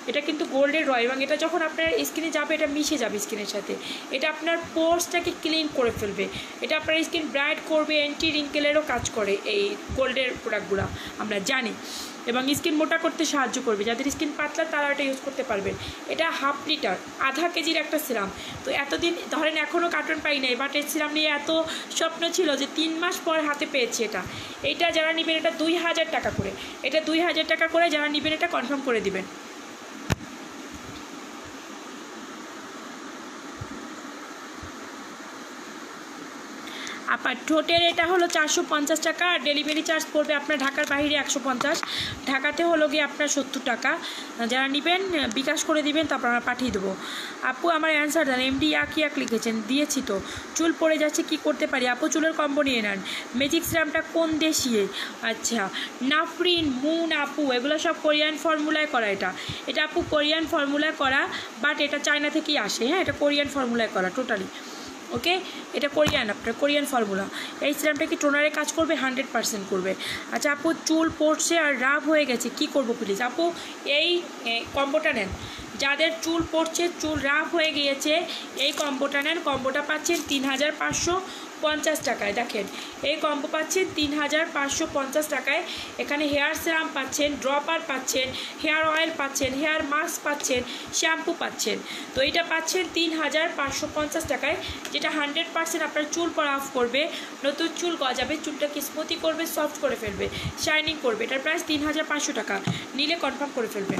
এটা কিন্তু গোল্ডের রয়, এবং এটা যখন আপনার স্কিনে যাবে এটা মিশে যাবে স্কিনের সাথে, এটা আপনার পোর্সটাকে ক্লিন করে ফেলবে, এটা আপনার স্কিন ব্রাইট করবে, অ্যান্টি রিঙ্কেলেরও কাজ করে এই গোল্ডের প্রোডাক্টগুলো আমরা জানি, এবং স্কিন মোটা করতে সাহায্য করবে। যাদের স্কিন পাতলা তারা এটা ইউজ করতে পারবেন। এটা 1/2 লিটার, আধা কেজির একটা সিরাম। তো এতদিন ধরেন এখনও কার্টন পাই নাই, বাট এই সিরাম নিয়ে এত স্বপ্ন ছিল যে 3 মাস পর হাতে পেয়েছি এটা যারা নেবেন এটা 2000 টাকা করে, এটা 2000 টাকা করে যারা নেবেন এটা কনফার্ম করে দিবেন। আপার ঠোঁটের এটা হলো 450 টাকা, আর ডেলিভারি চার্জ পড়বে আপনার ঢাকার বাইরে 150, ঢাকাতে হলো গিয়ে আপনার 70 টাকা। যারা নেবেন বিকাশ করে দিবেন, তারপর আমরা পাঠিয়ে দেবো। আপু আমার অ্যান্সার দেন, এমডি ইয়াক লিখেছেন, দিয়েছি তো। চুল পড়ে যাচ্ছে কি করতে পারি? আপু চুলের কম্বো নিয়ে নেন। ম্যাজিক সিরামটা কোন দেশিয়ে? আচ্ছা, নাফরিন, মুন আপু এগুলো সব কোরিয়ান ফর্মুলায় করা। এটা আপু কোরিয়ান ফর্মুলায় করা, বাট এটা চায়না থেকেই আসে। হ্যাঁ, এটা কোরিয়ান ফর্মুলায় করা টোটালি। ওকে, এটা কোরিয়ান, আপনার কোরিয়ান ফর্মুলা। এই সিরামটা কি টোনারে কাজ করবে? 100% করবে। আচ্ছা আপু চুল পড়ছে আর রাফ হয়ে গেছে কি করব প্লিজ? আপু এই কম্বোটা নেন, যাদের চুল পড়ছে, চুল রাফ হয়ে গিয়েছে, এই কম্বোটা নেন। কম্বোটা পাচ্ছেন 3550 টাকায়। দেখেন এই কম্বো পাচ্ছেন 3550 টাকায়। এখানে হেয়ার সিরাম পাচ্ছেন, ড্রপার পাচ্ছেন, হেয়ার অয়েল পাচ্ছেন, হেয়ার মাস্ক পাচ্ছেন, শ্যাম্পু পাচ্ছেন। তো এটা পাচ্ছেন 3550 টাকায়, যেটা 100% আপনার চুল পড়া অফ করবে, নতুন চুল গজাবে, চুলটাকে স্মুথি করবে, সফট করে ফেলবে, শাইনিং করবে। এটার প্রাইস 3500 টাকা, নিলে কনফার্ম করে ফেলবেন।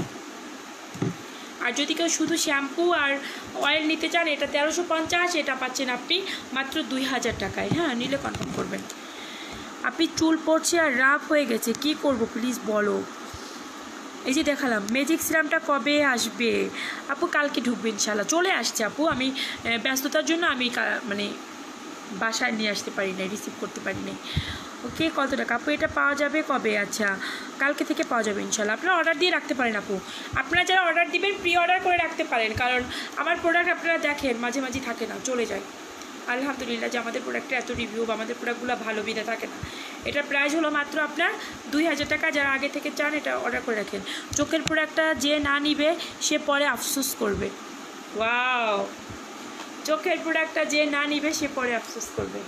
আর যদি কেউ শুধু শ্যাম্পু আর অয়েল নিতে চান, এটা 1350, এটা পাচ্ছেন আপনি মাত্র 2000 টাকায়। হ্যাঁ, নিলে কনফার্ম করবেন। আপনি চুল পড়ছে আর রাফ হয়ে গেছে কি করব প্লিজ বলো। এই যে দেখালাম, ম্যাজিক সিরামটা কবে আসবে? আপু কালকে ঢুকবে ইনশাল্লাহ। চলে আসছে আপু, আমি ব্যস্ততার জন্য আমি মানে বাসায় নিয়ে আসতে পারি নাই, রিসিভ করতে পারি নাই। ওকে, কত টাকা আপু এটা পাওয়া যাবে কবে? আচ্ছা, কালকে থেকে পাওয়া যাবে ইনশাল্লাহ। আপনারা অর্ডার দিয়ে রাখতে পারেন আপু, আপনারা যারা অর্ডার দিবেন প্রি অর্ডার করে রাখতে পারেন, কারণ আমার প্রোডাক্ট আপনারা দেখেন মাঝে মাঝে থাকে না, চলে যায়। আলহামদুলিল্লাহ যে আমাদের প্রোডাক্টের এত রিভিউ বা আমাদের প্রোডাক্টগুলো ভালো বিধা থাকে না। এটার প্রাইস হলো মাত্র আপনার 2000 টাকা। যারা আগে থেকে চান এটা অর্ডার করে রাখেন। চোখের প্রোডাক্টটা যে না নিবে সে পরে আফসোস করবে। ওয়াও, চোখের প্রোডাক্টটা যে না নিবে সে পরে আফসোস করবে।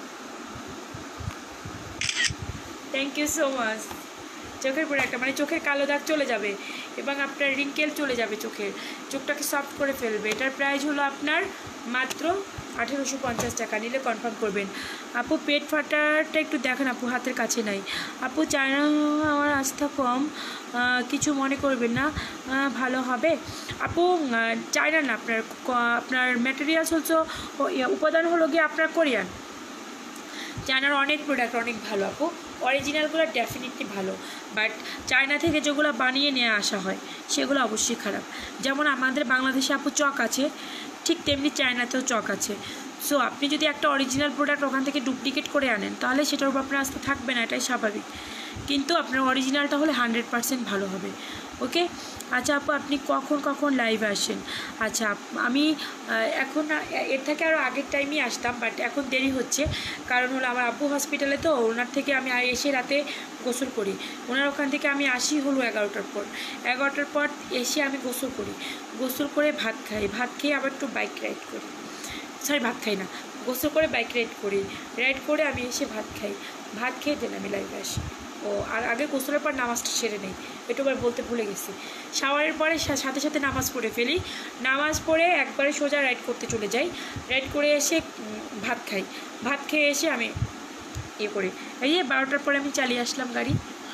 Thank you so much. চোখের প্রোডাক্টটা মানে চোখের কালো দাগ চলে যাবে এবং আপনার রিঙ্কেল চলে যাবে, চোখটাকে সফট করে ফেলবে। এটার প্রাইস হলো আপনার মাত্র 1850 টাকা, নিলে কনফার্ম করবেন। আপু পেট ফাটাটা একটু দেখেন আপু, হাতের কাছে নাই। আপু চায়না আমার আস্থা কম, কিছু মনে করবেন না, ভালো হবে। আপু চায়না না, আপনার ম্যাটেরিয়ালস হচ্ছে উপাদান হলো গিয়ে আপনার কোরিয়ান। চায়নার অনেক প্রোডাক্ট অনেক ভালো আপু, অরিজিনালগুলো ডেফিনেটলি ভালো, বাট চায়না থেকে যেগুলো বানিয়ে নিয়ে আসা হয় সেগুলো অবশ্যই খারাপ। যেমন আমাদের বাংলাদেশে আপু চক আছে, ঠিক তেমনি চায়নাতেও চক আছে। সো আপনি যদি একটা অরিজিনাল প্রোডাক্ট ওখান থেকে ডুপ্লিকেট করে আনেন তাহলে সেটার উপর আপনার আস্থা থাকবে না, এটাই স্বাভাবিক। কিন্তু আপনার অরিজিনালটা হলে 100% ভালো হবে। ওকে, আচ্ছা আপু আপনি কখন লাইভে আসেন? আচ্ছা আমি এখন এর থেকে আরও আগের টাইমই আসতাম, বাট এখন দেরি হচ্ছে, কারণ হলো আমার আব্বু হসপিটালে, তো ওনার থেকে আমি এসে রাতে গোসল করি। ওনার ওখান থেকে আমি আসি হলো 11টার পর। 11টার পর এসে আমি গোসল করি, গোসল করে ভাত খাই, ভাত খেয়ে আবার একটু বাইক রাইড করি, ভাত খাই না, গোসল করে বাইক রাইড করে আমি এসে ভাত খাই, ভাত খেয়ে দেন আমি লাইভে আসি। ও আর আগে গোসলের পর নামাজটা সেরে নেই, একটু আবার বলতে ভুলে গেছি। শাওয়ারের পরে সাথে সাথে নামাজ পড়ে ফেলি, নামাজ পড়ে একবারে সোজা রাইড করতে চলে যাই, রাইড করে এসে ভাত খাই, ভাত খেয়ে এসে আমি করি। এই 12টার পরে আমি চালিয়ে আসলাম গাড়ি।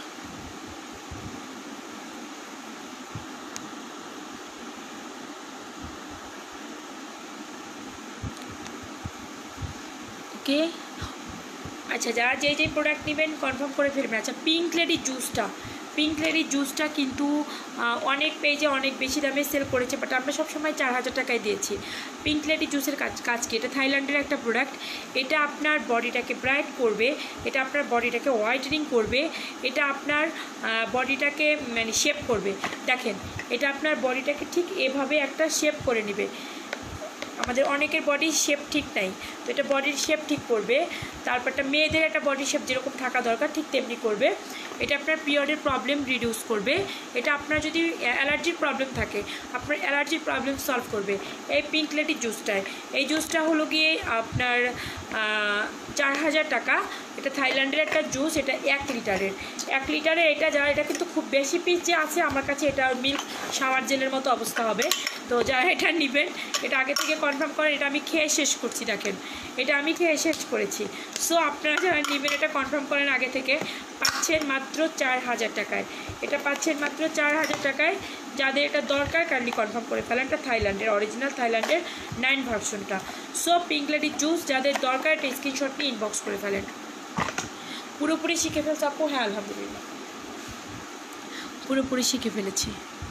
ওকে, আচ্ছা যারা যেই প্রোডাক্ট নেবেন কনফার্ম করে ফেলবেন। আচ্ছা পিঙ্ক লেডি জুসটা কিন্তু অনেক পেজে অনেক বেশি দামে সেল করেছে, বাট আমরা সবসময় 4000 টাকায় দিয়েছি। পিঙ্ক লেডি জুসের কাজ কি? এটা থাইল্যান্ডের একটা প্রোডাক্ট, এটা আপনার বডিটাকে ব্রাইট করবে, এটা আপনার বডিটাকে হোয়াইটেনিং করবে, এটা আপনার বডিটাকে মানে শেপ করবে। দেখেন এটা আপনার বডিটাকে ঠিক এভাবে একটা শেপ করে নেবে, আমাদের অনেকের বডির শেপ ঠিক নাই, তো এটা বডির শেপ ঠিক করবে। তারপরটা মেয়েদের একটা বডি শেপ যেরকম থাকা দরকার ঠিক তেমনি করবে। এটা আপনার পিরিয়ডের প্রবলেম রিডিউস করবে। এটা আপনার যদি অ্যালার্জির প্রবলেম থাকে আপনার অ্যালার্জির প্রবলেম সলভ করবে এই পিঙ্ক লেডি জুসটায়। এই জুসটা হলো গিয়ে আপনার 4000 টাকা। এটা থাইল্যান্ডের একটা জুস, এটা 1 লিটারের। 1 লিটারের এটা যারা, এটা কিন্তু খুব বেশি পিস যে আছে আমার কাছে, এটা মিল্ক শাওয়ার জেলের মতো অবস্থা হবে। তো যারা এটা নেবেন এটা আগে থেকে কনফার্ম করেন। এটা আমি খেয়ে শেষ করছি, দেখেন এটা আমি খেয়ে শেষ করেছি। সো আপনারা যারা নেবেন এটা কনফার্ম করেন আগে থেকে, পাচ্ছেন মাত্র 4000 টাকায়। এটা পাচ্ছেন মাত্র 4000 টাকায়। যাদের এটা দরকার কাইন্ডলি কনফার্ম করে ফেলেন। এটা থাইল্যান্ডের অরিজিনাল থাইল্যান্ডের 9 ভার্সনটা। সো পিঙ্ক লেডি জুস যাদের দরকার এটা স্ক্রিনশট নিয়ে ইনবক্স করে ফেলেন। পুরোপুরি শিখে ফেলছে আপু? হ্যাঁ আলহামদুলিল্লাহ পুরোপুরি শিখে ফেলেছি।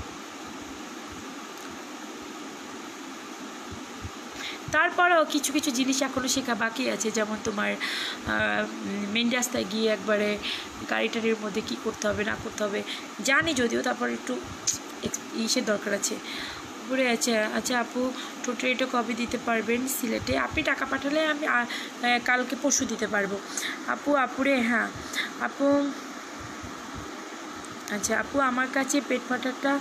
তারপরেও কিছু কিছু জিনিস এখনও শেখা বাকি আছে, যেমন তোমার মেন রাস্তায় গিয়ে একবারে গাড়িটারির মধ্যে কী করতে হবে না করতে হবে জানি যদিও, তারপর একটু ইসের দরকার আছে ঘুরে আছে। আচ্ছা আপু টোটালিটা কবে দিতে পারবেন সিলেটে? আপনি টাকা পাঠালে আমি কালকে পরশু দিতে পারবো আপুরে। হ্যাঁ আপু, আচ্ছা আপু আমার কাছে পেট ফাটাটা,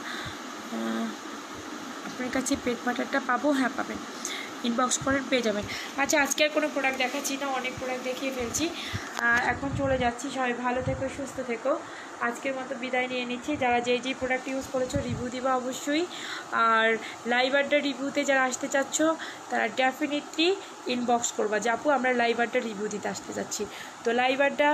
আপনার কাছে পেট ফাটাটা পাবো? হ্যাঁ পাবেন, ইনবক্স করেন পেয়ে যাবেন। আচ্ছা আজকে আর কোনো প্রোডাক্ট দেখাচ্ছি না, অনেক প্রোডাক্ট দেখিয়ে ফেলছি। এখন চলে যাচ্ছি, সবাই ভালো থেকো সুস্থ থেকো। আজকের মতো বিদায় নিয়ে নিচ্ছি। যারা যেই প্রোডাক্ট ইউজ করেছো রিভিউ দিবা অবশ্যই। আর লাইভ আড্ডা রিভিউতে যারা আসতে চাচ্ছ তারা ডেফিনেটলি ইনবক্স করবা যে আপু আমরা লাইভ আড্ডা রিভিউ দিতে আসতে যাচ্ছি। তো লাইভ আড্ডা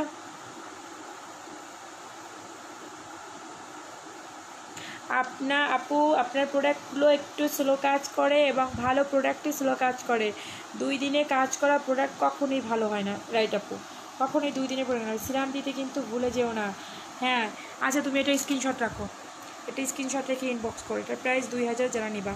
আপনার প্রোডাক্টগুলো একটু স্লো কাজ করে এবং ভালো প্রোডাক্টই স্লো কাজ করে। 2 দিনে কাজ করা প্রোডাক্ট কখনোই ভালো হয় না। রাইট আপু, কখনোই 2 দিনের প্রোডাক্ট হয়। সিরাম দিতে কিন্তু ভুলে যেও না। হ্যাঁ আচ্ছা তুমি এটা স্ক্রিনশট রাখো, এটা স্ক্রিনশট রেখে ইনবক্স করো। এটার প্রাইস 2000 যারা নিবা।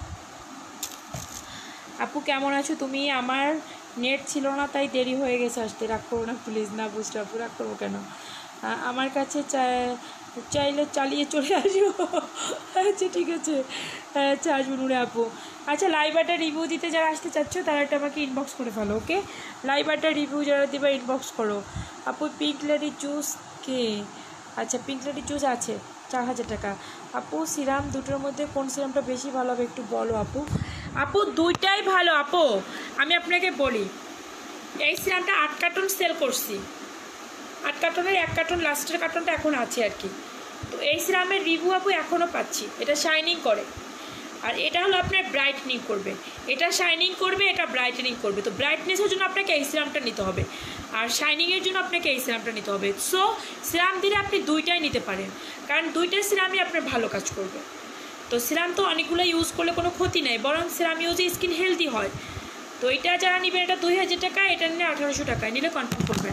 আপু কেমন আছো তুমি? আমার নেট ছিল না তাই দেরি হয়ে গেছে আসতে, রাগ করো না প্লিজ। না বুঝতে আপু রাগ করবো কেন? আমার কাছে চাইলে চালিয়ে চলে আসবো। আচ্ছা ঠিক আছে, আচ্ছা আসবো নুরে আপু। আচ্ছা লাইভ আড্ডা রিভিউ দিতে যারা আসতে চাচ্ছ তারা একটা আমাকে ইনবক্স করে ফেলো। ওকে লাইভ আড্ডা রিভিউ যারা দিবা ইনবক্স করো। আপু পিঙ্ক লেডি জুস কে? আচ্ছা পিঙ্ক লেডি জুস আছে 4000 টাকা। আপু সিরাম দুটোর মধ্যে কোন সিরামটা বেশি ভালো হবে একটু বলো আপু দুইটাই ভালো আপু। আমি আপনাকে বলি এই সিরামটা 8 কার্টন সেল করছি, 8 কার্টনের 1 কার্টন লাস্টের কার্টনটা এখন আছে আর কি। তো এই সিরামের রিভিউ আপু এখনও পাচ্ছি। এটা শাইনিং করে আর এটা হলো আপনার ব্রাইটনিং করবে। এটা শাইনিং করবে, এটা ব্রাইটনিং করবে। তো ব্রাইটনেসের জন্য আপনাকে এই সিরামটা নিতে হবে আর শাইনিংয়ের জন্য আপনাকে এই সিরামটা নিতে হবে। সো সিরাম দিলে আপনি দুইটাই নিতে পারেন, কারণ দুইটা সিরামই আপনার ভালো কাজ করবে। তো সিরাম তো অনেকগুলো ইউজ করলে কোনো ক্ষতি নেই, বরং সিরাম ইউজে স্কিন হেলদি হয়। তো এটা যারা নেবেন এটা 2000 টাকা, এটা নিলে 1800 টাকায় নিলে কনফার্ম করবেন।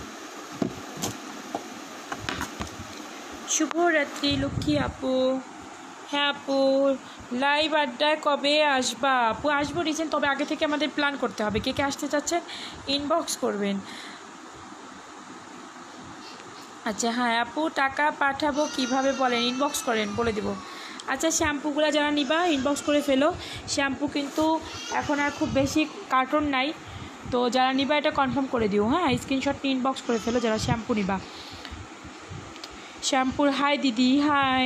শুভরাত্রি লক্ষ্মী আপু। হ্যাঁ আপু লাইভ আড্ডায় কবে আসবা? আপু আসবো রিসেন্ট, তবে আগে থেকে আমাদের প্ল্যান করতে হবে। কে কে আসতে চাচ্ছেন ইনবক্স করবেন। আচ্ছা হ্যাঁ আপু টাকা পাঠাবো কিভাবে বলেন? ইনবক্স করেন বলে দেবো। আচ্ছা শ্যাম্পুগুলো যারা নিবা ইনবক্স করে ফেলো। শ্যাম্পু কিন্তু এখন আর খুব বেশি কার্টন নাই, তো যারা নিবা এটা কনফার্ম করে দিও। হ্যাঁ স্ক্রিনশট নিয়ে ইনবক্স করে ফেলো যারা শ্যাম্পু নিবা। শ্যাম্পুর হাই দিদি হাই।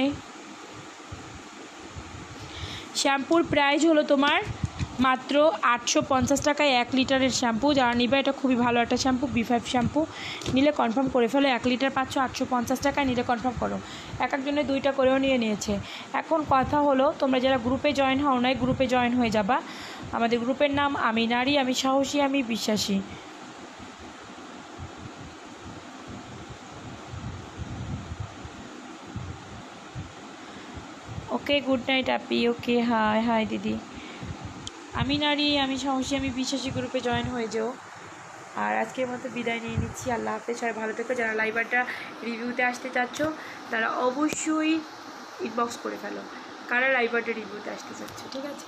শ্যাম্পুর প্রাইস হলো তোমার মাত্র 850 টাকায় 1 লিটারের শ্যাম্পু। যারা নিবে এটা খুবই ভালো একটা শ্যাম্পু, B5 শ্যাম্পু নিলে কনফার্ম করে ফেলো। 1 লিটার পাচ্ছ 850 টাকায়, নিলে কনফার্ম করো। এক একজনে 2টা করেও নিয়েছে। এখন কথা হলো তোমরা যারা গ্রুপে জয়েন হও নাই গ্রুপে জয়েন হয়ে যাবা। আমাদের গ্রুপের নাম আমি নারী, আমি সাহসী, আমি বিশ্বাসী। ওকে গুড নাইট আপি। ওকে হাই হাই দিদি। আমি নারী, আমি সাহসী, আমি বিশ্বাসী গ্রুপে জয়েন হয়ে যাও। আর আজকের মতো বিদায় নিয়ে নিচ্ছি। আল্লাহ হাফেজ, সবাই ভালো থেকো। যারা লাইভ আড্ডা রিভিউতে আসতে চাচ্ছ তারা অবশ্যই ইনবক্স করে ফেলো কারা লাইভ আড্ডা রিভিউতে আসতে চাচ্ছ। ঠিক আছে।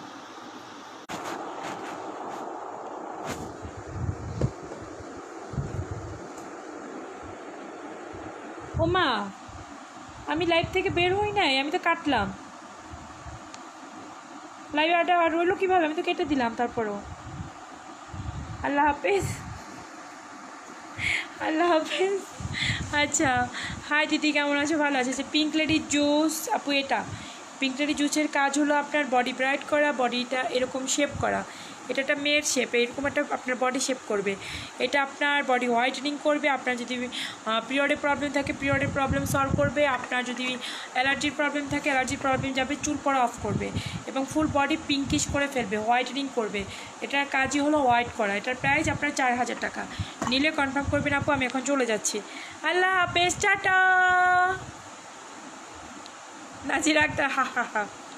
ও মা আমি লাইভ থেকে বের হই নাই, আমি তো কাটলাম। লাইভে আটা আর রইলো কীভাবে, আমি তো কেটে দিলাম তারপরও। আল্লাহ হাফেজ, আল্লাহ হাফেজ। আচ্ছা হাই দিদি, কেমন আছো? ভালো আছে। যে পিঙ্ক লেডি জুস আপু, এটা পিঙ্ক লেডি জুসের কাজ হলো আপনার বডি ব্রাইট করা, বডিটা এরকম শেপ করা। এটা একটা মেয়ের শেপ, এরকম একটা আপনার বডি শেপ করবে। এটা আপনার বডি হোয়াইটেনিং করবে। আপনার যদি পিরিয়ডের প্রবলেম থাকে পিরিয়ডের প্রবলেম সলভ করবে। আপনার যদি অ্যালার্জির প্রবলেম থাকে অ্যালার্জির প্রবলেম যাবে, চুল পড়া অফ করবে এবং ফুল বডি পিঙ্কিশ করে ফেলবে, হোয়াইটেনিং করবে। এটার কাজই হলো হোয়াইট করা। এটার প্রাইস আপনার 4000 টাকা। নিলে কনফার্ম করবেন আপু, আমি এখন চলে যাচ্ছি। আল্লাহ হাফেজ, টাটা। নাজির আক্তার, হা হা হা।